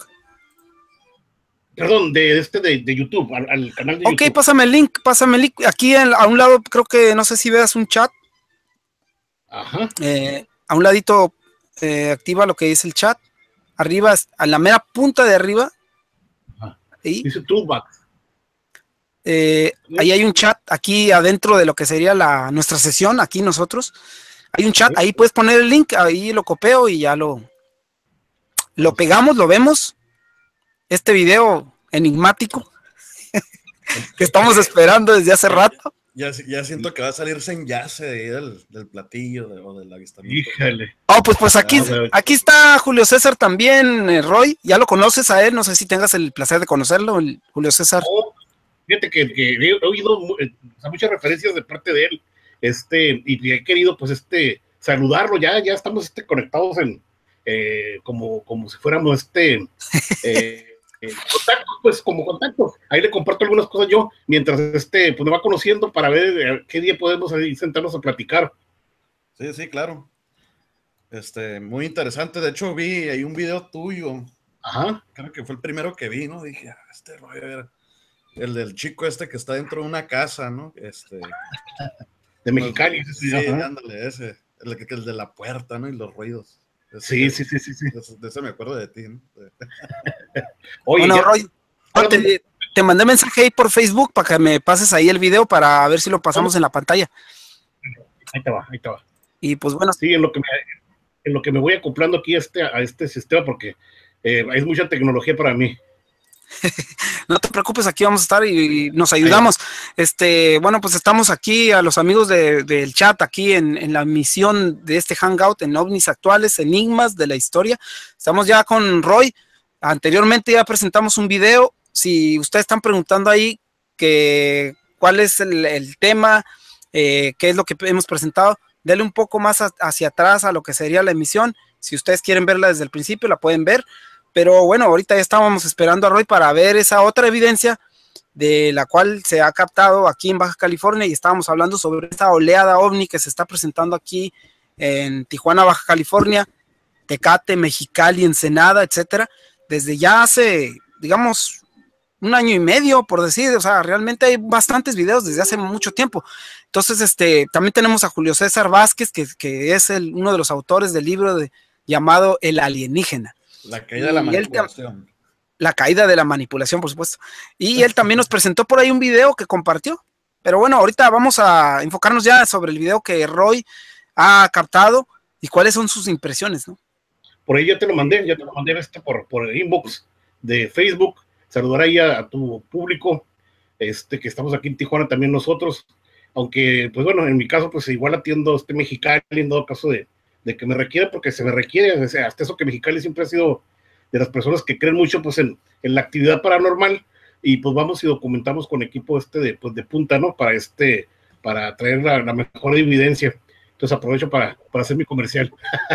Perdón, de este de, de YouTube, al, al canal de Ok, YouTube. Ok, pásame el link, pásame el link. Aquí en, a un lado, creo que, no sé si veas un chat. Ajá. Eh, a un ladito eh, activa lo que dice el chat. Arriba, a la mera punta de arriba. Ajá. Ahí. Dice Toolbox. Eh, ahí hay un chat, aquí adentro de lo que sería la, nuestra sesión, aquí nosotros. Hay un chat, ahí puedes poner el link, ahí lo copio y ya lo, lo pegamos, lo vemos. Este video enigmático que estamos esperando desde hace rato. Ya, ya siento que va a salir Senyase de ahí del, del platillo de, o del avistamiento. Híjale. Oh, pues, pues aquí, aquí está Julio César también, eh, Roy. Ya lo conoces a él, no sé si tengas el placer de conocerlo, el Julio César. Oh, fíjate que, que he oído eh, muchas referencias de parte de él, este, y he querido, pues, este, saludarlo. Ya, ya estamos este, conectados en, eh, como, como si fuéramos este. Eh, Eh, contacto, pues como contacto, ahí le comparto algunas cosas yo, mientras este, pues me va conociendo para ver eh, qué día podemos ahí sentarnos a platicar. Sí, sí, claro. Este, muy interesante, de hecho vi ahí un video tuyo. Ajá. Creo que fue el primero que vi, ¿no? Dije, ah, este rollo era el del chico este que está dentro de una casa, ¿no? Este. De Mexicali. No, sí, sí, ándale, ese, el, el de la puerta, ¿no? Y los ruidos. Sí, sí, sí, sí, sí. De, de eso me acuerdo de ti, ¿no? Oye, bueno, ya, Roy, te, te mandé mensaje ahí por Facebook para que me pases ahí el video para ver si lo pasamos en la pantalla. Ahí te va, ahí te va. Y pues bueno. Sí, en lo que me, en lo que me voy acoplando aquí a este, a este sistema, porque eh, es mucha tecnología para mí. No te preocupes, aquí vamos a estar y, y nos ayudamos. Este, bueno, pues estamos aquí a los amigos de, del chat, aquí en, en la misión de este Hangout en OVNIs Actuales, Enigmas de la Historia. Estamos ya con Roy. Anteriormente ya presentamos un video. Si ustedes están preguntando ahí que cuál es el, el tema, eh, qué es lo que hemos presentado, denle un poco más a, hacia atrás a lo que sería la emisión. Si ustedes quieren verla desde el principio, la pueden ver. Pero bueno, ahorita ya estábamos esperando a Roy para ver esa otra evidencia de la cual se ha captado aquí en Baja California, y estábamos hablando sobre esta oleada ovni que se está presentando aquí en Tijuana, Baja California, Tecate, Mexicali, Ensenada, etcétera, desde ya hace, digamos, un año y medio, por decir. O sea, realmente hay bastantes videos desde hace mucho tiempo. Entonces, este, también tenemos a Julio César Vázquez, que, que es el, uno de los autores del libro de, llamado El Alienígena. La caída de la manipulación. La caída de la manipulación, por supuesto. Y él también nos presentó por ahí un video que compartió. Pero bueno, ahorita vamos a enfocarnos ya sobre el video que Roy ha captado y cuáles son sus impresiones, ¿no? Por ahí ya te lo mandé, ya te lo mandé este por, por el inbox de Facebook. Saludar ahí a, a tu público, este, que estamos aquí en Tijuana también nosotros. Aunque, pues bueno, en mi caso, pues igual atiendo este Mexicali, en todo caso de, de que me requiere, porque se me requiere, o sea, hasta eso que Mexicali siempre ha sido de las personas que creen mucho pues en, en la actividad paranormal, y pues vamos y documentamos con equipo este de, pues, de punta, ¿no? Para este, para traer la, la mejor evidencia. Entonces aprovecho para, para hacer mi comercial.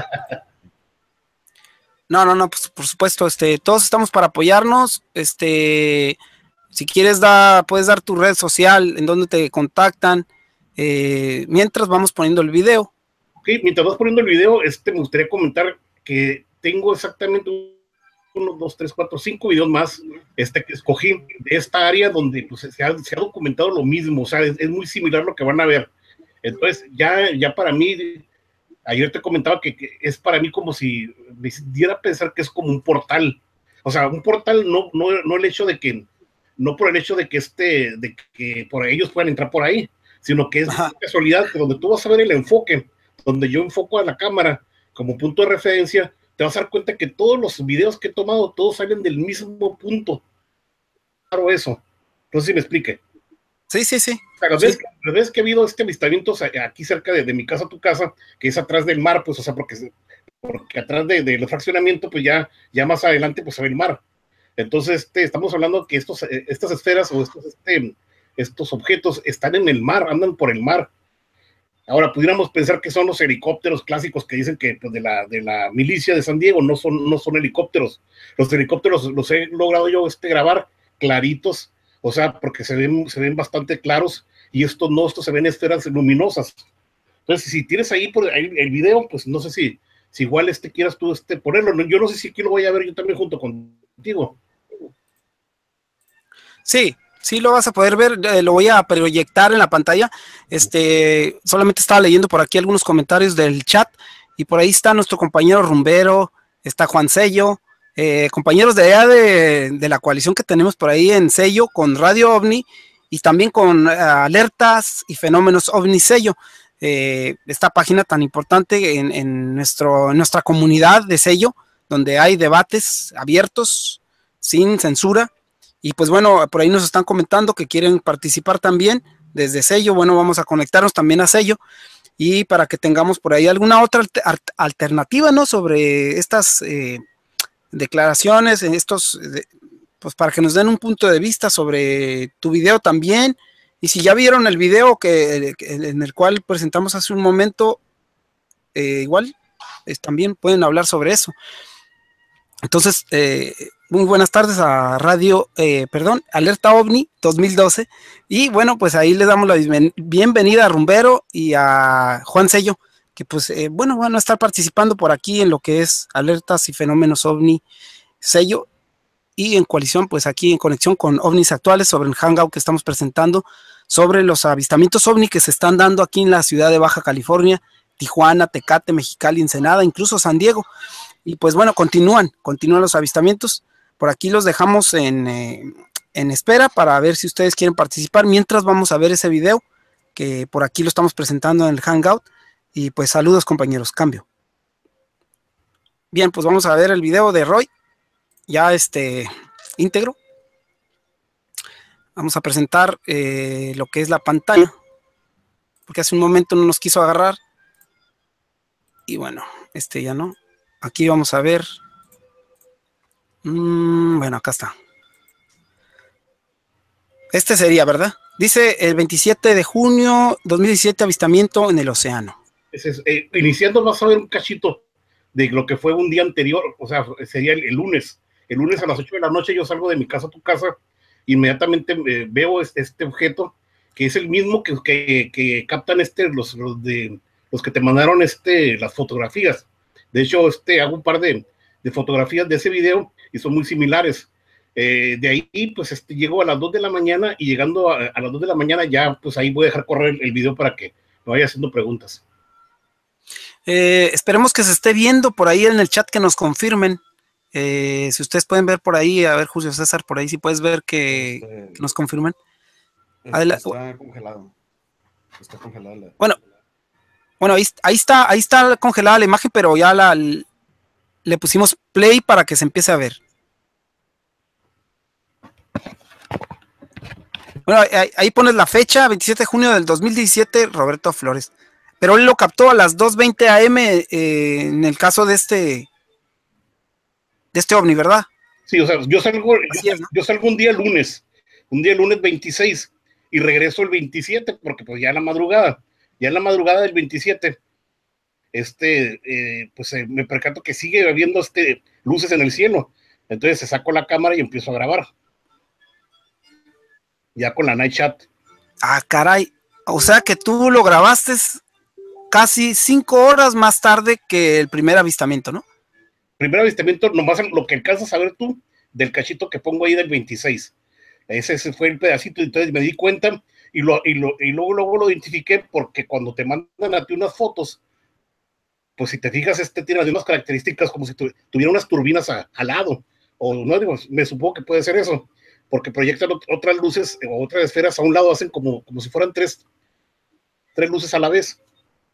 No, no, no, pues por supuesto, este, todos estamos para apoyarnos, este, si quieres da, puedes dar tu red social, en donde te contactan, eh, mientras vamos poniendo el video. Ok, mientras vas poniendo el video, este, me gustaría comentar que tengo exactamente uno, dos, tres, cuatro, cinco videos más, este, que escogí de esta área donde pues, se, ha, se ha documentado lo mismo, o sea, es, es muy similar lo que van a ver. Entonces, ya, ya para mí, ayer te comentaba que, que es para mí como si me diera a pensar que es como un portal. O sea, un portal no, no, no el hecho de que, no por el hecho de que este, de que por ellos puedan entrar por ahí, sino que es Ajá. casualidad que donde tú vas a ver el enfoque, donde yo enfoco a la cámara como punto de referencia, te vas a dar cuenta que todos los videos que he tomado, todos salen del mismo punto. Claro, eso. No sé si me explique. Sí, sí, sí. O sea, las, sí. veces, las veces que ha habido este avistamiento aquí cerca de, de mi casa a tu casa, que es atrás del mar, pues, o sea, porque, porque atrás de, de los fraccionamientos, pues ya, ya más adelante, pues se ve el mar. Entonces, este, estamos hablando que estos, estas esferas o estos, este, estos objetos están en el mar, andan por el mar. Ahora, pudiéramos pensar que son los helicópteros clásicos que dicen que pues, de, la, de la milicia de San Diego, no son, no son helicópteros. Los helicópteros los he logrado yo este, grabar claritos, o sea, porque se ven, se ven bastante claros, y estos no, estos se ven esferas luminosas. Entonces, si tienes ahí, por ahí el video, pues no sé si, si igual este quieras tú este, ponerlo. Yo no sé si aquí lo voy a ver yo también junto contigo. Sí, sí lo vas a poder ver, eh, lo voy a proyectar en la pantalla. Este, solamente estaba leyendo por aquí algunos comentarios del chat, y por ahí está nuestro compañero Rumbero, está Juan Sello, eh, compañeros de allá de, de la coalición que tenemos por ahí en Sello, con Radio OVNI, y también con uh, Alertas y Fenómenos OVNI Sello, eh, esta página tan importante en, en, nuestro, en nuestra comunidad de Sello, donde hay debates abiertos, sin censura. Y pues bueno, por ahí nos están comentando que quieren participar también desde Sello. Bueno, vamos a conectarnos también a Sello, y para que tengamos por ahí alguna otra alternativa, ¿no? Sobre estas eh, declaraciones, en estos, de, pues para que nos den un punto de vista sobre tu video también. Y si ya vieron el video que, en el cual presentamos hace un momento, eh, igual es, también pueden hablar sobre eso. Entonces, eh, muy buenas tardes a Radio, eh, perdón, Alerta OVNI dos mil doce, y bueno, pues ahí les damos la bienvenida a Rumbero y a Juan Sello, que pues, eh, bueno, van a estar participando por aquí en lo que es Alertas y Fenómenos OVNI Sello, y en coalición, pues aquí en conexión con OVNIs actuales, sobre el hangout que estamos presentando, sobre los avistamientos OVNI que se están dando aquí en la ciudad de Baja California, Tijuana, Tecate, Mexicali, Ensenada, incluso San Diego. Y pues bueno, continúan, continúan los avistamientos. Por aquí los dejamos en, eh, en espera para ver si ustedes quieren participar, mientras vamos a ver ese video, que por aquí lo estamos presentando en el Hangout. Y pues saludos, compañeros, cambio. Bien, pues vamos a ver el video de Roy, ya este íntegro. Vamos a presentar eh, lo que es la pantalla, porque hace un momento no nos quiso agarrar. Y bueno, este ya no. Aquí vamos a ver. Mm, bueno, acá está. Este sería, ¿verdad? Dice el veintisiete de junio dos mil diecisiete, avistamiento en el océano. Es, es, eh, iniciando vas a ver un cachito de lo que fue un día anterior, o sea, sería el, el lunes. El lunes a las ocho de la noche yo salgo de mi casa a tu casa, inmediatamente eh, veo este, este objeto, que es el mismo que, que, que captan este, los, los, de, los que te mandaron este, las fotografías. De hecho, este, hago un par de, de fotografías de ese video y son muy similares. Eh, de ahí, pues, este, llego a las dos de la mañana, y llegando a, a las dos de la mañana ya, pues, ahí voy a dejar correr el, el video para que me vaya haciendo preguntas. Eh, esperemos que se esté viendo por ahí en el chat, que nos confirmen. Eh, si ustedes pueden ver por ahí, a ver, Julio César, por ahí si puedes ver que, este, que nos confirmen. Este está congelado. Está congelada la... Bueno, bueno ahí, ahí, está, ahí está congelada la imagen, pero ya la, le pusimos play para que se empiece a ver. Bueno, ahí, ahí pones la fecha, veintisiete de junio del dos mil diecisiete, Roberto Flores. Pero él lo captó a las dos veinte a eme eh, en el caso de este de este ovni, ¿verdad? Sí, o sea, yo salgo, yo, es, ¿no? yo salgo un día lunes, un día lunes veintiséis y regreso el veintisiete, porque pues ya en la madrugada, ya en la madrugada del veintisiete, este, eh, pues eh, me percato que sigue habiendo este, luces en el cielo. Entonces se saco la cámara y empiezo a grabar. Ya con la Night Chat. Ah, caray. O sea que tú lo grabaste casi cinco horas más tarde que el primer avistamiento, ¿no? Primer avistamiento, nomás lo que alcanzas a ver tú del cachito que pongo ahí del veintiséis. Ese, ese fue el pedacito, entonces me di cuenta y, lo, y, lo, y luego, luego lo identifiqué, porque cuando te mandan a ti unas fotos, pues si te fijas, este tiene unas características como si tu, tuviera unas turbinas a, al lado, o no digo, me supongo que puede ser eso, porque proyectan otras luces o otras esferas a un lado, hacen como, como si fueran tres, tres luces a la vez.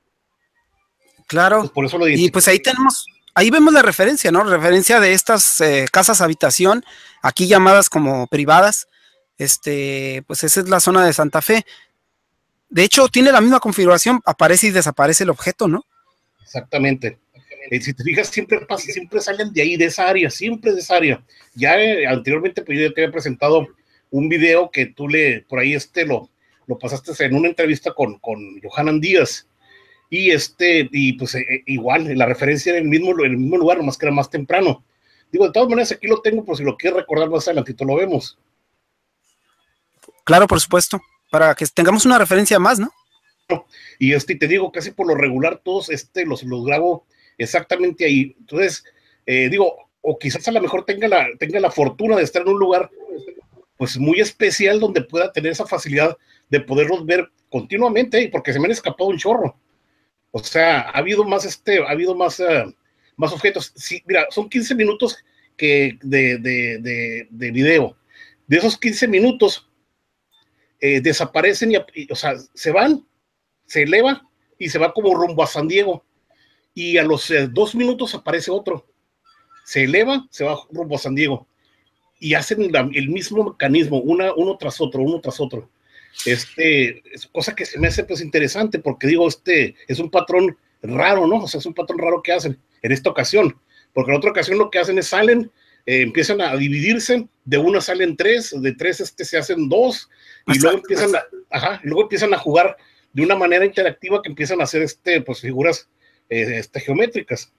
Claro, pues por eso lo y pues ahí tenemos, ahí vemos la referencia, ¿no? Referencia de estas eh, casas habitación, aquí llamadas como privadas, este, pues esa es la zona de Santa Fe. De hecho, tiene la misma configuración, aparece y desaparece el objeto, ¿no? Exactamente. Eh, si te fijas, siempre pasa, siempre salen de ahí, de esa área, siempre de esa área. Ya eh, anteriormente, pues yo te había presentado un video que tú le, por ahí este, lo, lo pasaste en una entrevista con, con Johanan Díaz. Y este, y pues eh, igual, la referencia era en el mismo, en el mismo lugar, nomás que era más temprano. Digo, de todas maneras, aquí lo tengo, por si lo quieres recordar más adelantito, lo vemos. Claro, por supuesto, para que tengamos una referencia más, ¿no? Y este, te digo, casi por lo regular, todos este, los, los grabo exactamente ahí. Entonces, eh, digo, o quizás a lo mejor tenga la, tenga la fortuna de estar en un lugar pues muy especial donde pueda tener esa facilidad de poderlos ver continuamente, ¿eh? Porque se me han escapado un chorro. O sea, ha habido más, este, ha habido más, uh, más objetos. Sí, mira, son quince minutos que de, de, de, de video. De esos quince minutos, eh, desaparecen y, y, o sea, se van, se eleva y se va como rumbo a San Diego. Y a los eh, dos minutos aparece otro. Se eleva, se va rumbo a San Diego. Y hacen la, el mismo mecanismo, una, uno tras otro, uno tras otro. Este, es cosa que se me hace pues interesante, porque digo, este es un patrón raro, ¿no? O sea, es un patrón raro que hacen en esta ocasión, porque en otra ocasión lo que hacen es salen, eh, empiezan a dividirse, de una salen tres, de tres este se hacen dos, y hasta, luego empiezan a, ajá, y luego empiezan a jugar de una manera interactiva que empiezan a hacer este, pues figuras eh, este, geométricas.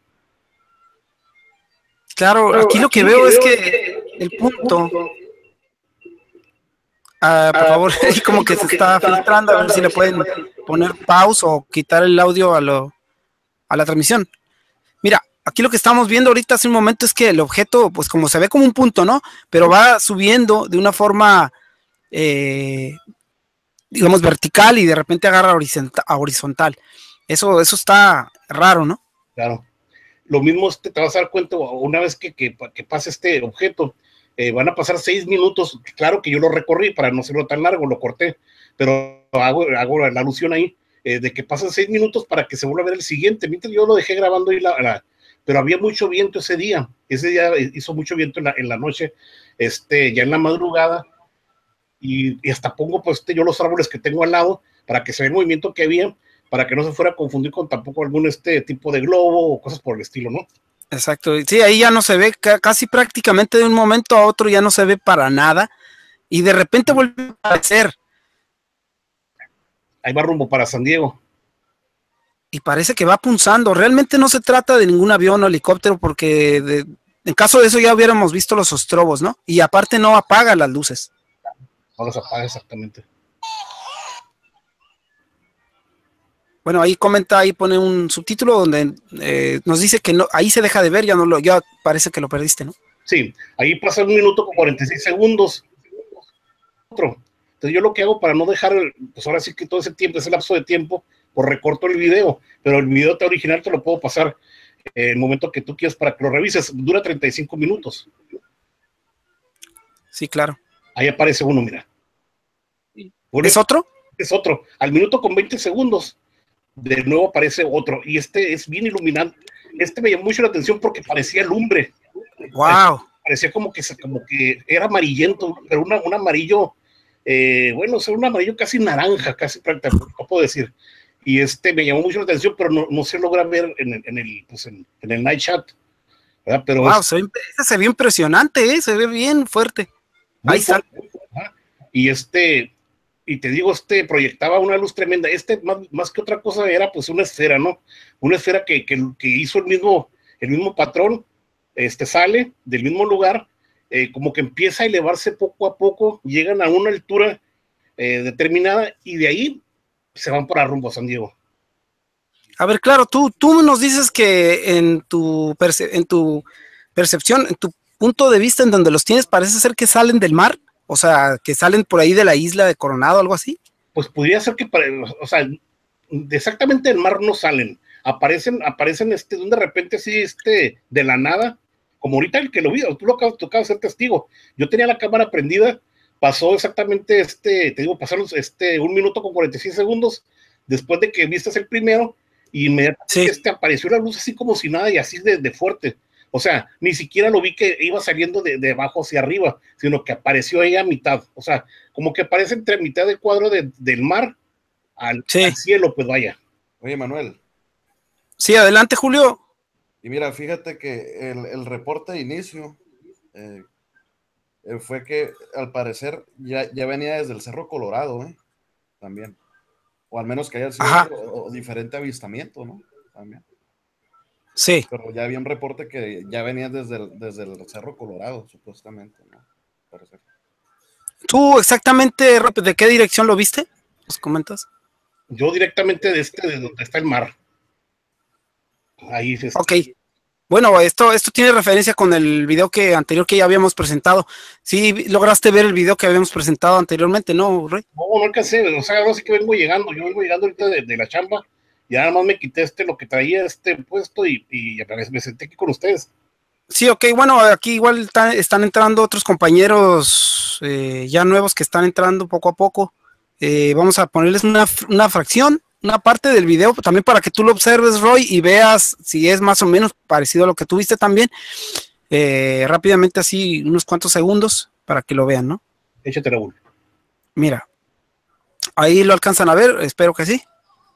Claro, aquí, aquí lo que, que veo, veo es que el punto... Uh, por favor, uh, como que se está filtrando, a ver si le pueden poner pause o quitar el audio a, lo, a la transmisión. Mira, aquí lo que estamos viendo ahorita hace un momento es que el objeto, pues como se ve como un punto, ¿no? Pero va subiendo de una forma, eh, digamos, vertical y de repente agarra horizontal. horizontal. Eso, eso está raro, ¿no? Claro. Lo mismo te, te vas a dar cuenta una vez que, que, que pase este objeto. Eh, van a pasar seis minutos, claro que yo lo recorrí para no hacerlo tan largo, lo corté, pero hago, hago la alusión ahí, eh, de que pasan seis minutos para que se vuelva a ver el siguiente, mientras yo lo dejé grabando ahí, la, la, pero había mucho viento ese día, ese día hizo mucho viento en la, en la noche, este, ya en la madrugada, y, y hasta pongo pues este, yo los árboles que tengo al lado, para que se vea el movimiento que había, para que no se fuera a confundir con tampoco algún este tipo de globo o cosas por el estilo, ¿no? Exacto, sí, ahí ya no se ve, casi prácticamente de un momento a otro ya no se ve para nada, y de repente vuelve a aparecer. Ahí va rumbo para San Diego. Y parece que va punzando, realmente no se trata de ningún avión o helicóptero, porque de, en caso de eso ya hubiéramos visto los ostrobos, ¿no? Y aparte no apaga las luces. No los apaga exactamente. Bueno, ahí comenta, ahí pone un subtítulo donde eh, nos dice que no, ahí se deja de ver, ya no lo, ya parece que lo perdiste, ¿no? Sí, ahí pasa un minuto con cuarenta y seis segundos. Otro. Entonces yo lo que hago para no dejar, pues ahora sí que todo ese tiempo, ese lapso de tiempo, pues recorto el video, pero el video original te lo puedo pasar en el momento que tú quieras para que lo revises. Dura treinta y cinco minutos. Sí, claro. Ahí aparece uno, mira. ¿Es otro? Es otro. Al minuto con veinte segundos. De nuevo aparece otro, y este es bien iluminante. Este me llamó mucho la atención porque parecía lumbre. Wow. Parecía como que, como que era amarillento, pero una, un amarillo, eh, bueno, o sea, un amarillo casi naranja, casi prácticamente, ¿cómo puedo decir? y este me llamó mucho la atención, pero no, no se logra ver en el, en el, pues en, en el night shot, ¿verdad? Pero wow, es, se, ve, se ve impresionante, ¿eh? Se ve bien fuerte. Ahí está. Y este, y te digo, este proyectaba una luz tremenda. Este, más, más que otra cosa, era pues una esfera, ¿no? Una esfera que, que, que hizo el mismo, el mismo patrón, este sale del mismo lugar, eh, como que empieza a elevarse poco a poco, llegan a una altura eh, determinada, y de ahí se van para rumbo a San Diego. A ver, claro, tú, tú nos dices que en tu, perce en tu percepción, en tu punto de vista en donde los tienes, parece ser que salen del mar, o sea, que salen por ahí de la isla de Coronado, algo así. Pues podría ser que, o sea, exactamente del mar no salen, aparecen, aparecen este, de repente así, este, de la nada, como ahorita el que lo vi, tú lo acabas, tú acabas de ser testigo. Yo tenía la cámara prendida, pasó exactamente este, te digo, pasaron este, un minuto con cuarenta y seis segundos después de que viste el primero, y inmediatamente sí. este, apareció la luz así como si nada, y así de, de fuerte. O sea, ni siquiera lo vi que iba saliendo de, de abajo hacia arriba, sino que apareció ahí a mitad. O sea, como que aparece entre mitad del cuadro de, del mar al, sí. al cielo, pues vaya. Oye, Manuel. Sí, adelante, Julio. Y mira, fíjate que el, el reporte de inicio eh, fue que al parecer ya, ya venía desde el Cerro Colorado, ¿eh? También. O al menos que haya sido o, o diferente avistamiento, ¿no? También. Sí. Pero ya había un reporte que ya venía desde el, desde el Cerro Colorado, supuestamente, ¿no? Parece. ¿Tú exactamente, de qué dirección lo viste? ¿Nos comentas? Yo directamente de este, de donde está el mar. Ahí es. Ok. Bueno, esto, esto tiene referencia con el video que anterior que ya habíamos presentado. Sí, lograste ver el video que habíamos presentado anteriormente, ¿no, Rey? No, no alcancé, o sea, ahora sí que vengo llegando, yo vengo llegando ahorita de, de la chamba, y nada más me quité este, lo que traía este puesto, y, y me senté aquí con ustedes. Sí, ok, bueno, aquí igual está, están entrando otros compañeros eh, ya nuevos que están entrando poco a poco. Eh, vamos a ponerles una, una fracción, una parte del video, también para que tú lo observes, Roy, y veas si es más o menos parecido a lo que tú viste también. Eh, rápidamente así, unos cuantos segundos, para que lo vean, ¿no? Échate, Raúl. Mira, ahí lo alcanzan a ver, espero que sí.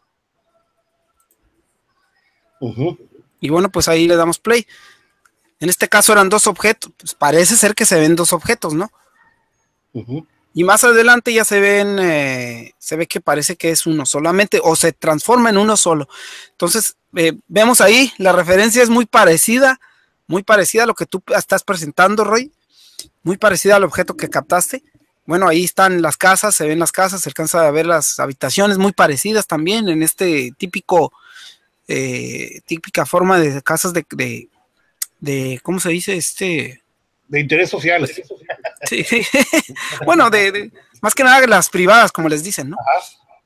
Uh-huh. Y bueno, pues ahí le damos play. En este caso eran dos objetos, pues parece ser que se ven dos objetos, ¿no? Uh-huh. Y más adelante ya se ven, eh, se ve que parece que es uno solamente, o se transforma en uno solo. Entonces, eh, vemos ahí, la referencia es muy parecida, muy parecida a lo que tú estás presentando, Roy, muy parecida al objeto que captaste. Bueno, ahí están las casas, se ven las casas, se alcanza a ver las habitaciones muy parecidas también en este típico, eh, típica forma de casas de, de, de, ¿cómo se dice? Este... De interés social. Sí, bueno, de, de, más que nada las privadas, como les dicen, ¿no? Ajá.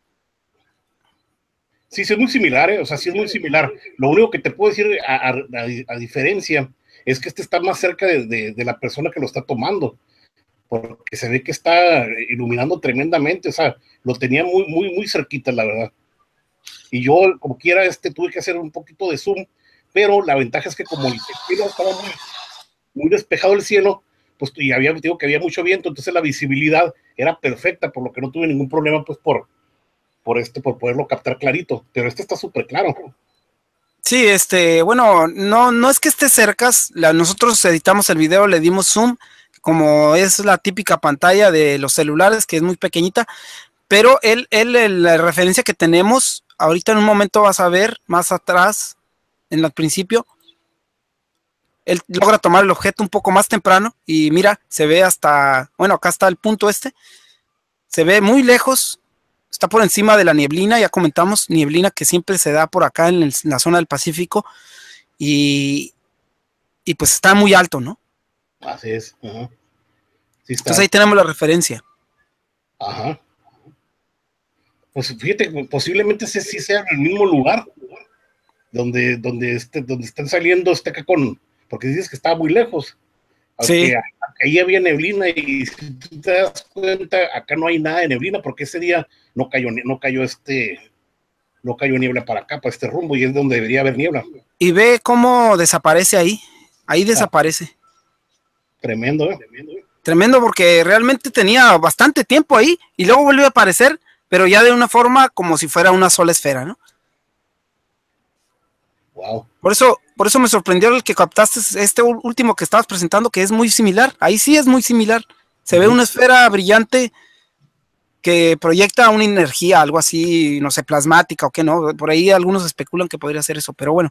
Sí, sí, es muy similar, ¿eh? O sea, sí es muy similar. Lo único que te puedo decir a, a, a diferencia es que este está más cerca de, de, de la persona que lo está tomando, porque se ve que está iluminando tremendamente, o sea, lo tenía muy, muy, muy cerquita, la verdad. Y yo, como quiera, este, tuve que hacer un poquito de zoom, pero la ventaja es que como el cielo estaba muy, muy despejado el cielo, pues y había, digo que había mucho viento, entonces la visibilidad era perfecta, por lo que no tuve ningún problema, pues, por, por este, por poderlo captar clarito, pero este está súper claro. Sí, este, bueno, no, no es que esté cerca, la, nosotros editamos el video, le dimos zoom, como es la típica pantalla de los celulares, que es muy pequeñita, pero él, él, la referencia que tenemos, ahorita en un momento vas a ver, más atrás, en el principio, él logra tomar el objeto un poco más temprano, y mira, se ve hasta, bueno, acá está el punto este, se ve muy lejos, está por encima de la nieblina, ya comentamos, nieblina que siempre se da por acá en, el, en la zona del Pacífico, y, y pues está muy alto, ¿no? Así es. Uh-huh. Sí está. Entonces ahí tenemos la referencia. Ajá. Pues fíjate, posiblemente sí, sí sea en el mismo lugar, donde, donde, este, donde están saliendo este acá con, porque dices que estaba muy lejos. Sí. Ahí había neblina y si tú te das cuenta, acá no hay nada de neblina porque ese día no cayó, no cayó este, no cayó niebla para acá, para este rumbo, y es donde debería haber niebla. Y ve cómo desaparece ahí, ahí desaparece. Ah, tremendo, ¿eh? Tremendo, ¿eh? Tremendo porque realmente tenía bastante tiempo ahí y luego volvió a aparecer, pero ya de una forma como si fuera una sola esfera, ¿no? Wow. Por eso, por eso me sorprendió el que captaste este último que estabas presentando, que es muy similar. Ahí sí es muy similar. Se uh-huh. ve una esfera brillante que proyecta una energía, algo así, no sé, plasmática o qué, ¿no? Por ahí algunos especulan que podría ser eso, pero bueno.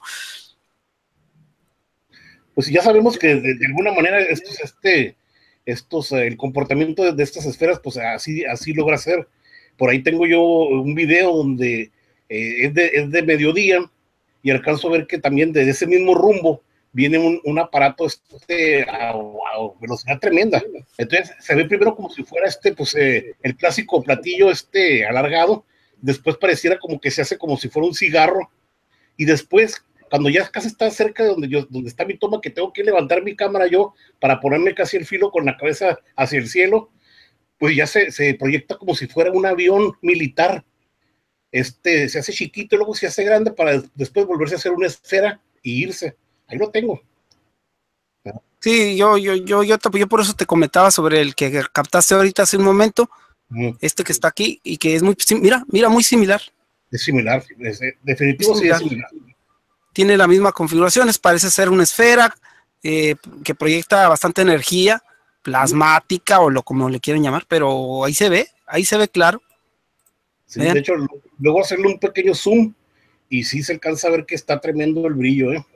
Pues ya sabemos que de, de alguna manera estos, este, estos, eh, el comportamiento de, de estas esferas, pues así, así logra ser. Por ahí tengo yo un video donde eh, es, de, es de mediodía, y alcanzo a ver que también desde ese mismo rumbo viene un, un aparato este, a, a velocidad tremenda. Entonces se ve primero como si fuera este, pues, eh, el clásico platillo este alargado, después pareciera como que se hace como si fuera un cigarro, y después, cuando ya casi está cerca de donde, yo, donde está mi toma, que tengo que levantar mi cámara yo para ponerme casi el filo con la cabeza hacia el cielo, pues ya se, se proyecta como si fuera un avión militar. Este, se hace chiquito y luego se hace grande para después volverse a hacer una esfera y irse. Ahí lo tengo. Sí, yo, yo, yo, yo, yo por eso te comentaba sobre el que captaste ahorita hace un momento, mm. este que está aquí y que es muy, mira, mira, muy similar. Es similar, es, definitivo es similar. sí es similar. Tiene la misma configuración, parece ser una esfera eh, que proyecta bastante energía plasmática o lo como le quieren llamar, pero ahí se ve, ahí se ve claro. Sí, de hecho, luego hacerle un pequeño zoom y sí se alcanza a ver que está tremendo el brillo, ¿eh?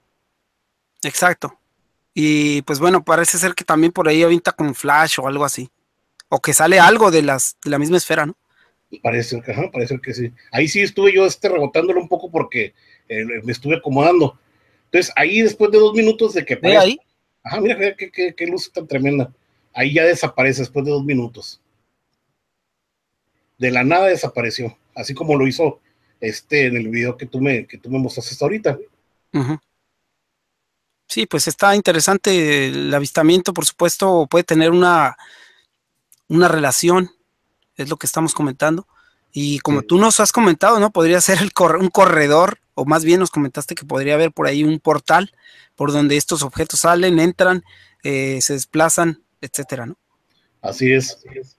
Exacto. Y pues bueno, parece ser que también por ahí avienta con flash o algo así. O que sale algo de las de la misma esfera, ¿no? Parece que, ajá, parece que sí. Ahí sí estuve yo este, rebotándolo un poco porque eh, me estuve acomodando. Entonces, ahí después de dos minutos de que aparece. ahí? Ajá, mira, mira qué, qué, qué luz tan tremenda. Ahí ya desaparece después de dos minutos. De la nada desapareció, así como lo hizo este en el video que tú me, que tú me mostraste hasta ahorita. Uh-huh. Sí, pues está interesante el avistamiento, por supuesto, puede tener una, una relación, es lo que estamos comentando, y como sí. tú nos has comentado, ¿no? Podría ser el cor- un corredor, o más bien nos comentaste que podría haber por ahí un portal por donde estos objetos salen, entran, eh, se desplazan, etcétera, ¿no? Así es, así es.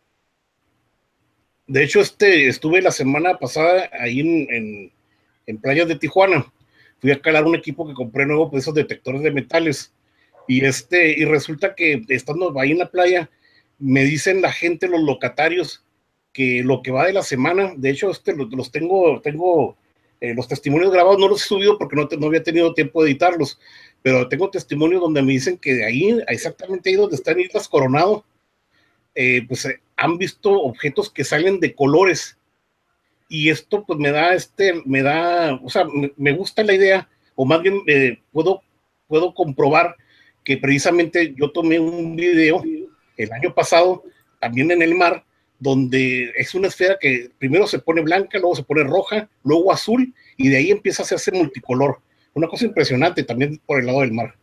De hecho, este, estuve la semana pasada ahí en, en, en playas de Tijuana. Fui a calar un equipo que compré nuevo, pues esos detectores de metales. Y, este, y resulta que estando ahí en la playa, me dicen la gente, los locatarios, que lo que va de la semana, de hecho, este, los, los tengo, tengo eh, los testimonios grabados, no los he subido porque no, te, no había tenido tiempo de editarlos, pero tengo testimonios donde me dicen que de ahí, exactamente ahí donde están Islas Coronado, eh, pues eh, han visto objetos que salen de colores, y esto pues me da, este, me da, o sea, me, me gusta la idea, o más bien eh, puedo, puedo comprobar que precisamente yo tomé un video el año pasado, también en el mar, donde es una esfera que primero se pone blanca, luego se pone roja, luego azul, y de ahí empieza a hacerse multicolor. Una cosa impresionante también por el lado del mar.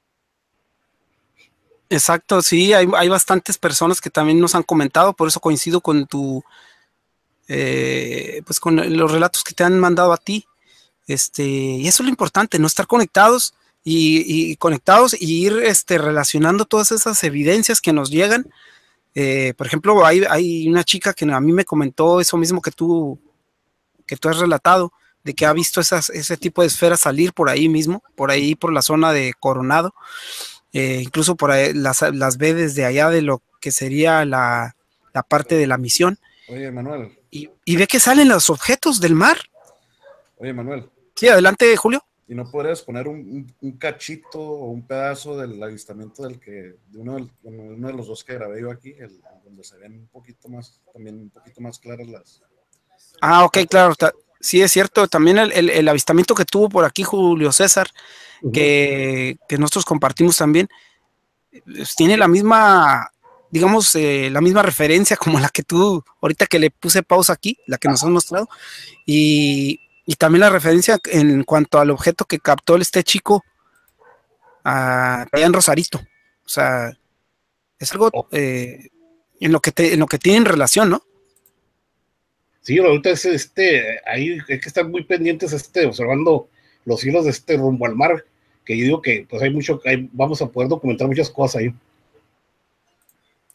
Exacto, sí, hay, hay bastantes personas que también nos han comentado, por eso coincido con tu, eh, pues con los relatos que te han mandado a ti, este, y eso es lo importante, no estar conectados y, y conectados y ir este, relacionando todas esas evidencias que nos llegan. Eh, por ejemplo, hay, hay una chica que a mí me comentó eso mismo que tú, que tú has relatado, de que ha visto esas, ese tipo de esferas salir por ahí mismo, por ahí por la zona de Coronado. Eh, incluso por ahí las, las ve desde allá de lo que sería la, la parte de la misión. Oye, Manuel. Y, y ve que salen los objetos del mar. Oye, Manuel. Sí, adelante, Julio. ¿Y no podrías poner un, un, un cachito o un pedazo del avistamiento del que, de uno, del, uno de los dos que grabé yo aquí, el, donde se ven un poquito más, también un poquito más claras las... Ah, ok, claro. Sí, es cierto. También el, el, el avistamiento que tuvo por aquí Julio César, uh-huh. que, que nosotros compartimos también, pues tiene la misma, digamos, eh, la misma referencia como la que tú, ahorita que le puse pausa aquí, la que nos has mostrado, y, y también la referencia en cuanto al objeto que captó este chico allá en Rosarito. O sea, es algo eh, en lo que te, en lo que tienen relación, ¿no? Sí, ahorita es este, ahí hay que estar muy pendientes, este, observando los hilos de este rumbo al mar, que yo digo que pues hay mucho, hay, vamos a poder documentar muchas cosas ahí.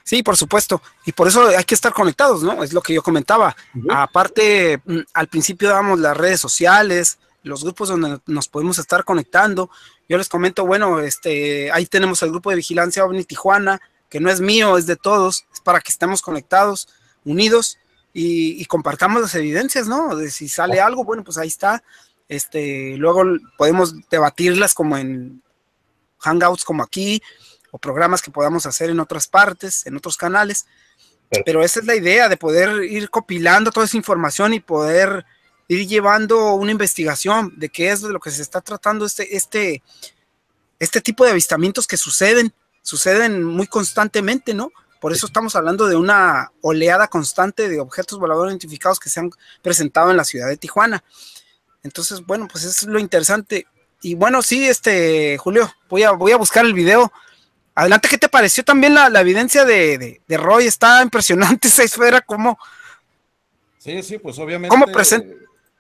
Sí, por supuesto, y por eso hay que estar conectados, ¿no? Es lo que yo comentaba. Uh-huh. Aparte, al principio dábamos las redes sociales, los grupos donde nos podemos estar conectando. Yo les comento, bueno, este, ahí tenemos el grupo de Vigilancia OVNI Tijuana, que no es mío, es de todos, es para que estemos conectados, unidos, y, y compartamos las evidencias, ¿no? De si sale algo, bueno, pues ahí está. Este, luego podemos debatirlas como en hangouts como aquí, o programas que podamos hacer en otras partes, en otros canales, pero esa es la idea, de poder ir copilando toda esa información y poder ir llevando una investigación de qué es de lo que se está tratando este, este, este tipo de avistamientos que suceden, suceden muy constantemente, ¿no? Por eso estamos hablando de una oleada constante de objetos voladores identificados que se han presentado en la ciudad de Tijuana. Entonces, bueno, pues eso es lo interesante. Y bueno, sí, este, Julio, voy a, voy a buscar el video. Adelante, ¿qué te pareció también la, la evidencia de, de, de Roy? Está impresionante esa esfera, cómo... Sí, sí, pues obviamente... ¿Cómo presenta?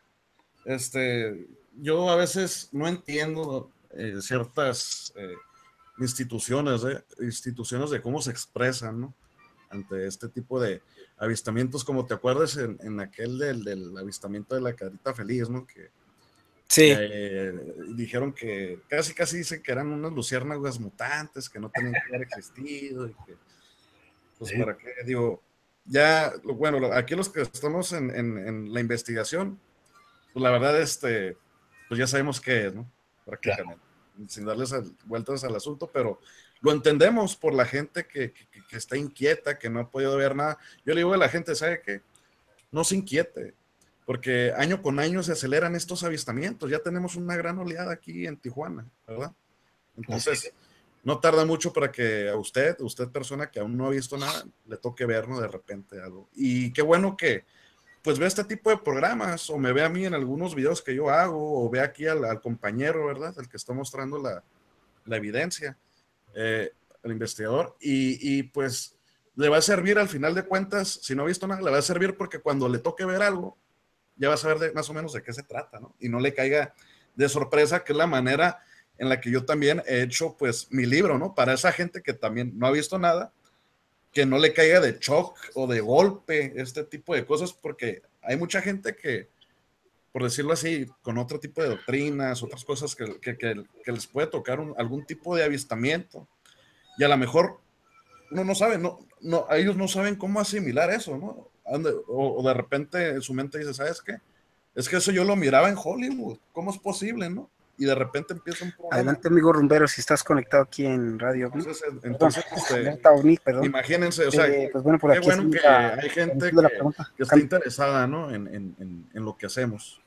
Este, yo a veces no entiendo eh, ciertas eh, instituciones, eh, instituciones de cómo se expresan, ¿no? Ante este tipo de avistamientos, como te acuerdas en, en aquel del, del avistamiento de la carita feliz, ¿no? Que sí. Eh, dijeron que casi casi dicen que eran unas luciérnagas mutantes que no tenían que haber existido y que, pues, sí. Para qué, digo, ya, bueno, aquí los que estamos en, en, en la investigación, pues la verdad, este, pues ya sabemos qué es, ¿no? Prácticamente, claro. Sin darles vueltas al asunto, pero lo entendemos por la gente que, que, que está inquieta, que no ha podido ver nada. Yo le digo a la gente, ¿sabe qué? No se inquiete, porque año con año se aceleran estos avistamientos. Ya tenemos una gran oleada aquí en Tijuana, ¿verdad? Entonces, no tarda mucho para que a usted, usted persona que aún no ha visto nada, le toque vernos de repente algo. Y qué bueno que, pues, ve este tipo de programas, o me ve a mí en algunos videos que yo hago, o ve aquí al, al compañero, ¿verdad? El que está mostrando la, la evidencia, eh, el investigador, y, y pues le va a servir al final de cuentas, si no ha visto nada, le va a servir porque cuando le toque ver algo, ya va a saber de, más o menos de qué se trata, ¿no? Y no le caiga de sorpresa, que es la manera en la que yo también he hecho, pues, mi libro, ¿no? Para esa gente que también no ha visto nada, que no le caiga de shock o de golpe este tipo de cosas, porque hay mucha gente que, por decirlo así, con otro tipo de doctrinas, otras cosas que, que, que, que les puede tocar un, algún tipo de avistamiento, y a lo mejor uno no sabe, no, no, ellos no saben cómo asimilar eso, ¿no? O, o de repente en su mente dice, ¿sabes qué? Es que eso yo lo miraba en Hollywood, ¿cómo es posible, no? Y de repente empieza un problema. Adelante, amigo rumbero, si estás conectado aquí en Radio OVNI. Entonces, entonces este, OVNI, perdón. Imagínense, o sea, eh, pues bueno, por qué aquí bueno que la, hay gente que, que está interesada, ¿no? En, en, en, en lo que hacemos.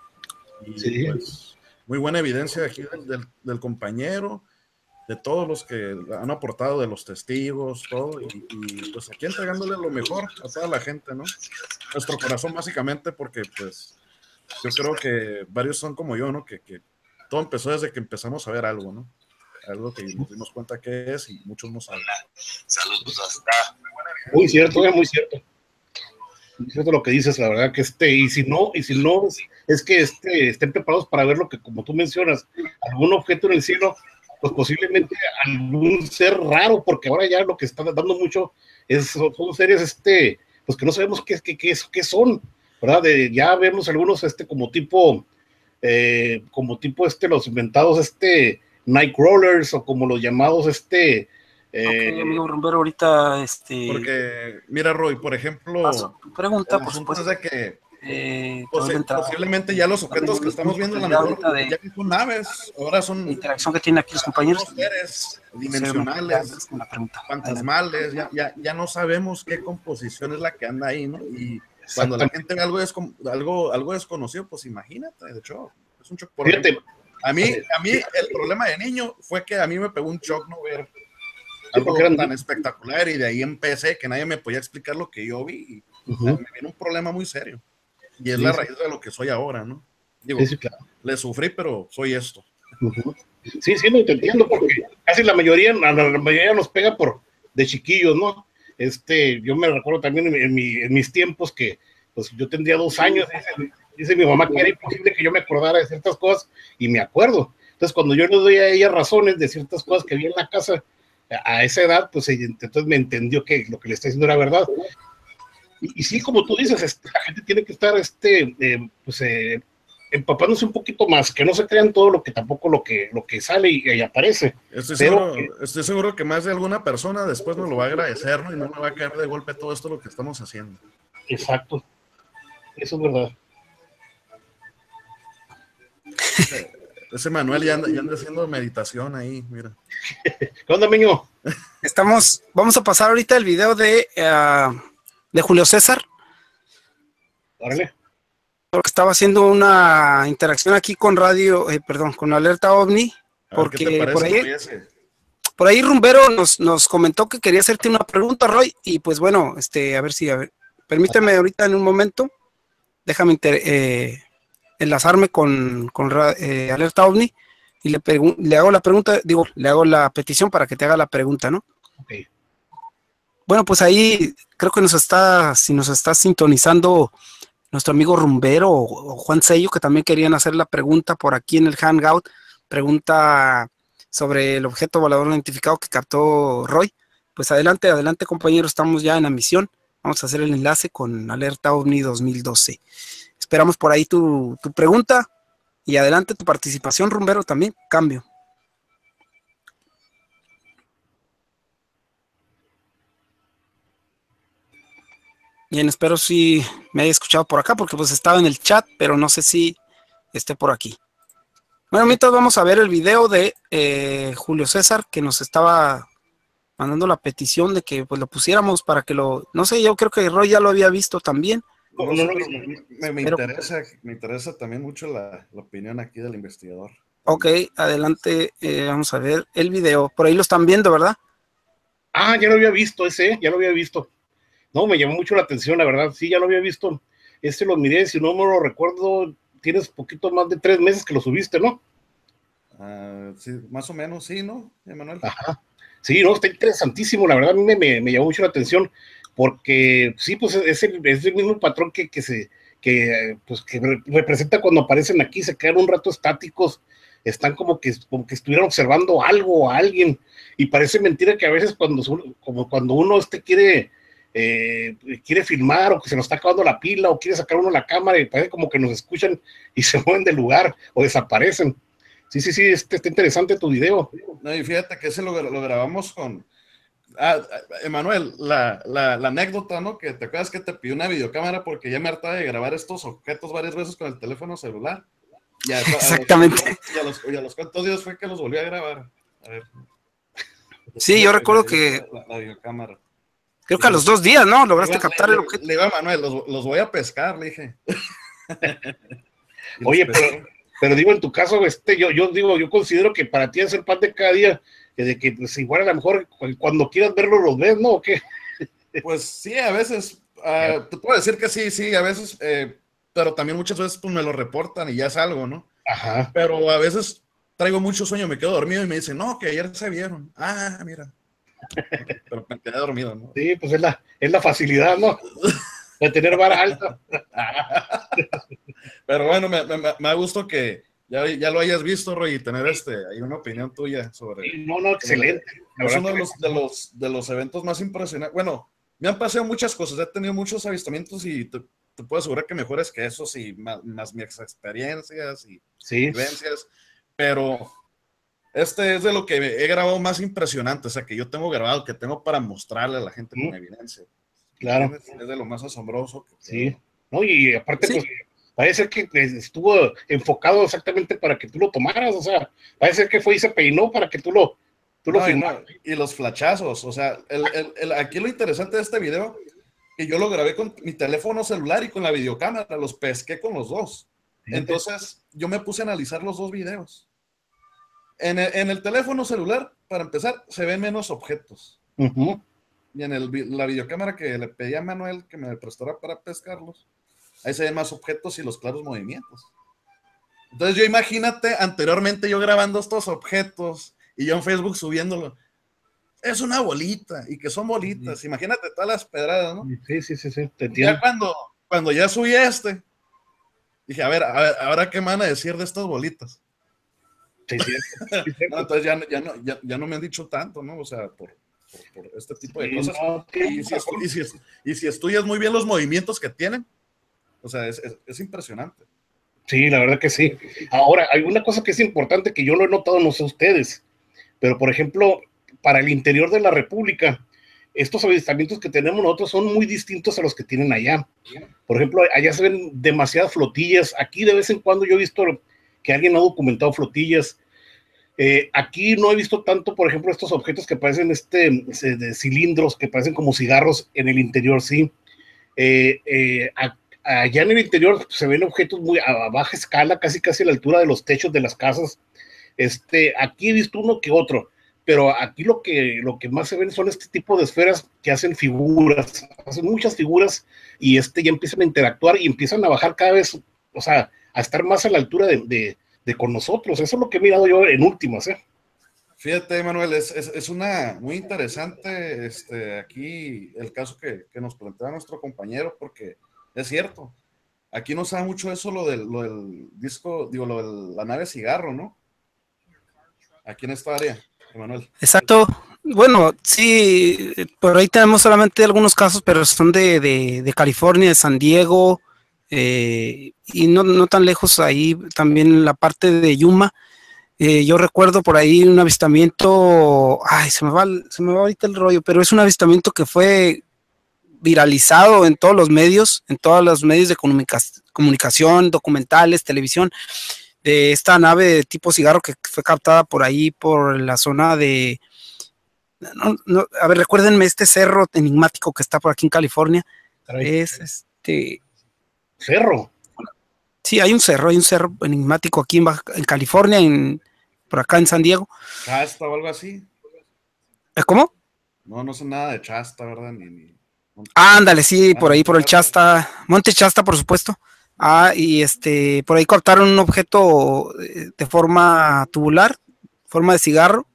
Y sí. Pues, muy buena evidencia aquí del, del, del compañero, de todos los que han aportado, de los testigos, todo, y, y pues aquí entregándole lo mejor a toda la gente, ¿no? Nuestro corazón básicamente, porque pues yo creo que varios son como yo, ¿no? Que, que todo empezó desde que empezamos a ver algo, ¿no? Algo que nos dimos cuenta que es y muchos no saben. Saludos hasta. Muy cierto, es muy cierto. Muy cierto lo que dices, la verdad que este, y si no, y si no, es que este, estén preparados para ver lo que, como tú mencionas, algún objeto en el cielo, pues posiblemente algún ser raro, porque ahora ya lo que está dando mucho es, son seres este, pues que no sabemos qué, qué, qué, qué son, ¿verdad? De, ya vemos algunos este como tipo, eh, como tipo este, los inventados este, Nightcrawlers, o como los llamados este, eh, ok, amigo Rombero, ahorita este... Porque, mira, Roy, por ejemplo, paso tu pregunta, por supuesto, supuesto. de que Eh, Posi posiblemente ya los objetos que estamos viendo, a lo mejor de, ya son naves, ahora son la interacción que tienen aquí los compañeros, seres dimensionales, fantasmales, ya, ya, ya no sabemos qué composición es la que anda ahí, ¿no? Y cuando la gente ve algo, es algo, algo desconocido, pues imagínate, de hecho, es un shock. Por ejemplo, a mí, a mí el problema de niño fue que a mí me pegó un shock no ver algo tan espectacular, y de ahí empecé que nadie me podía explicar lo que yo vi, y uh-huh. me vino un problema muy serio. Y es sí, la raíz sí. de lo que soy ahora, ¿no? Digo, sí, sí, claro. Le sufrí, pero soy esto. Uh-huh. Sí, sí, no te entiendo, porque casi la mayoría, la, la mayoría nos pega por de chiquillos, ¿no? Este, yo me recuerdo también en, en, mi, en mis tiempos que, pues, yo tendría dos años, dice, dice mi mamá que era imposible que yo me acordara de ciertas cosas, y me acuerdo. Entonces, cuando yo le doy a ella razones de ciertas cosas que vi en la casa, a esa edad, pues entonces me entendió que lo que le está diciendo era verdad. Y, y sí, como tú dices, este, la gente tiene que estar, este, eh, pues, eh, empapándose un poquito más, que no se crean todo lo que tampoco lo que, lo que sale y, y aparece. Estoy, Pero, seguro, estoy seguro que más de alguna persona después nos lo va a agradecer, ¿no? Y no me va a caer de golpe todo esto lo que estamos haciendo. Exacto. Eso es verdad. Ese, ese Manuel ya anda, ya anda haciendo meditación ahí, mira. ¿Qué onda, Meño? Estamos, vamos a pasar ahorita el video de, uh, de Julio César. Órale. Porque estaba haciendo una interacción aquí con radio, eh, perdón, con Alerta OVNI, porque ver, por ahí, por ahí Rumbero nos, nos comentó que quería hacerte una pregunta, Roy, y pues bueno, este, a ver si, a ver, permíteme ahorita en un momento, déjame inter, eh, enlazarme con, con eh, Alerta OVNI y le, le hago la pregunta, digo, le hago la petición para que te haga la pregunta, ¿no? Ok. Bueno, pues ahí creo que nos está, si nos está sintonizando nuestro amigo Rumbero o, o Juan Sello, que también querían hacer la pregunta por aquí en el Hangout, pregunta sobre el objeto volador no identificado que captó Roy. Pues adelante, adelante compañeros, estamos ya en la misión, vamos a hacer el enlace con Alerta OVNI dos mil doce. Esperamos por ahí tu, tu pregunta y adelante tu participación, Rumbero, también, cambio. Bien, espero si me haya escuchado por acá, porque pues estaba en el chat, pero no sé si esté por aquí. Bueno, mientras vamos a ver el video de eh, Julio César, que nos estaba mandando la petición de que pues lo pusiéramos para que lo... No sé, yo creo que Roy ya lo había visto también. No, no, no, me, me, pero, interesa, me interesa también mucho la, la opinión aquí del investigador. Ok, adelante, eh, vamos a ver el video. Por ahí lo están viendo, ¿verdad? Ah, ya lo había visto ese, ya lo había visto. No, me llamó mucho la atención, la verdad. Sí, ya lo había visto. Este lo miré, si no me lo recuerdo, tienes poquito más de tres meses que lo subiste, ¿no? Uh, sí, más o menos, sí, ¿no, Emanuel? Ajá. Sí, no, está interesantísimo, la verdad, a mí me, me, me llamó mucho la atención, porque sí, pues es el, es el mismo patrón que, que se, que, pues, que representa cuando aparecen aquí, se quedan un rato estáticos, están como que, como que estuvieran observando algo o a alguien, y parece mentira que a veces cuando, como cuando uno este quiere... Eh, quiere filmar o que se nos está acabando la pila o quiere sacar uno la cámara y parece como que nos escuchan y se mueven del lugar o desaparecen. Sí, sí, sí, este, está interesante tu video. No, y fíjate que ese lo, lo grabamos con ah, Emanuel, la, la, la anécdota, ¿no? Que te acuerdas que te pidió una videocámara porque ya me hartaba de grabar estos objetos varias veces con el teléfono celular. Y a, Exactamente. A los, y, a los, y a los cuantos días fue que los volví a grabar. A ver. Sí, yo recuerdo que... La, la videocámara. Creo que a los dos días, ¿no? Lograste le, captar le, el objeto. Le iba a Manuel, los, los voy a pescar, le dije. Oye, pero, pero digo, en tu caso, este, yo, yo digo, yo considero que para ti es el pan de cada día, de que pues, igual a lo mejor cuando quieras verlo los ves, ¿no? ¿O qué? Pues sí, a veces, uh, te puedo decir que sí, sí, a veces, eh, pero también muchas veces pues me lo reportan y ya salgo, ¿no? Ajá. Pero a veces traigo mucho sueño, me quedo dormido y me dicen, no, que ayer se vieron. Ah, mira. Pero me quedé dormido, ¿no? Sí, pues es la, es la facilidad, ¿no? De tener vara alta. Pero bueno, me, me, me da gusto que ya, ya lo hayas visto, Roy, y tener este, hay una opinión tuya sobre... Sí, no, no, excelente. Es uno de los, de, los, de los eventos más impresionantes. Bueno, me han pasado muchas cosas, he tenido muchos avistamientos y te, te puedo asegurar que mejores que esos y más, más mis experiencias y sí. vivencias, pero... Este es de lo que he grabado más impresionante, o sea, que yo tengo grabado, que tengo para mostrarle a la gente con evidencia. Claro. Es, es de lo más asombroso. Que sí. No, y aparte, sí. Pues, parece que estuvo enfocado exactamente para que tú lo tomaras, o sea, parece que fue y se peinó para que tú lo, tú lo no, filmaras. No, y los flashazos, o sea, el, el, el, aquí lo interesante de este video, que yo lo grabé con mi teléfono celular y con la videocámara, los pesqué con los dos. Fíjate. Entonces, yo me puse a analizar los dos videos. En el, en el teléfono celular, para empezar, se ven menos objetos. Uh-huh. Y en el, la videocámara que le pedí a Manuel que me prestara para pescarlos, ahí se ven más objetos y los claros movimientos. Entonces yo imagínate, anteriormente yo grabando estos objetos y yo en Facebook subiéndolo. Es una bolita, y que son bolitas. Uh-huh. Imagínate todas las pedradas, ¿no? Sí, sí, sí, sí. Te entiendo. Ya cuando, cuando ya subí este, dije, a ver, a ver, ahora qué me van a decir de estas bolitas. Sí, sí, sí, sí. No, entonces ya, ya, no, ya, ya no me han dicho tanto, ¿no? O sea, por, por, por este tipo de Sí, cosas. no, Y si, estu y, si es y si estudias muy bien los movimientos que tienen, o sea, es, es, es impresionante. Sí, la verdad que sí. Ahora, hay una cosa que es importante que yo lo he notado, no sé ustedes, pero por ejemplo, para el interior de la República, estos avistamientos que tenemos nosotros son muy distintos a los que tienen allá. Por ejemplo, allá se ven demasiadas flotillas. Aquí de vez en cuando yo he visto que alguien ha documentado flotillas. Eh, aquí no he visto tanto, por ejemplo, estos objetos que parecen este, de cilindros, que parecen como cigarros en el interior, sí. Eh, eh, a, allá en el interior se ven objetos muy a, a baja escala, casi casi a la altura de los techos de las casas. Este, aquí he visto uno que otro, pero aquí lo que, lo que más se ven son este tipo de esferas que hacen figuras, hacen muchas figuras y este, ya empiezan a interactuar y empiezan a bajar cada vez, o sea, a estar más a la altura de, de, de con nosotros. Eso es lo que he mirado yo en últimas, ¿eh? Fíjate, Manuel, es, es, es una muy interesante este, aquí el caso que, que nos plantea nuestro compañero, porque es cierto, aquí no sabe mucho eso, lo del, lo del disco, digo, lo de la nave cigarro, ¿no? Aquí en esta área, Manuel. Exacto. Bueno, sí, por ahí tenemos solamente algunos casos, pero son de, de, de California, de San Diego, eh, y no, no tan lejos ahí también la parte de Yuma. Eh, yo recuerdo por ahí un avistamiento, ay, se me va, se me va ahorita el rollo, pero es un avistamiento que fue viralizado en todos los medios, en todos los medios de comunica comunicación, documentales, televisión, de esta nave de tipo cigarro que fue captada por ahí, por la zona de, no, no, a ver, recuérdenme este cerro enigmático que está por aquí en California. Caray. Es este... ¿Cerro? Sí, hay un cerro, hay un cerro enigmático aquí en, Baja, en California, en, por acá en San Diego. ¿Chasta o algo así? ¿Cómo? No, no sé nada de Chasta, ¿verdad? Ni, ni... Ah, ándale, sí, por ahí, por el Chasta, Monte Chasta, por supuesto. Ah, y este, por ahí captaron un objeto de forma tubular, forma de cigarro.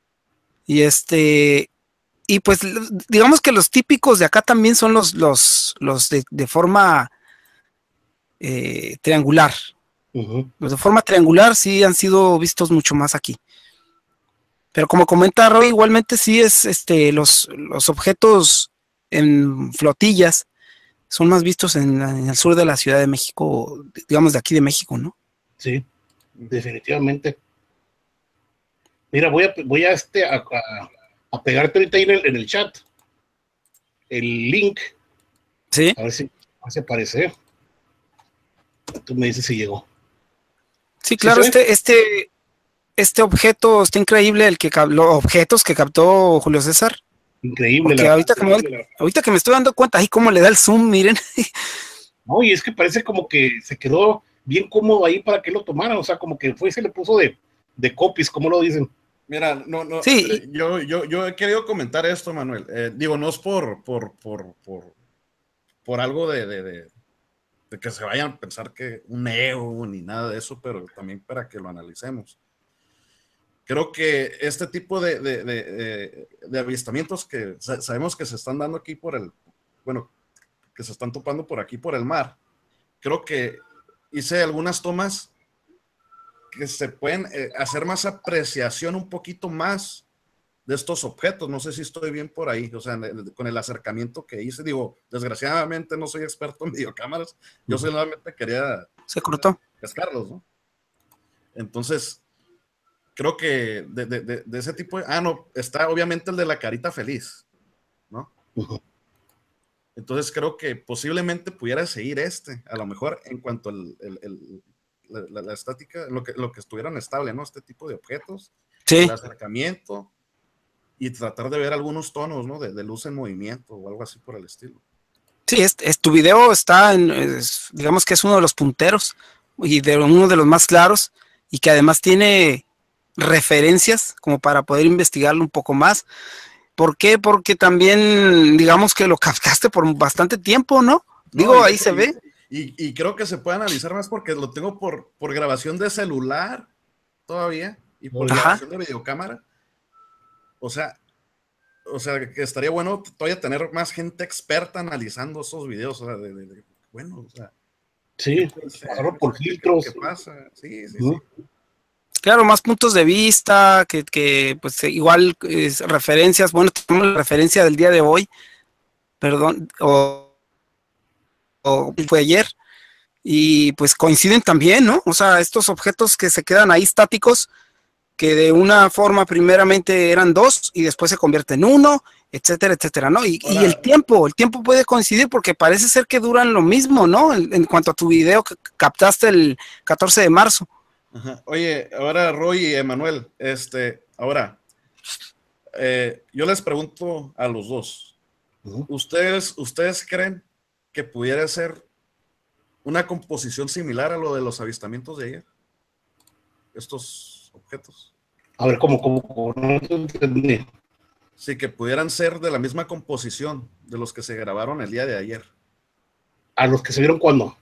Y este, y pues digamos que los típicos de acá también son los, los, los de, de forma eh, triangular. Uh-huh. Los de forma triangular sí han sido vistos mucho más aquí. Pero como comenta Roy, igualmente sí es este, los, los objetos en flotillas son más vistos en, en el sur de la Ciudad de México, digamos de aquí de México, ¿no? Sí, definitivamente. Mira, voy a, voy a, este, a, a, a pegarte ahorita ahí en el, en el chat el link. Sí. A ver si, a ver si aparece. Tú me dices si llegó. Sí, claro, ¿sí este, este, este objeto está increíble, el que los objetos que captó Julio César. Increíble. Porque la ahorita, que me, ahorita que me estoy dando cuenta, ahí cómo le da el zoom, miren. No, y es que parece como que se quedó bien cómodo ahí para que lo tomaran, o sea, como que fue y se le puso de, de copies, como lo dicen. Mira, no, no, sí. eh, yo, yo, yo he querido comentar esto, Manuel. Eh, digo, no es por, por, por, por, por algo de, de, de, de que se vayan a pensar que un ego ni nada de eso, pero también para que lo analicemos. Creo que este tipo de, de, de, de, de avistamientos que sabemos que se están dando aquí por el, bueno, que se están topando por aquí por el mar, creo que hice algunas tomas que se pueden eh, hacer más apreciación un poquito más de estos objetos. No sé si estoy bien por ahí, o sea, con el acercamiento que hice. Digo, desgraciadamente no soy experto en videocámaras, yo solamente quería se cortó pescarlos, ¿no? Entonces creo que de, de, de, de ese tipo de, ah, no, está obviamente el de la carita feliz, ¿no? Uh-huh. Entonces creo que posiblemente pudiera seguir este, a lo mejor en cuanto al el, el, la, la, la estática, lo que, lo que estuvieran estable, ¿no? Este tipo de objetos, sí. El acercamiento y tratar de ver algunos tonos, ¿no? De, de luz en movimiento o algo así por el estilo. Sí, es, es, tu video está, en, es, digamos que es uno de los punteros y de uno de los más claros y que además tiene referencias como para poder investigarlo un poco más. ¿Por qué? Porque también, digamos que lo captaste por bastante tiempo, ¿no? Digo, no, y, ahí se y, ve. Y, y creo que se puede analizar más porque lo tengo por, por grabación de celular todavía y por Ajá. grabación de videocámara. O sea, o sea, que estaría bueno todavía tener más gente experta analizando esos videos. O sea, de, de, de bueno, o sea. Sí, pasarlo por filtros. ¿Qué pasa? Sí, sí, uh-huh. sí. Claro, más puntos de vista, que, que pues igual es, referencias, bueno, tenemos la referencia del día de hoy, perdón, o, o fue ayer, y pues coinciden también, ¿no? O sea, estos objetos que se quedan ahí estáticos, que de una forma primeramente eran dos y después se convierte en uno, etcétera, etcétera, ¿no? Y, y el tiempo, el tiempo puede coincidir porque parece ser que duran lo mismo, ¿no? En, en cuanto a tu video que captaste el catorce de marzo. Ajá. Oye, ahora Roy y Emanuel, este, ahora, eh, yo les pregunto a los dos, uh-huh. ¿ustedes, ¿ustedes creen que pudiera ser una composición similar a lo de los avistamientos de ayer? Estos objetos. A ver, ¿cómo, cómo, cómo? No entendí. Sí, que pudieran ser de la misma composición de los que se grabaron el día de ayer. ¿A los que se vieron cuándo?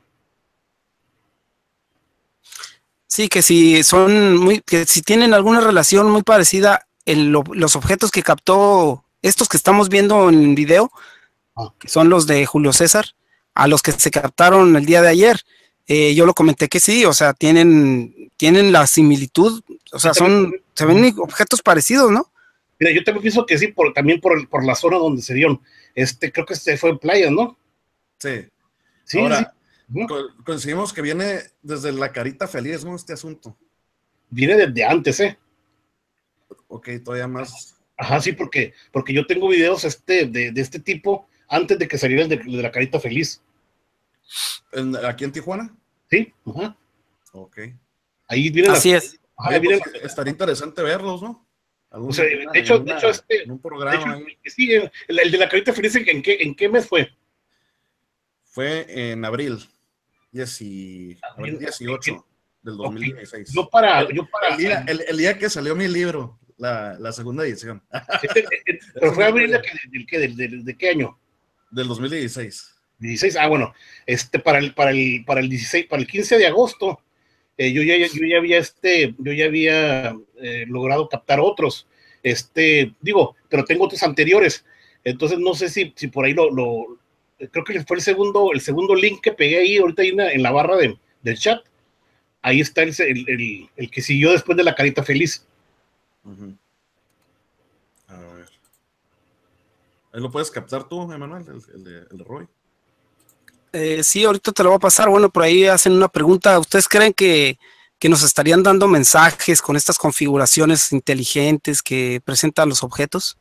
Sí, que si son muy, que si tienen alguna relación muy parecida en lo, los objetos que captó, estos que estamos viendo en video, ah. que son los de Julio César, a los que se captaron el día de ayer. Eh, yo lo comenté que sí, o sea, tienen, tienen la similitud, o sea, son, se ven objetos parecidos, ¿no? Mira, yo también pienso que sí, por, también por, por la zona donde se dieron. Este, creo que este fue en playa, ¿no? Sí. Sí, ahora, sí. Co coincidimos que viene desde la Carita Feliz, ¿no? Este asunto. Viene desde antes, ¿eh? Ok, todavía más. Ajá, sí, porque, porque yo tengo videos este, de, de este tipo antes de que saliera el de, de la Carita Feliz. ¿En, ¿Aquí en Tijuana? Sí, ajá. Ok. Ahí viene Así las, es. Ajá, Oye, viene pues, la, estaría interesante verlos, ¿no? O sea, de hecho, una, de hecho, este, en un programa. De hecho, sí, el, el de la Carita Feliz, ¿en qué, ¿en qué mes fue? Fue en abril. Dieci, abril dieciocho del dos mil dieciséis. Okay. Yo para, el, yo para el, día, el, el día que salió mi libro, la, la segunda edición. Este, este, pero fue abril de, de, de, de, de, de qué año? Del dos mil dieciséis. dieciséis, ah, bueno, este para el para el para el dieciséis, para el quince de agosto, eh, yo ya yo ya había este, yo ya había eh, logrado captar otros, este, digo, pero tengo otros anteriores, entonces no sé si, si por ahí lo, lo creo que fue el segundo, el segundo link que pegué ahí, ahorita hay una, en la barra de, del chat, ahí está el, el, el, el que siguió después de la Carita Feliz. Uh-huh. A ver. ¿Ahí lo puedes captar tú, Emanuel, el, el, de, el de Roy? Eh, sí, ahorita te lo voy a pasar. Bueno, por ahí hacen una pregunta. ¿Ustedes creen que, que nos estarían dando mensajes con estas configuraciones inteligentes que presentan los objetos?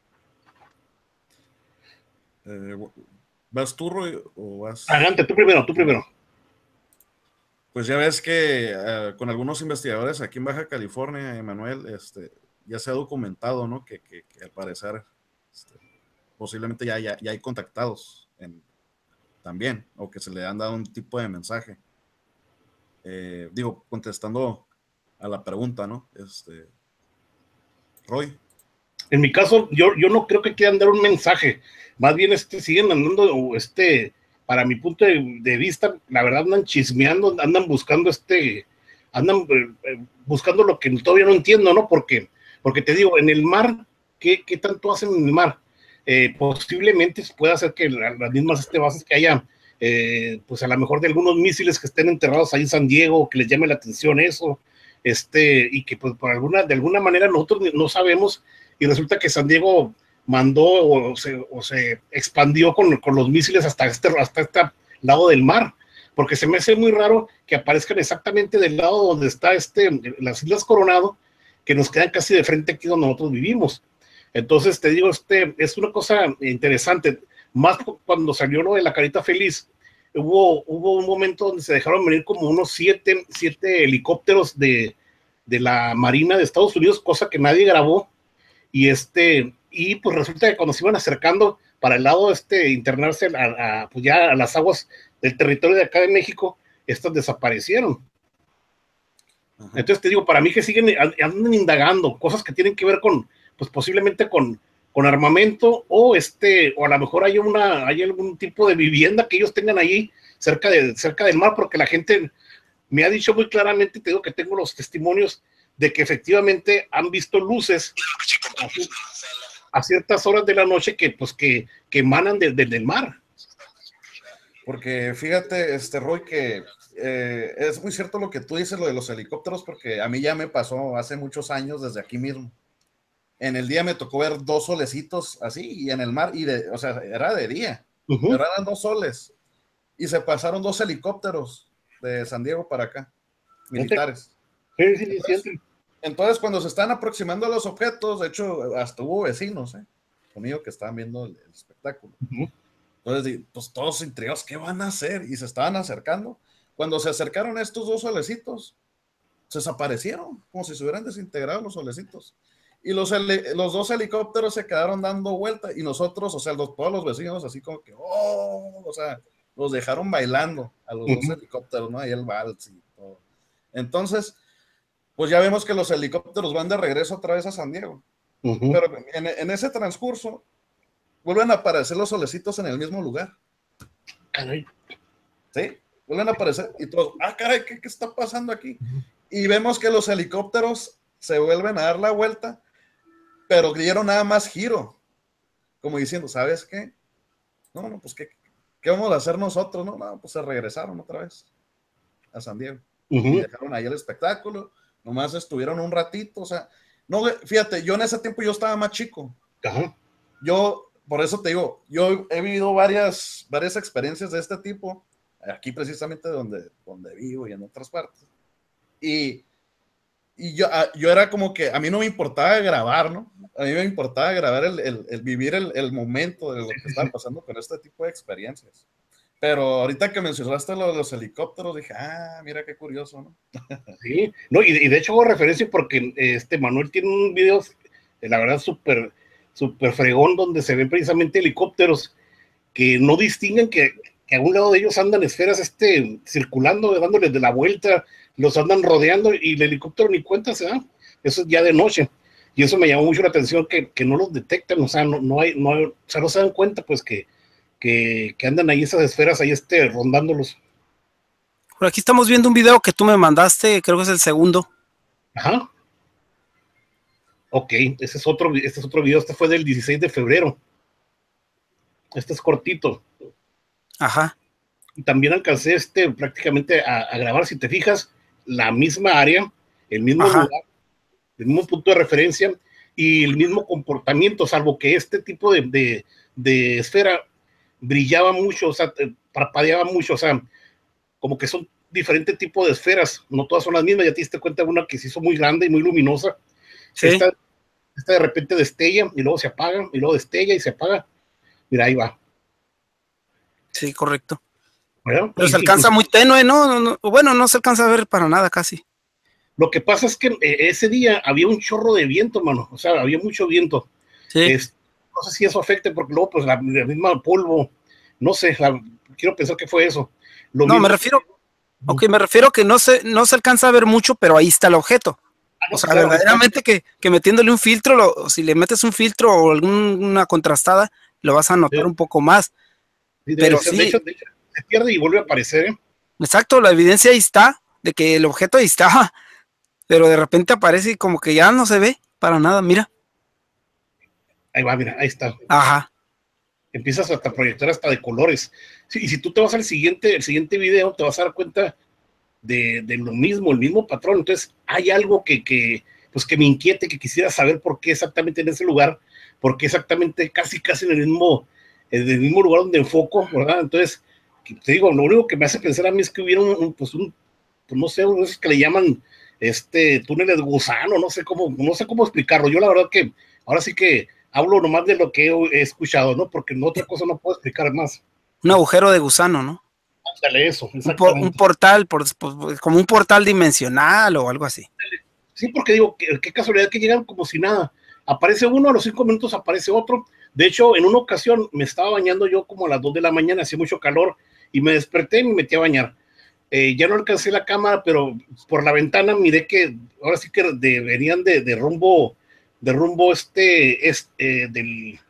Eh, ¿Vas tú, Roy, o vas...? Adelante, tú primero, tú primero. Pues ya ves que uh, con algunos investigadores aquí en Baja California, Emanuel, este, ya se ha documentado, ¿no? Que, que, que al parecer este, posiblemente ya, ya, ya hay contactados en, también, o que se le han dado un tipo de mensaje. Eh, digo, contestando a la pregunta, ¿no? Este, Roy. En mi caso, yo, yo no creo que quieran dar un mensaje, más bien este, siguen andando, este, para mi punto de, de vista, la verdad andan chismeando, andan buscando este, andan eh, buscando lo que todavía no entiendo, ¿no? Porque, porque te digo, en el mar, ¿qué, qué tanto hacen en el mar? Eh, posiblemente pueda ser que las mismas este, bases que haya, eh, pues a lo mejor de algunos misiles que estén enterrados ahí en San Diego, que les llame la atención eso, este, y que pues por alguna, de alguna manera nosotros no sabemos, y resulta que San Diego mandó o se, o se expandió con, con los misiles hasta este, hasta este lado del mar, porque se me hace muy raro que aparezcan exactamente del lado donde está este, las Islas Coronado, que nos quedan casi de frente aquí donde nosotros vivimos. Entonces te digo, este, es una cosa interesante, más cuando salió lo de la Carita Feliz, hubo, hubo un momento donde se dejaron venir como unos siete, siete helicópteros de, de la Marina de Estados Unidos, cosa que nadie grabó, y este, y pues resulta que cuando se iban acercando para el lado este, internarse a, a, pues ya a las aguas del territorio de acá de México, estas desaparecieron. Ajá. Entonces te digo, para mí que siguen, andan indagando cosas que tienen que ver con, pues posiblemente con, con armamento, o este, o a lo mejor hay una, hay algún tipo de vivienda que ellos tengan ahí cerca de, cerca del mar, porque la gente me ha dicho muy claramente, te digo que tengo los testimonios de que efectivamente han visto luces a, a ciertas horas de la noche que, pues, que, que emanan desde de, de el mar. Porque fíjate, este Roy, que eh, es muy cierto lo que tú dices, lo de los helicópteros, porque a mí ya me pasó hace muchos años desde aquí mismo. En el día me tocó ver dos solecitos así, y en el mar, y de, o sea, era de día, uh-huh. pero eran dos soles, y se pasaron dos helicópteros de San Diego para acá, militares. Sí, sí, sí, entonces, sí. entonces, cuando se están aproximando a los objetos, de hecho, hasta hubo vecinos, ¿eh? conmigo que estaban viendo el, el espectáculo. Uh-huh. Entonces, pues todos intrigados, ¿qué van a hacer? Y se estaban acercando. Cuando se acercaron estos dos solecitos, se desaparecieron, como si se hubieran desintegrado los solecitos. Y los, los dos helicópteros se quedaron dando vuelta, y nosotros, o sea, los, todos los vecinos, así como que, oh, o sea, los dejaron bailando a los uh-huh. dos helicópteros, ¿no? Ahí el vals y todo. Entonces, pues ya vemos que los helicópteros van de regreso otra vez a San Diego. Uh-huh. Pero en, en ese transcurso, vuelven a aparecer los solecitos en el mismo lugar. Caray. Sí, vuelven a aparecer, y todos, ah, caray, ¿qué, qué está pasando aquí? Uh-huh. Y vemos que los helicópteros se vuelven a dar la vuelta, pero dieron nada más giro, como diciendo, ¿sabes qué? No, no, pues, ¿qué, qué vamos a hacer nosotros? No, no, pues se regresaron otra vez a San Diego. Uh-huh. Y dejaron ahí el espectáculo, nomás estuvieron un ratito, o sea, no, fíjate, yo en ese tiempo yo estaba más chico. Uh-huh. Yo, por eso te digo, yo he vivido varias, varias experiencias de este tipo, aquí precisamente donde, donde vivo y en otras partes. Y Y yo, yo era como que a mí no me importaba grabar, ¿no? A mí me importaba grabar el, el, el vivir el, el momento de lo que estaba pasando con este tipo de experiencias. Pero ahorita que mencionaste lo de los helicópteros, dije, ah, mira qué curioso, ¿no? Sí, no, y, y de hecho hago referencia porque este Manuel tiene un video, la verdad, súper, súper fregón, donde se ven precisamente helicópteros que no distinguen que, que a un lado de ellos andan esferas este, circulando, dándoles de la vuelta, los andan rodeando y el helicóptero ni cuenta se da. Eso es ya de noche. Y eso me llamó mucho la atención que, que no los detectan, o sea, no, no hay, no hay, o sea, no se dan cuenta pues que, que, que andan ahí esas esferas ahí este, rondándolos. Por aquí estamos viendo un video que tú me mandaste, creo que es el segundo. Ajá. Ok, ese es otro, este es otro video, este fue del dieciséis de febrero. Este es cortito. Ajá. Y también alcancé este prácticamente a, a grabar, si te fijas, la misma área, el mismo Ajá. lugar, el mismo punto de referencia y el mismo comportamiento, salvo que este tipo de, de, de esfera brillaba mucho, o sea, parpadeaba mucho, o sea, como que son diferentes tipos de esferas, no todas son las mismas. Ya te diste cuenta de una que se hizo muy grande y muy luminosa. Sí. Esta, esta de repente destella y luego se apaga, y luego destella y se apaga. Mira, ahí va. Sí, correcto. ¿Verdad? Pero y, se alcanza incluso, muy tenue, ¿no? No, no, bueno, no se alcanza a ver para nada casi. Lo que pasa es que eh, ese día había un chorro de viento, mano. O sea, había mucho viento. Sí. Es, no sé si eso afecte, porque luego, pues, la, la misma polvo, no sé, la, quiero pensar que fue eso. Lo no, mismo, me refiero, ok, me refiero que no se, no se alcanza a ver mucho, pero ahí está el objeto. Ah, no, O sea, claro, verdaderamente que, que metiéndole un filtro, lo, si le metes un filtro o alguna contrastada, lo vas a notar sí. un poco más. Sí, pero ser, sí, de hecho, de hecho, se pierde y vuelve a aparecer, ¿eh? Exacto, la evidencia ahí está, de que el objeto ahí está, pero de repente aparece y como que ya no se ve para nada, mira. Ahí va, mira, ahí está. Ajá. Empiezas hasta a proyectar hasta de colores. Sí, y si tú te vas al siguiente, el siguiente video, te vas a dar cuenta de, de lo mismo, el mismo patrón. Entonces, hay algo que, que, pues, que me inquiete, que quisiera saber por qué exactamente en ese lugar, por qué exactamente casi, casi en el mismo, en el mismo lugar donde enfoco, ¿verdad? Entonces, te digo, lo único que me hace pensar a mí es que hubiera un, un pues, un, pues, no sé, unos que le llaman este túneles de gusano, no sé cómo, no sé cómo explicarlo. Yo la verdad que ahora sí que hablo nomás de lo que he escuchado, ¿no? Porque en otra cosa no puedo explicar más. Un agujero de gusano, ¿no? Ándale, eso, un, por, un portal, por, por, como un portal dimensional o algo así. Sí, porque digo, qué, qué casualidad que llegan como si nada. Aparece uno, a los cinco minutos aparece otro. De hecho, en una ocasión me estaba bañando yo como a las dos de la mañana, hacía mucho calor, y me desperté y me metí a bañar. Eh, ya no alcancé la cámara, pero por la ventana miré que ahora sí que de, venían de, de rumbo, de rumbo este, este eh, del,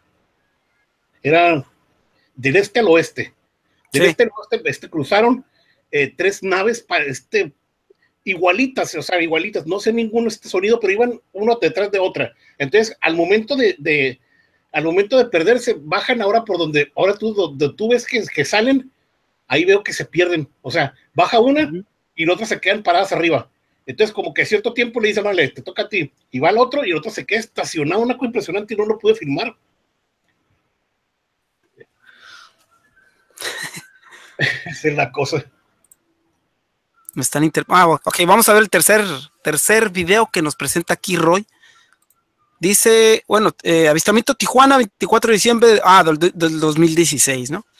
era del este al oeste. Del sí. este al oeste este, cruzaron eh, tres naves para este, igualitas, o sea, igualitas, no sé ninguno este sonido, pero iban uno detrás de otra. Entonces, al momento de, de al momento de perderse, bajan ahora por donde, ahora tú, donde tú ves que, que salen, ahí veo que se pierden, o sea, baja una y las otras se quedan paradas arriba. Entonces, como que a cierto tiempo le dicen, vale, te toca a ti, y va el otro, y el otro se queda estacionado, una cosa impresionante, y no lo pude filmar. Esa es la cosa. Me están inter... Ah, ok, vamos a ver el tercer, tercer video que nos presenta aquí Roy. Dice, bueno, eh, avistamiento Tijuana, veinticuatro de diciembre, ah, del, del dos mil dieciséis, ¿no?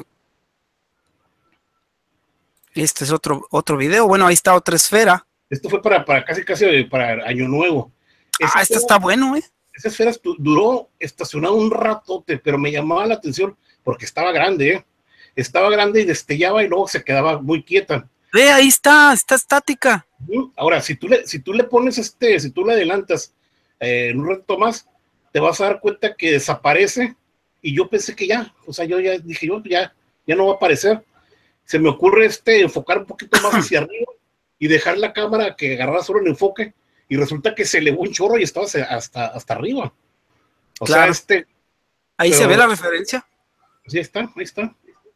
Este es otro, otro video. Bueno, ahí está otra esfera. Esto fue para, para casi, casi para Año Nuevo. Esa ah, este está bueno, ¿eh? Esa esfera duró estacionado un ratote, pero me llamaba la atención porque estaba grande, ¿eh? Estaba grande y destellaba y luego se quedaba muy quieta. Ve, ahí está, está estática. Ahora, si tú le, si tú le pones este, si tú le adelantas eh, en un rato más, te vas a dar cuenta que desaparece, y yo pensé que ya, o sea, yo ya dije, yo ya, ya no va a aparecer. Se me ocurre este, enfocar un poquito más hacia arriba y dejar la cámara que agarrara solo el enfoque, y resulta que se elevó un chorro y estaba hasta, hasta arriba. O claro. sea, este... Ahí pero, se ve la referencia. Sí, está, ahí está.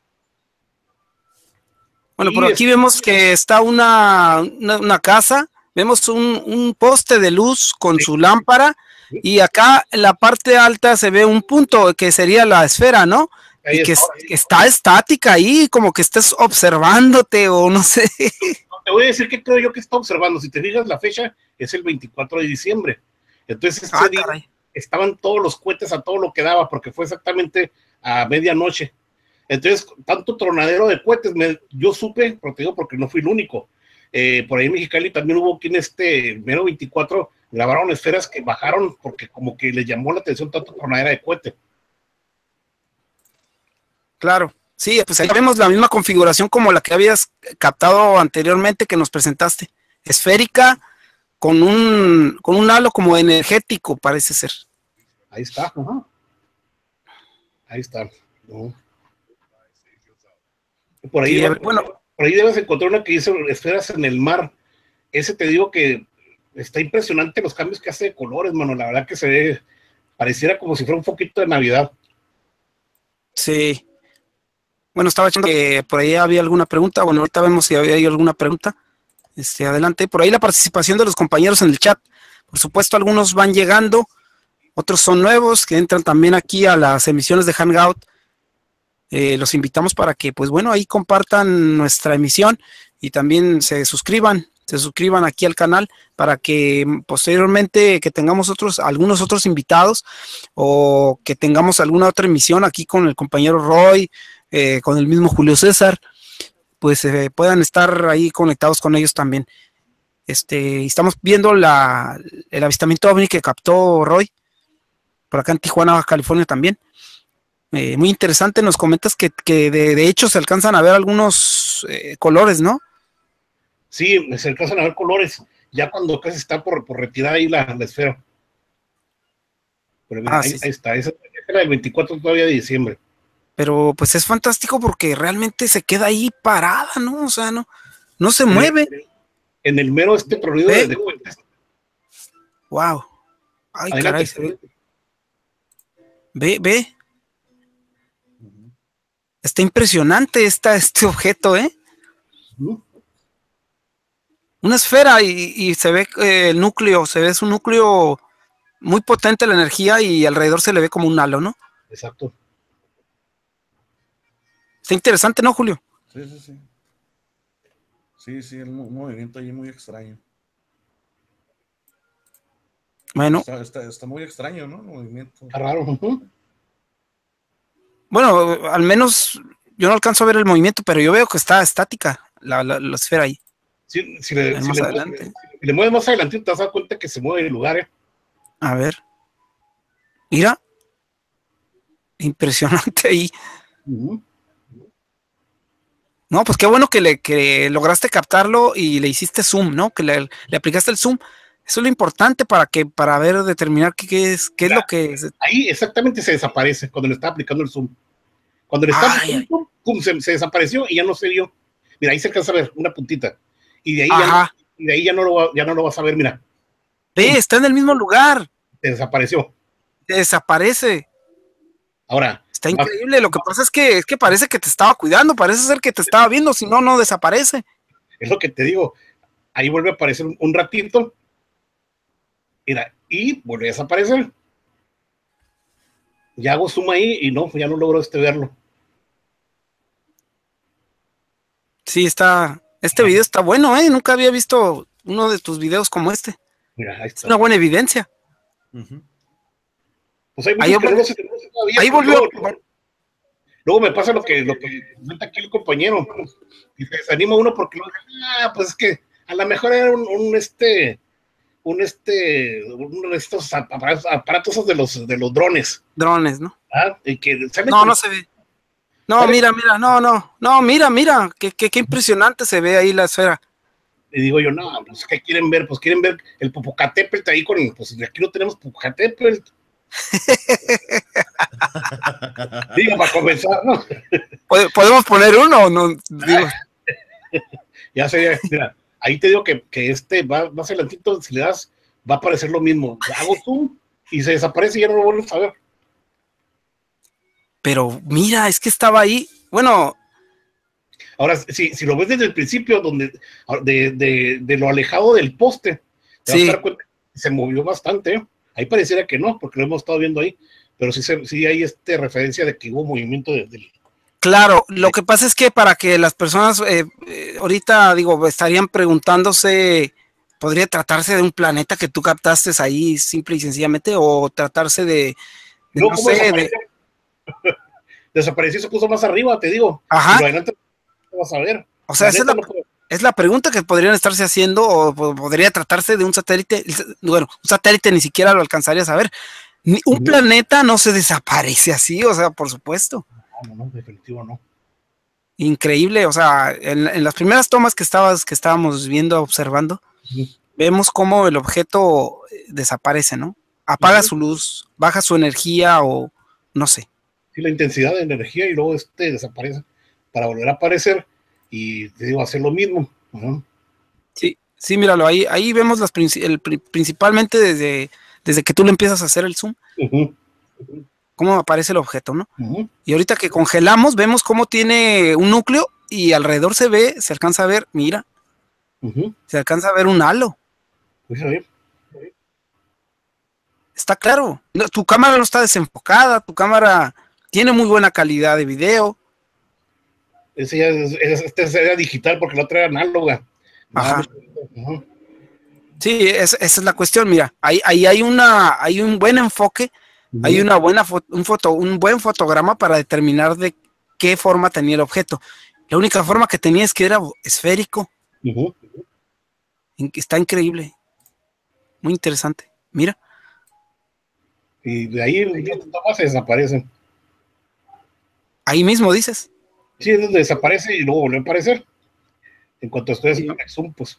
Bueno, por aquí vemos que está una, una, una casa, vemos un, un poste de luz con sí. su lámpara, y acá en la parte alta se ve un punto que sería la esfera, ¿no? Ahí y que, está, es, que está estática ahí, como que estés observándote o no sé. No, te voy a decir que creo yo que está observando. Si te fijas, la fecha es el veinticuatro de diciembre. Entonces ese ah, día caray. estaban todos los cohetes a todo lo que daba, porque fue exactamente a medianoche. Entonces, tanto tronadero de cohetes, me, yo supe, pero te digo porque no fui el único. Eh, por ahí en Mexicali también hubo quien este mero veinticuatro grabaron esferas que bajaron porque como que les llamó la atención tanto tronadera de cohete. Claro, sí, pues ahí vemos la misma configuración como la que habías captado anteriormente que nos presentaste. Esférica con un, con un halo como energético, parece ser. Ahí está. Uh-huh. Ahí está. Uh-huh. Por ahí, sí, debe, bueno, por ahí debes encontrar una que dice esferas en el mar. Ese te digo que está impresionante los cambios que hace de colores, mano. La verdad que se ve, pareciera como si fuera un foquito de Navidad. Sí. Bueno, estaba echando que por ahí había alguna pregunta. Bueno, ahorita vemos si había alguna pregunta. Este, adelante. Por ahí la participación de los compañeros en el chat. Por supuesto, algunos van llegando, otros son nuevos que entran también aquí a las emisiones de Hangout. Eh, los invitamos para que, pues bueno, ahí compartan nuestra emisión y también se suscriban, se suscriban aquí al canal para que posteriormente que tengamos otros, algunos otros invitados o que tengamos alguna otra emisión aquí con el compañero Roy, eh, con el mismo Julio César, pues eh, puedan estar ahí conectados con ellos también. Este, estamos viendo la, el avistamiento ovni que captó Roy por acá en Tijuana, Baja California también. Eh, muy interesante, nos comentas que, que de, de hecho se alcanzan a ver algunos eh, colores, ¿no? Sí, se alcanzan a ver colores, ya cuando casi está por, por retirar ahí la, la esfera. Pero mira, ah, ahí, sí, ahí está, esa era el veinticuatro todavía de diciembre. Pero pues es fantástico porque realmente se queda ahí parada, ¿no? O sea, no, no se en mueve. El, en el mero este prolido de, de cuentas. Wow. Ay, adelante, caray, se ve. Ve, ve. Está impresionante esta, este objeto, ¿eh? Uh-huh. Una esfera y, y se ve eh, el núcleo, se ve es un núcleo muy potente la energía y alrededor se le ve como un halo, ¿no? Exacto. Está interesante, ¿no, Julio? Sí, sí, sí. Sí, sí, el movimiento ahí muy extraño. Bueno. Está, está, está muy extraño, ¿no? El movimiento. Está raro. Uh-huh. Bueno, al menos yo no alcanzo a ver el movimiento, pero yo veo que está estática la, la, la esfera ahí. Sí, si, le, si, le mueves, si le mueves más adelante, te vas a dar cuenta que se mueve el lugar, ¿eh? A ver. Mira. Impresionante ahí. Uh-huh. No, pues qué bueno que, le, que lograste captarlo y le hiciste zoom, ¿no? Que le, le aplicaste el zoom. Eso es lo importante para que para ver, determinar qué, qué es qué Mira, es lo que es. Ahí exactamente se desaparece cuando le está aplicando el zoom. Cuando le está aplicando el zoom, pum, se, se desapareció y ya no se vio. Mira, ahí se alcanza a ver una puntita. Y de ahí, ya, y de ahí ya, no lo, ya no lo vas a ver, mira. Ve, pum, está en el mismo lugar. Se desapareció. Se desaparece. Ahora, Está increíble. Lo que pasa es que, es que parece que te estaba cuidando, parece ser que te estaba viendo, si no, no desaparece. Es lo que te digo. Ahí vuelve a aparecer un, un ratito. Mira, y vuelve a desaparecer. Ya hago zoom ahí y no, ya no logro este verlo. Sí, está. Este video está bueno, ¿eh? Nunca había visto uno de tus videos como este. Mira, ahí está. Es una buena evidencia. Uh-huh. Pues hay ahí que no se todavía, ahí volvió. Luego, luego me pasa lo que, lo que comenta aquí el compañero. Y se desanima uno porque luego, ah, pues es que a lo mejor era un, un este, un este, uno de estos aparatos, aparatos de los de los drones. Drones, ¿no? Ah, y que no, con... no se ve. No, ¿sale? mira, mira, no, no, no, mira, mira, qué, qué, qué impresionante se ve ahí la esfera. Y digo yo, no, pues ¿qué quieren ver? Pues quieren ver el Popocatépetl ahí con, pues aquí no tenemos Popocatépetl. Digo, para comenzar, ¿no? ¿Podemos poner uno o no? Digo. Ya sería, mira, ahí te digo que, que este va más adelantito, si le das, va a aparecer lo mismo. Hago zoom y se desaparece y ya no lo vuelves a ver. Pero mira, es que estaba ahí, bueno. Ahora, si, si lo ves desde el principio, donde de, de, de lo alejado del poste, te sí. vas a dar cuenta que se movió bastante, ¿eh? Ahí pareciera que no, porque lo hemos estado viendo ahí, pero sí, se, sí hay este referencia de que hubo movimiento del... De, claro, lo que pasa es que para que las personas eh, eh, ahorita, digo, estarían preguntándose, ¿podría tratarse de un planeta que tú captaste ahí simple y sencillamente, o tratarse de, de no, no sé, desapareció? de... desapareció, se puso más arriba, te digo. Ajá. Y adelante vas a ver. O sea, esa es la, no es la pregunta que podrían estarse haciendo, o podría tratarse de un satélite. Bueno, un satélite ni siquiera lo alcanzaría a saber. Ni, un uh-huh. planeta no se desaparece así, o sea, por supuesto. No, no, no, definitivo no. Increíble, o sea, en, en las primeras tomas que estabas, que estábamos viendo, observando, uh-huh. vemos cómo el objeto desaparece, ¿no? Apaga uh-huh. su luz, baja su energía o no sé. Sí, la intensidad de energía y luego este desaparece para volver a aparecer y te digo, hacer lo mismo. Uh-huh. Sí, sí, míralo, ahí, ahí vemos las el, principalmente desde, desde que tú le empiezas a hacer el zoom, uh-huh. cómo aparece el objeto, ¿no? Uh-huh. Y ahorita que congelamos, vemos cómo tiene un núcleo y alrededor se ve, se alcanza a ver, mira, uh-huh. se alcanza a ver un halo. Pues a ver. Está claro, no, tu cámara no está desenfocada, tu cámara tiene muy buena calidad de video. Ese ya es, este era digital porque la otra era análoga. Ajá. Uh-huh. Sí, es, esa es la cuestión, mira, ahí, ahí hay una, hay un buen enfoque, uh-huh. hay una buena foto, un foto, un buen fotograma para determinar de qué forma tenía el objeto. La única forma que tenía es que era esférico. Uh-huh. Está increíble. Muy interesante. Mira. Y de ahí el toma se desaparece. Ahí mismo dices. Sí, es donde desaparece y luego vuelve a aparecer. En cuanto estoy haciendo el zoom, pues.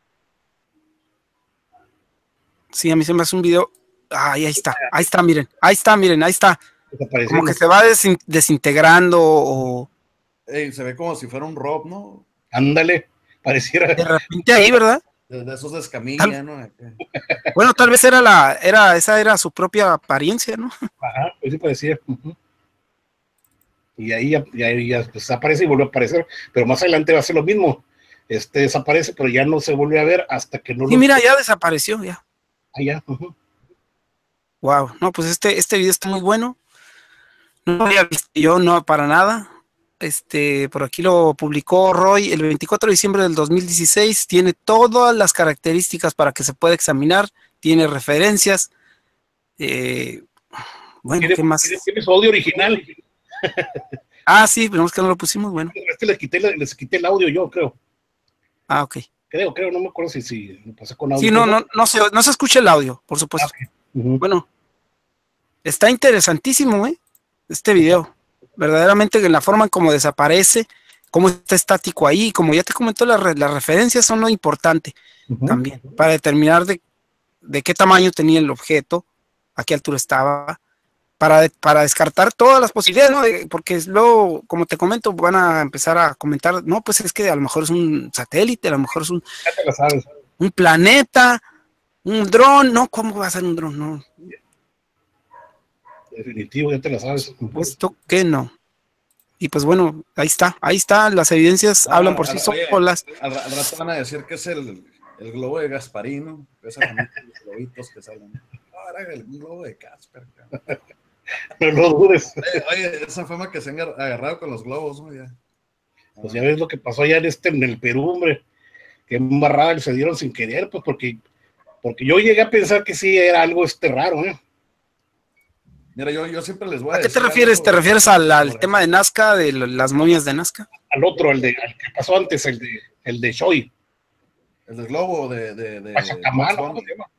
Sí, a mí se me hace un video. Ay, ahí está, ahí está, miren, ahí está, miren, ahí está. Como que se va desin desintegrando o. Ey, se ve como si fuera un rob, ¿no? Ándale, pareciera. De repente ahí, ¿verdad? De, de esos de escamilla, tal... ¿no? Bueno, tal vez era la, era, esa era su propia apariencia, ¿no? Ajá, pues sí parecía. Uh-huh. Y ahí ya, ya, ya pues, aparece y vuelve a aparecer, pero más adelante va a ser lo mismo. Este desaparece, pero ya no se vuelve a ver hasta que no. Y lo... mira, ya desapareció, ya. Ah, ya. Uh-huh. Wow, no, pues este, este video está muy bueno. No lo había visto yo, no, para nada. Este, por aquí lo publicó Roy el veinticuatro de diciembre del dos mil dieciséis. Tiene todas las características para que se pueda examinar. Tiene referencias. Eh, bueno, ¿Tiene, ¿qué más? ¿Tiene, tiene su audio original? Ah, sí, pero es que no lo pusimos, bueno. Es que les quité, les quité el audio yo, creo. Ah, ok. Creo, creo, no me acuerdo si, si lo pasé con audio. Sí, no, no, no se, no se escucha el audio, por supuesto. Ah, okay. Uh-huh. Bueno, está interesantísimo, ¿eh? Este video. Verdaderamente en la forma en cómo desaparece, cómo está estático ahí, como ya te comentó, las re, las referencias son lo importante uh-huh. también, para determinar de, de qué tamaño tenía el objeto, a qué altura estaba, para, para descartar todas las posibilidades, ¿no? De, porque luego, como te comento, van a empezar a comentar, no, pues es que a lo mejor es un satélite, a lo mejor es un, ya te lo sabes. un planeta, un dron, no, ¿cómo va a ser un dron? No. Definitivo, ya te la sabes. Puesto que no. Y pues bueno, ahí está, ahí está, las evidencias Ah, hablan por sí oye, solas. Al, al rato van a decir que es el, el globo de Gasparino, esa familia de los globitos que salen. Ahora el globo de Casper. No lo dudes. Oye, oye, esa fama que se han agarrado con los globos, ¿no? Ya. Pues ya ves lo que pasó allá en este, en el Perú, hombre, que embarrada se dieron sin querer, pues porque, porque yo llegué a pensar que sí era algo este raro, ¿eh? Mira, yo, yo siempre les voy a, ¿A qué decir te refieres? algo, ¿Te refieres al, al por tema de Nazca, de lo- las momias de Nazca? Al otro, el de al que pasó antes, el de el de Shoy. el del globo de, de, de Pachacamano, Bugs ¿cómo Bunny. se llama?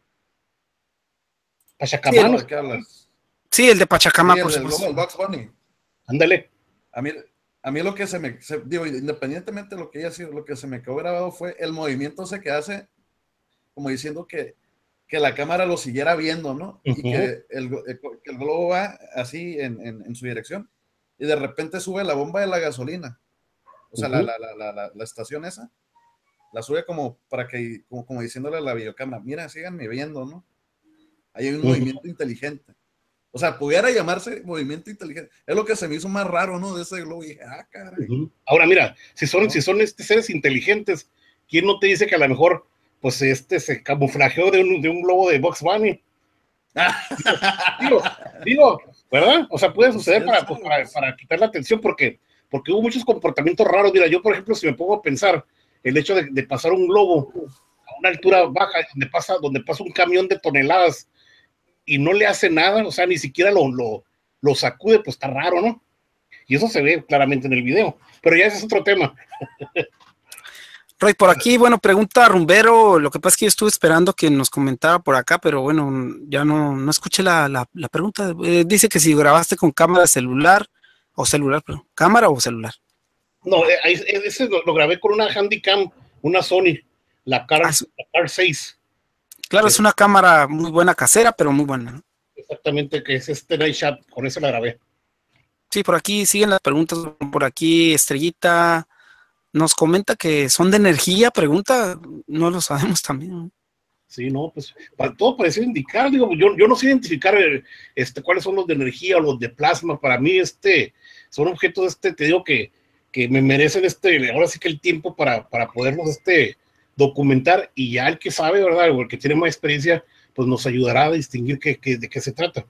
Sí, Pachacamano, ¿De qué hablas? Sí, el de Pachacama, Sí, por el del globo supuesto. del Bugs Bunny. ándale. A mí, a mí lo que se me, se- digo, independientemente de lo que haya sido, lo que se me quedó grabado fue el movimiento ese que hace, como diciendo que, que la cámara lo siguiera viendo, ¿no? Uh-huh. Y que el, que el globo va así en, en, en su dirección, y de repente sube la bomba de la gasolina, o sea, uh-huh. la, la, la, la, la estación esa, la sube como para que, como, como diciéndole a la videocámara, mira, síganme viendo, ¿no? Ahí hay un uh-huh. movimiento inteligente. O sea, pudiera llamarse movimiento inteligente. Es lo que se me hizo más raro, ¿no? De ese globo. Y dije, ah, caray. Uh-huh. Ahora, mira, si son, ¿no? si son este, seres inteligentes, ¿quién no te dice que a lo mejor, pues, este se camuflajeó de un, de un globo de Bugs Bunny? digo, digo, ¿verdad? O sea, puede suceder para, pues, para, para quitar la atención, porque, porque hubo muchos comportamientos raros. Mira, yo, por ejemplo, si me pongo a pensar, el hecho de, de pasar un globo a una altura baja, donde pasa, donde pasa un camión de toneladas, y no le hace nada, o sea, ni siquiera lo, lo, lo sacude, pues está raro, ¿no? Y eso se ve claramente en el video, pero ya ese es otro tema. Roy, por aquí, bueno, pregunta Rumbero, lo que pasa es que yo estuve esperando que nos comentara por acá, pero bueno, ya no, no escuché la, la, la pregunta. Eh, dice que si grabaste con cámara celular, o celular, perdón, cámara o celular. No, ese lo, lo grabé con una Handycam, una Sony, la Car, ah, la Car seis. Claro, es una cámara muy buena casera, pero muy buena, ¿no? Exactamente, que es este Night Shot, con eso la grabé. Sí, por aquí siguen las preguntas, por aquí Estrellita nos comenta que son de energía, pregunta, no lo sabemos también, ¿no? Sí, no, pues para todo parece indicar, digo, yo, yo no sé identificar este, cuáles son los de energía o los de plasma, para mí este, son objetos, este, te digo que, que me merecen este, ahora sí que el tiempo para, para poderlos este, documentar, y ya el que sabe, ¿verdad? O el que tiene más experiencia, pues nos ayudará a distinguir qué, qué, de qué se trata.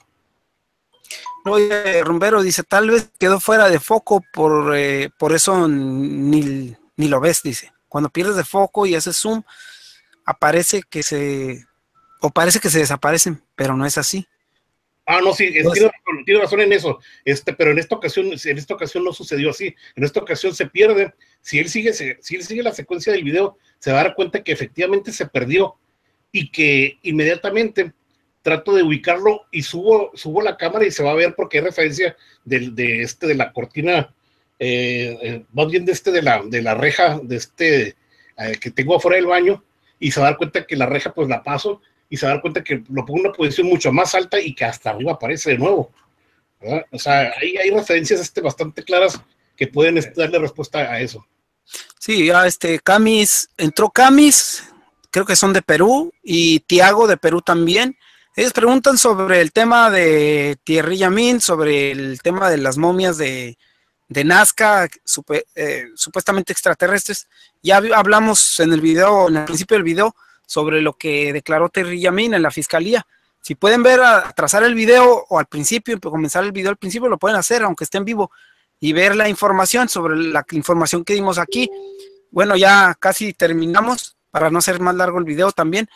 Oye, Rumbero dice, tal vez quedó fuera de foco, por, eh, por eso ni, ni lo ves, dice. Cuando pierdes de foco y haces zoom, aparece que se, o parece que se desaparecen, pero no es así. Ah, no, sí, es, tiene, tiene razón en eso, este, pero en esta ocasión, en esta ocasión no sucedió así, en esta ocasión se pierde. Si él sigue, si él sigue la secuencia del video, se va a dar cuenta que efectivamente se perdió, y que inmediatamente trato de ubicarlo y subo, subo la cámara y se va a ver, porque hay referencia de, de este, de la cortina, eh, eh, más bien de este, de la, de la reja, de este, eh, que tengo afuera del baño, y se va a dar cuenta que la reja pues la paso, y se va a dar cuenta que lo pongo en una posición mucho más alta y que hasta arriba aparece de nuevo, ¿verdad? O sea, hay, hay referencias este, bastante claras que pueden este, darle respuesta a eso. Sí, ya este Camis, entró Camis, creo que son de Perú, y Tiago de Perú también. Ellos preguntan sobre el tema de Thierry Yamin, sobre el tema de las momias de, de Nazca, supe, eh, supuestamente extraterrestres. Ya hablamos en el video, en el principio del video, sobre lo que declaró Thierry Yamin en la fiscalía. Si pueden ver, a, a trazar el video o al principio, comenzar el video al principio, lo pueden hacer, aunque esté en vivo, y ver la información sobre la información que dimos aquí. Bueno, ya casi terminamos, para no hacer más largo el video también.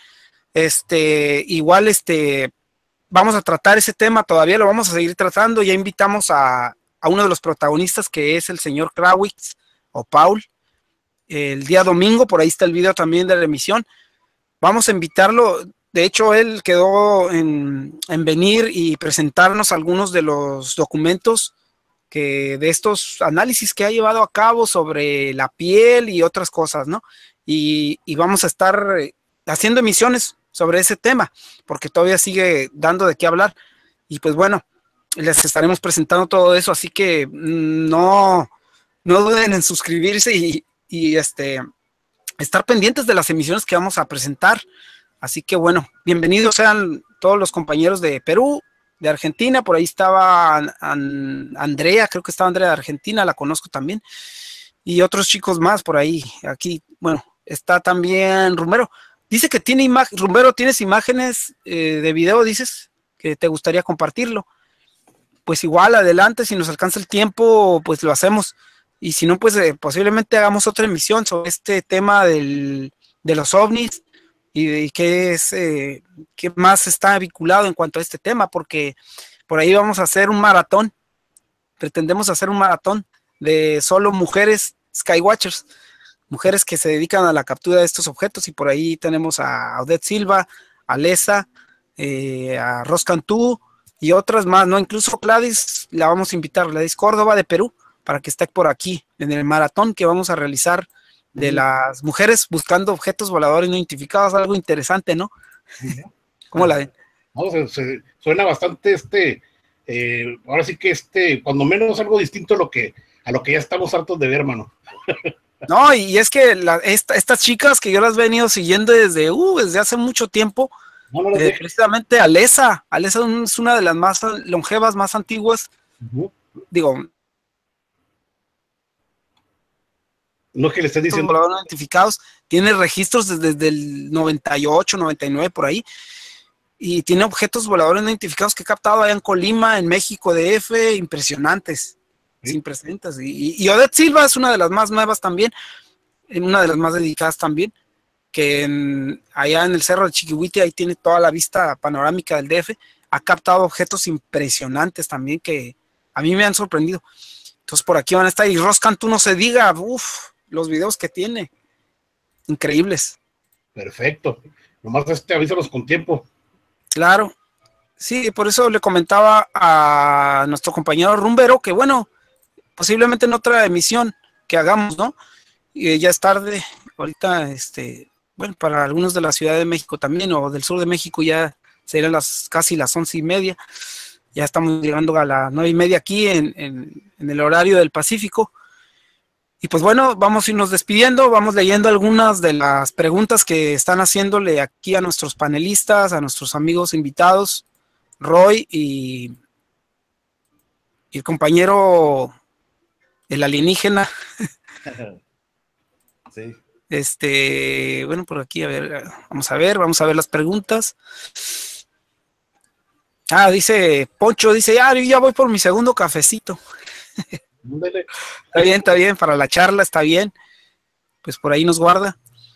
Este, igual, este, vamos a tratar ese tema, todavía lo vamos a seguir tratando. Ya invitamos a, a uno de los protagonistas, que es el señor Krawitz, o Paul, el día domingo, por ahí está el video también de la emisión. Vamos a invitarlo, de hecho él quedó en, en venir y presentarnos algunos de los documentos que de estos análisis que ha llevado a cabo sobre la piel y otras cosas, ¿no? Y, y vamos a estar haciendo emisiones sobre ese tema, porque todavía sigue dando de qué hablar, y pues bueno, les estaremos presentando todo eso, así que no, no duden en suscribirse y, y este, estar pendientes de las emisiones que vamos a presentar. Así que bueno, bienvenidos sean todos los compañeros de Perú, de Argentina, por ahí estaba An- An- Andrea, creo que estaba Andrea de Argentina, la conozco también, y otros chicos más por ahí. Aquí, bueno, está también Rumbero. Dice que tiene imágenes, Rumbero, ¿tienes imágenes eh, de video, dices? Que te gustaría compartirlo. Pues igual, adelante, si nos alcanza el tiempo, pues lo hacemos. Y si no, pues eh, posiblemente hagamos otra emisión sobre este tema del, de los ovnis y, de- y qué es, eh, qué más está vinculado en cuanto a este tema, porque por ahí vamos a hacer un maratón, pretendemos hacer un maratón de solo mujeres Skywatchers, mujeres que se dedican a la captura de estos objetos, y por ahí tenemos a Odette Silva, a Lesa, eh, a Ros Cantú y otras más, ¿no? Incluso Gladys, la vamos a invitar, Gladys Córdoba de Perú, para que esté por aquí en el maratón que vamos a realizar de las mujeres buscando objetos voladores no identificados, algo interesante, ¿no? ¿Cómo la ven? No, se, se- suena bastante este, eh, ahora sí que este, cuando menos algo distinto a lo que, a lo que ya estamos hartos de ver, hermano. No, y es que la, esta, estas chicas que yo las he venido siguiendo desde, uh, desde hace mucho tiempo, No, no las eh, dejes. precisamente Alesa, Alesa es una de las más longevas, más antiguas, Ujú. digo, No es que le estés diciendo, voladores no identificados, tiene registros desde, desde el noventa y ocho, noventa y nueve por ahí, y tiene objetos voladores no identificados que he captado allá en Colima, en México, D F, impresionantes, sí, sin precedentes. Y, y Odette Silva es una de las más nuevas también, en una de las más dedicadas también, que en, allá en el Cerro de Chiquihuite, ahí tiene toda la vista panorámica del D F, ha captado objetos impresionantes también que a mí me han sorprendido. Entonces por aquí van a estar, y Ros Cantú no se diga, uff, los videos que tiene, increíbles. perfecto. Nomás este, avísanos con tiempo. Claro, sí, por eso le comentaba a nuestro compañero Rumbero que bueno, posiblemente en otra emisión que hagamos, ¿no? Y eh, ya es tarde, ahorita, este, bueno, para algunos de la Ciudad de México también, o del sur de México ya serían las casi las once y media, ya estamos llegando a las nueve y media aquí en, en, en el horario del Pacífico. Y pues bueno, vamos a irnos despidiendo, vamos leyendo algunas de las preguntas que están haciéndole aquí a nuestros panelistas, a nuestros amigos invitados, Roy y, y el compañero, el alienígena. Sí. Este, bueno, por aquí, a ver, vamos a ver, vamos a ver las preguntas. Ah, dice Poncho, dice, ah, yo ya voy por mi segundo cafecito. Ándale. Está bien, está bien, para la charla está bien. Pues por ahí nos guarda.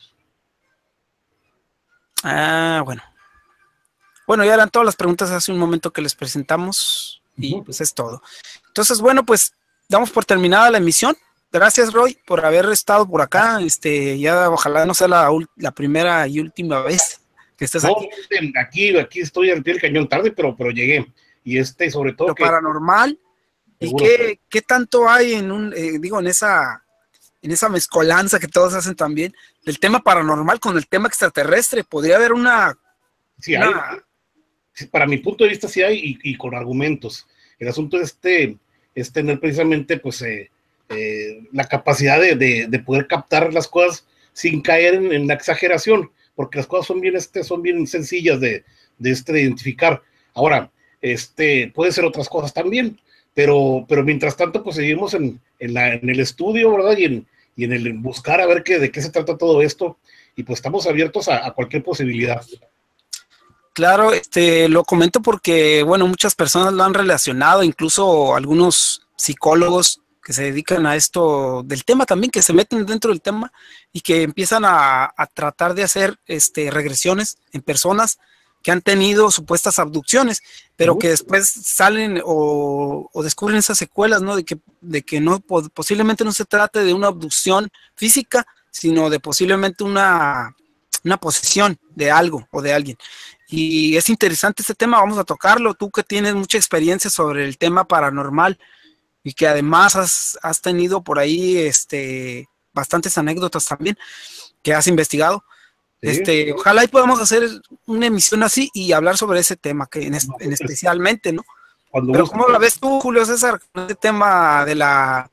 Ah, bueno. Bueno, ya eran todas las preguntas hace un momento que les presentamos y Ujú. pues es todo. Entonces, bueno, pues damos por terminada la emisión. Gracias, Roy, por haber estado por acá. Este, ya ojalá no sea la, ul- la primera y última vez que estés No, aquí. este, aquí, aquí estoy al pie del cañón tarde, pero, pero llegué. Y este, sobre todo Lo que, paranormal. ¿Y seguro, qué, qué tanto hay en un, eh, digo, en esa, en esa mezcolanza que todos hacen también, del tema paranormal con el tema extraterrestre? Podría haber una, sí hay, una sí, para mi punto de vista sí hay, y, y con argumentos. El asunto este, es tener precisamente, pues, eh, eh, la capacidad de, de, de poder captar las cosas sin caer en, en la exageración, porque las cosas son bien, este, son bien sencillas de, de, este, de identificar. Ahora, este, puede ser otras cosas también, pero, pero mientras tanto, pues seguimos en, en, la, en el estudio, ¿verdad? Y en, y en el buscar a ver qué, de qué se trata todo esto, y pues estamos abiertos a, a cualquier posibilidad. Claro, este, lo comento porque, bueno, muchas personas lo han relacionado, incluso algunos psicólogos que se dedican a esto del tema también, que se meten dentro del tema y que empiezan a, a tratar de hacer este, regresiones en personas que han tenido supuestas abducciones, pero que después salen o, o descubren esas secuelas, ¿no? De que, de que no, posiblemente no se trate de una abducción física, sino de posiblemente una, una posesión de algo o de alguien. Y es interesante este tema, vamos a tocarlo. Tú que tienes mucha experiencia sobre el tema paranormal y que además has, has tenido por ahí este, bastantes anécdotas también que has investigado. Sí. Este, ojalá y podamos hacer una emisión así y hablar sobre ese tema, que en, es, en especialmente, ¿no? Cuando Pero guste. ¿cómo la ves tú, Julio César, con este tema de la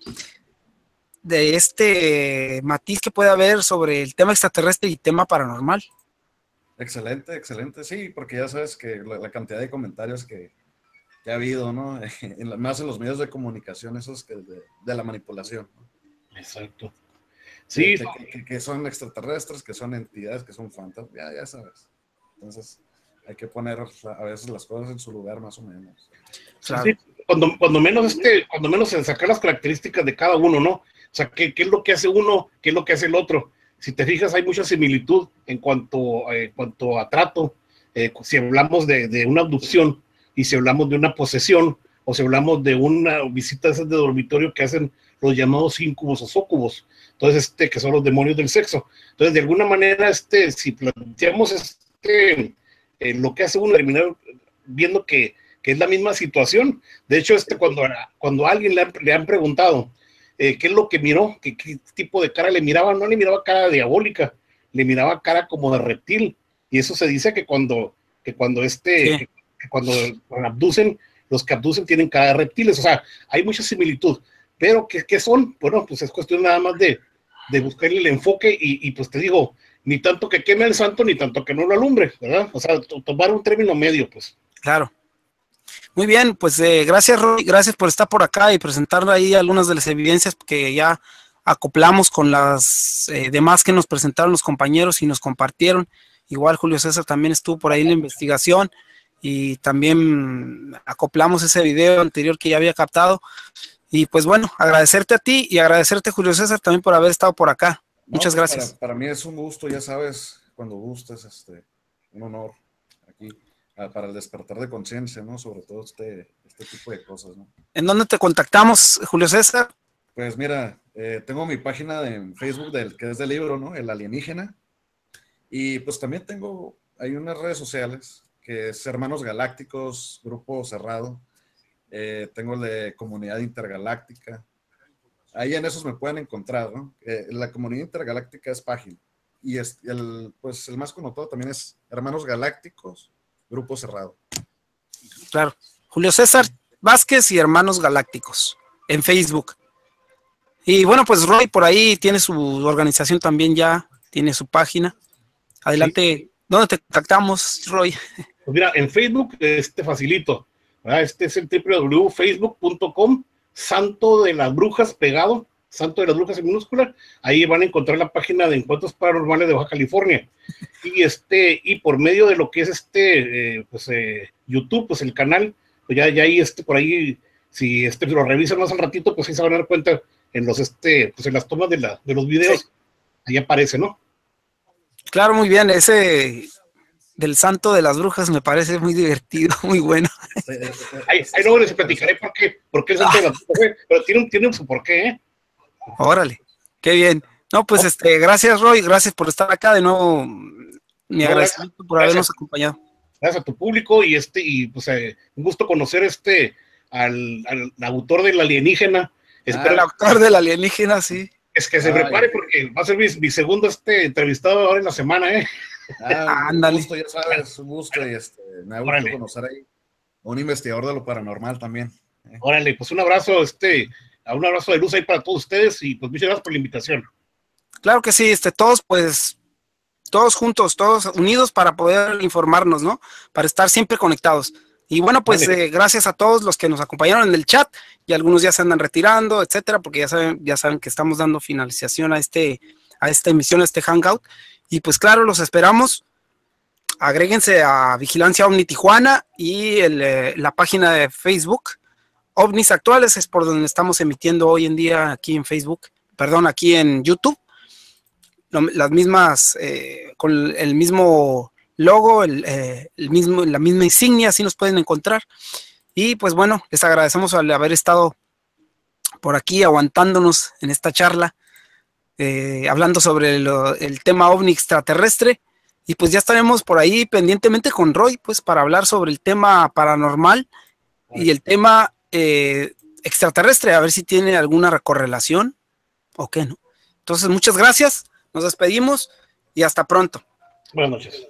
de este matiz que puede haber sobre el tema extraterrestre y tema paranormal? Excelente, excelente, sí, porque ya sabes que la, la cantidad de comentarios que, que ha habido, ¿no? En la, más en los medios de comunicación, esos que de, de la manipulación, ¿no? Exacto. Sí. Que, que, que, que son extraterrestres, que son entidades, que son fantasmas, ya, ya sabes. Entonces, hay que poner a veces las cosas en su lugar, más o menos. Claro. Sí, cuando, cuando menos este, cuando menos en sacar las características de cada uno, ¿no? O sea, ¿qué, qué es lo que hace uno? ¿Qué es lo que hace el otro? Si te fijas, hay mucha similitud en cuanto, eh, cuanto a trato. Eh, si hablamos de, de una abducción y si hablamos de una posesión o si hablamos de una visita de esas de dormitorio que hacen los llamados íncubos o súcubos, entonces, este, que son los demonios del sexo. Entonces, de alguna manera, este, si planteamos este, eh, lo que hace uno, terminar viendo que, que es la misma situación. De hecho, este, cuando, cuando a alguien le han, le han preguntado eh, qué es lo que miró, qué, qué tipo de cara le miraba, no le miraba cara diabólica, le miraba cara como de reptil. Y eso se dice que cuando, que cuando, este, sí. que, que cuando abducen, los que abducen tienen cara de reptiles. O sea, hay mucha similitud. Pero, ¿qué, qué son? Bueno, pues es cuestión nada más de, de buscarle el enfoque y, y pues te digo, ni tanto que queme el santo, ni tanto que no lo alumbre, ¿verdad? O sea, tomar un término medio, pues. Claro. Muy bien, pues eh, gracias, Roy, gracias por estar por acá y presentar ahí algunas de las evidencias que ya acoplamos con las eh, demás que nos presentaron los compañeros y nos compartieron. Igual Julio César también estuvo por ahí en la investigación y también acoplamos ese video anterior que ya había captado. Y pues bueno, agradecerte a ti y agradecerte, Julio César, también por haber estado por acá. No, muchas pues gracias. Para, para mí es un gusto, ya sabes, cuando gustes, este, un honor aquí para el despertar de conciencia, ¿no? Sobre todo este, este tipo de cosas, ¿no? ¿En dónde te contactamos, Julio César? Pues mira, eh, tengo mi página en Facebook del que es del libro, ¿no? El Alienígena. Y pues también tengo, hay unas redes sociales que es Hermanos Galácticos, grupo cerrado. Eh, tengo el de Comunidad Intergaláctica. Ahí en esos me pueden encontrar, ¿no? Eh, la Comunidad Intergaláctica es página. Y es, el, pues el más connotado también es Hermanos Galácticos, grupo cerrado. Claro. Julio César Vázquez y Hermanos Galácticos en Facebook. Y bueno, pues Roy por ahí tiene su organización también ya, tiene su página. Adelante, sí. ¿Dónde te contactamos, Roy? Pues mira, en Facebook este facilito, ¿verdad? Este es el doble u doble u doble u punto facebook punto com, Santo de las Brujas pegado, Santo de las Brujas en minúscula. Ahí van a encontrar la página de Encuentros Paranormales de Baja California. Y este, y por medio de lo que es este, eh, pues eh, YouTube, pues el canal, pues ya, ya ahí este, por ahí, si este lo revisan más al ratito, pues ahí se van a dar cuenta en los este, pues en las tomas de la, de los videos, sí. Ahí aparece, ¿no? Claro, muy bien, ese del Santo de las Brujas me parece muy divertido, muy bueno. Ahí, ahí luego les platicaré por qué, por qué el Santo ah. de las Brujas, pero tiene un, tiene un su porqué, ¿eh? Órale, qué bien. No, pues oh. este, gracias Roy, gracias por estar acá de nuevo, mi no, agradecimiento gracias, por habernos gracias, acompañado. Gracias a tu público y este, y pues eh, un gusto conocer este al, al autor del Alienígena. Espero, ah, el autor del Alienígena, sí. Es que se Ay. prepare porque va a ser mi, mi segundo este entrevistado ahora en la semana, ¿eh? Ah, un gusto, ya sabes, un gusto y este, me ha gustado conocer ahí a un investigador de lo paranormal también. ¿eh? Órale, pues un abrazo, este, un abrazo de luz ahí para todos ustedes y pues muchas gracias por la invitación. Claro que sí, este, todos pues, todos juntos, todos unidos para poder informarnos, ¿no? Para estar siempre conectados. Y bueno, pues vale. eh, gracias a todos los que nos acompañaron en el chat y algunos ya se andan retirando, etcétera, porque ya saben, ya saben que estamos dando finalización a este, a esta emisión, a este hangout. Y pues claro, los esperamos. Agréguense a Vigilancia Ovni Tijuana y el, eh, la página de Facebook. OVNIs Actuales es por donde estamos emitiendo hoy en día aquí en Facebook, perdón, aquí en YouTube. Las mismas, eh, con el mismo logo, el, eh, el mismo, la misma insignia, así nos pueden encontrar. Y pues bueno, les agradecemos al haber estado por aquí aguantándonos en esta charla, eh, hablando sobre lo, el tema ovni extraterrestre. Y pues ya estaremos por ahí pendientemente con Roy, pues para hablar sobre el tema paranormal y el tema eh, extraterrestre, a ver si tiene alguna correlación o qué, ¿no? Entonces, muchas gracias, nos despedimos y hasta pronto. Buenas noches.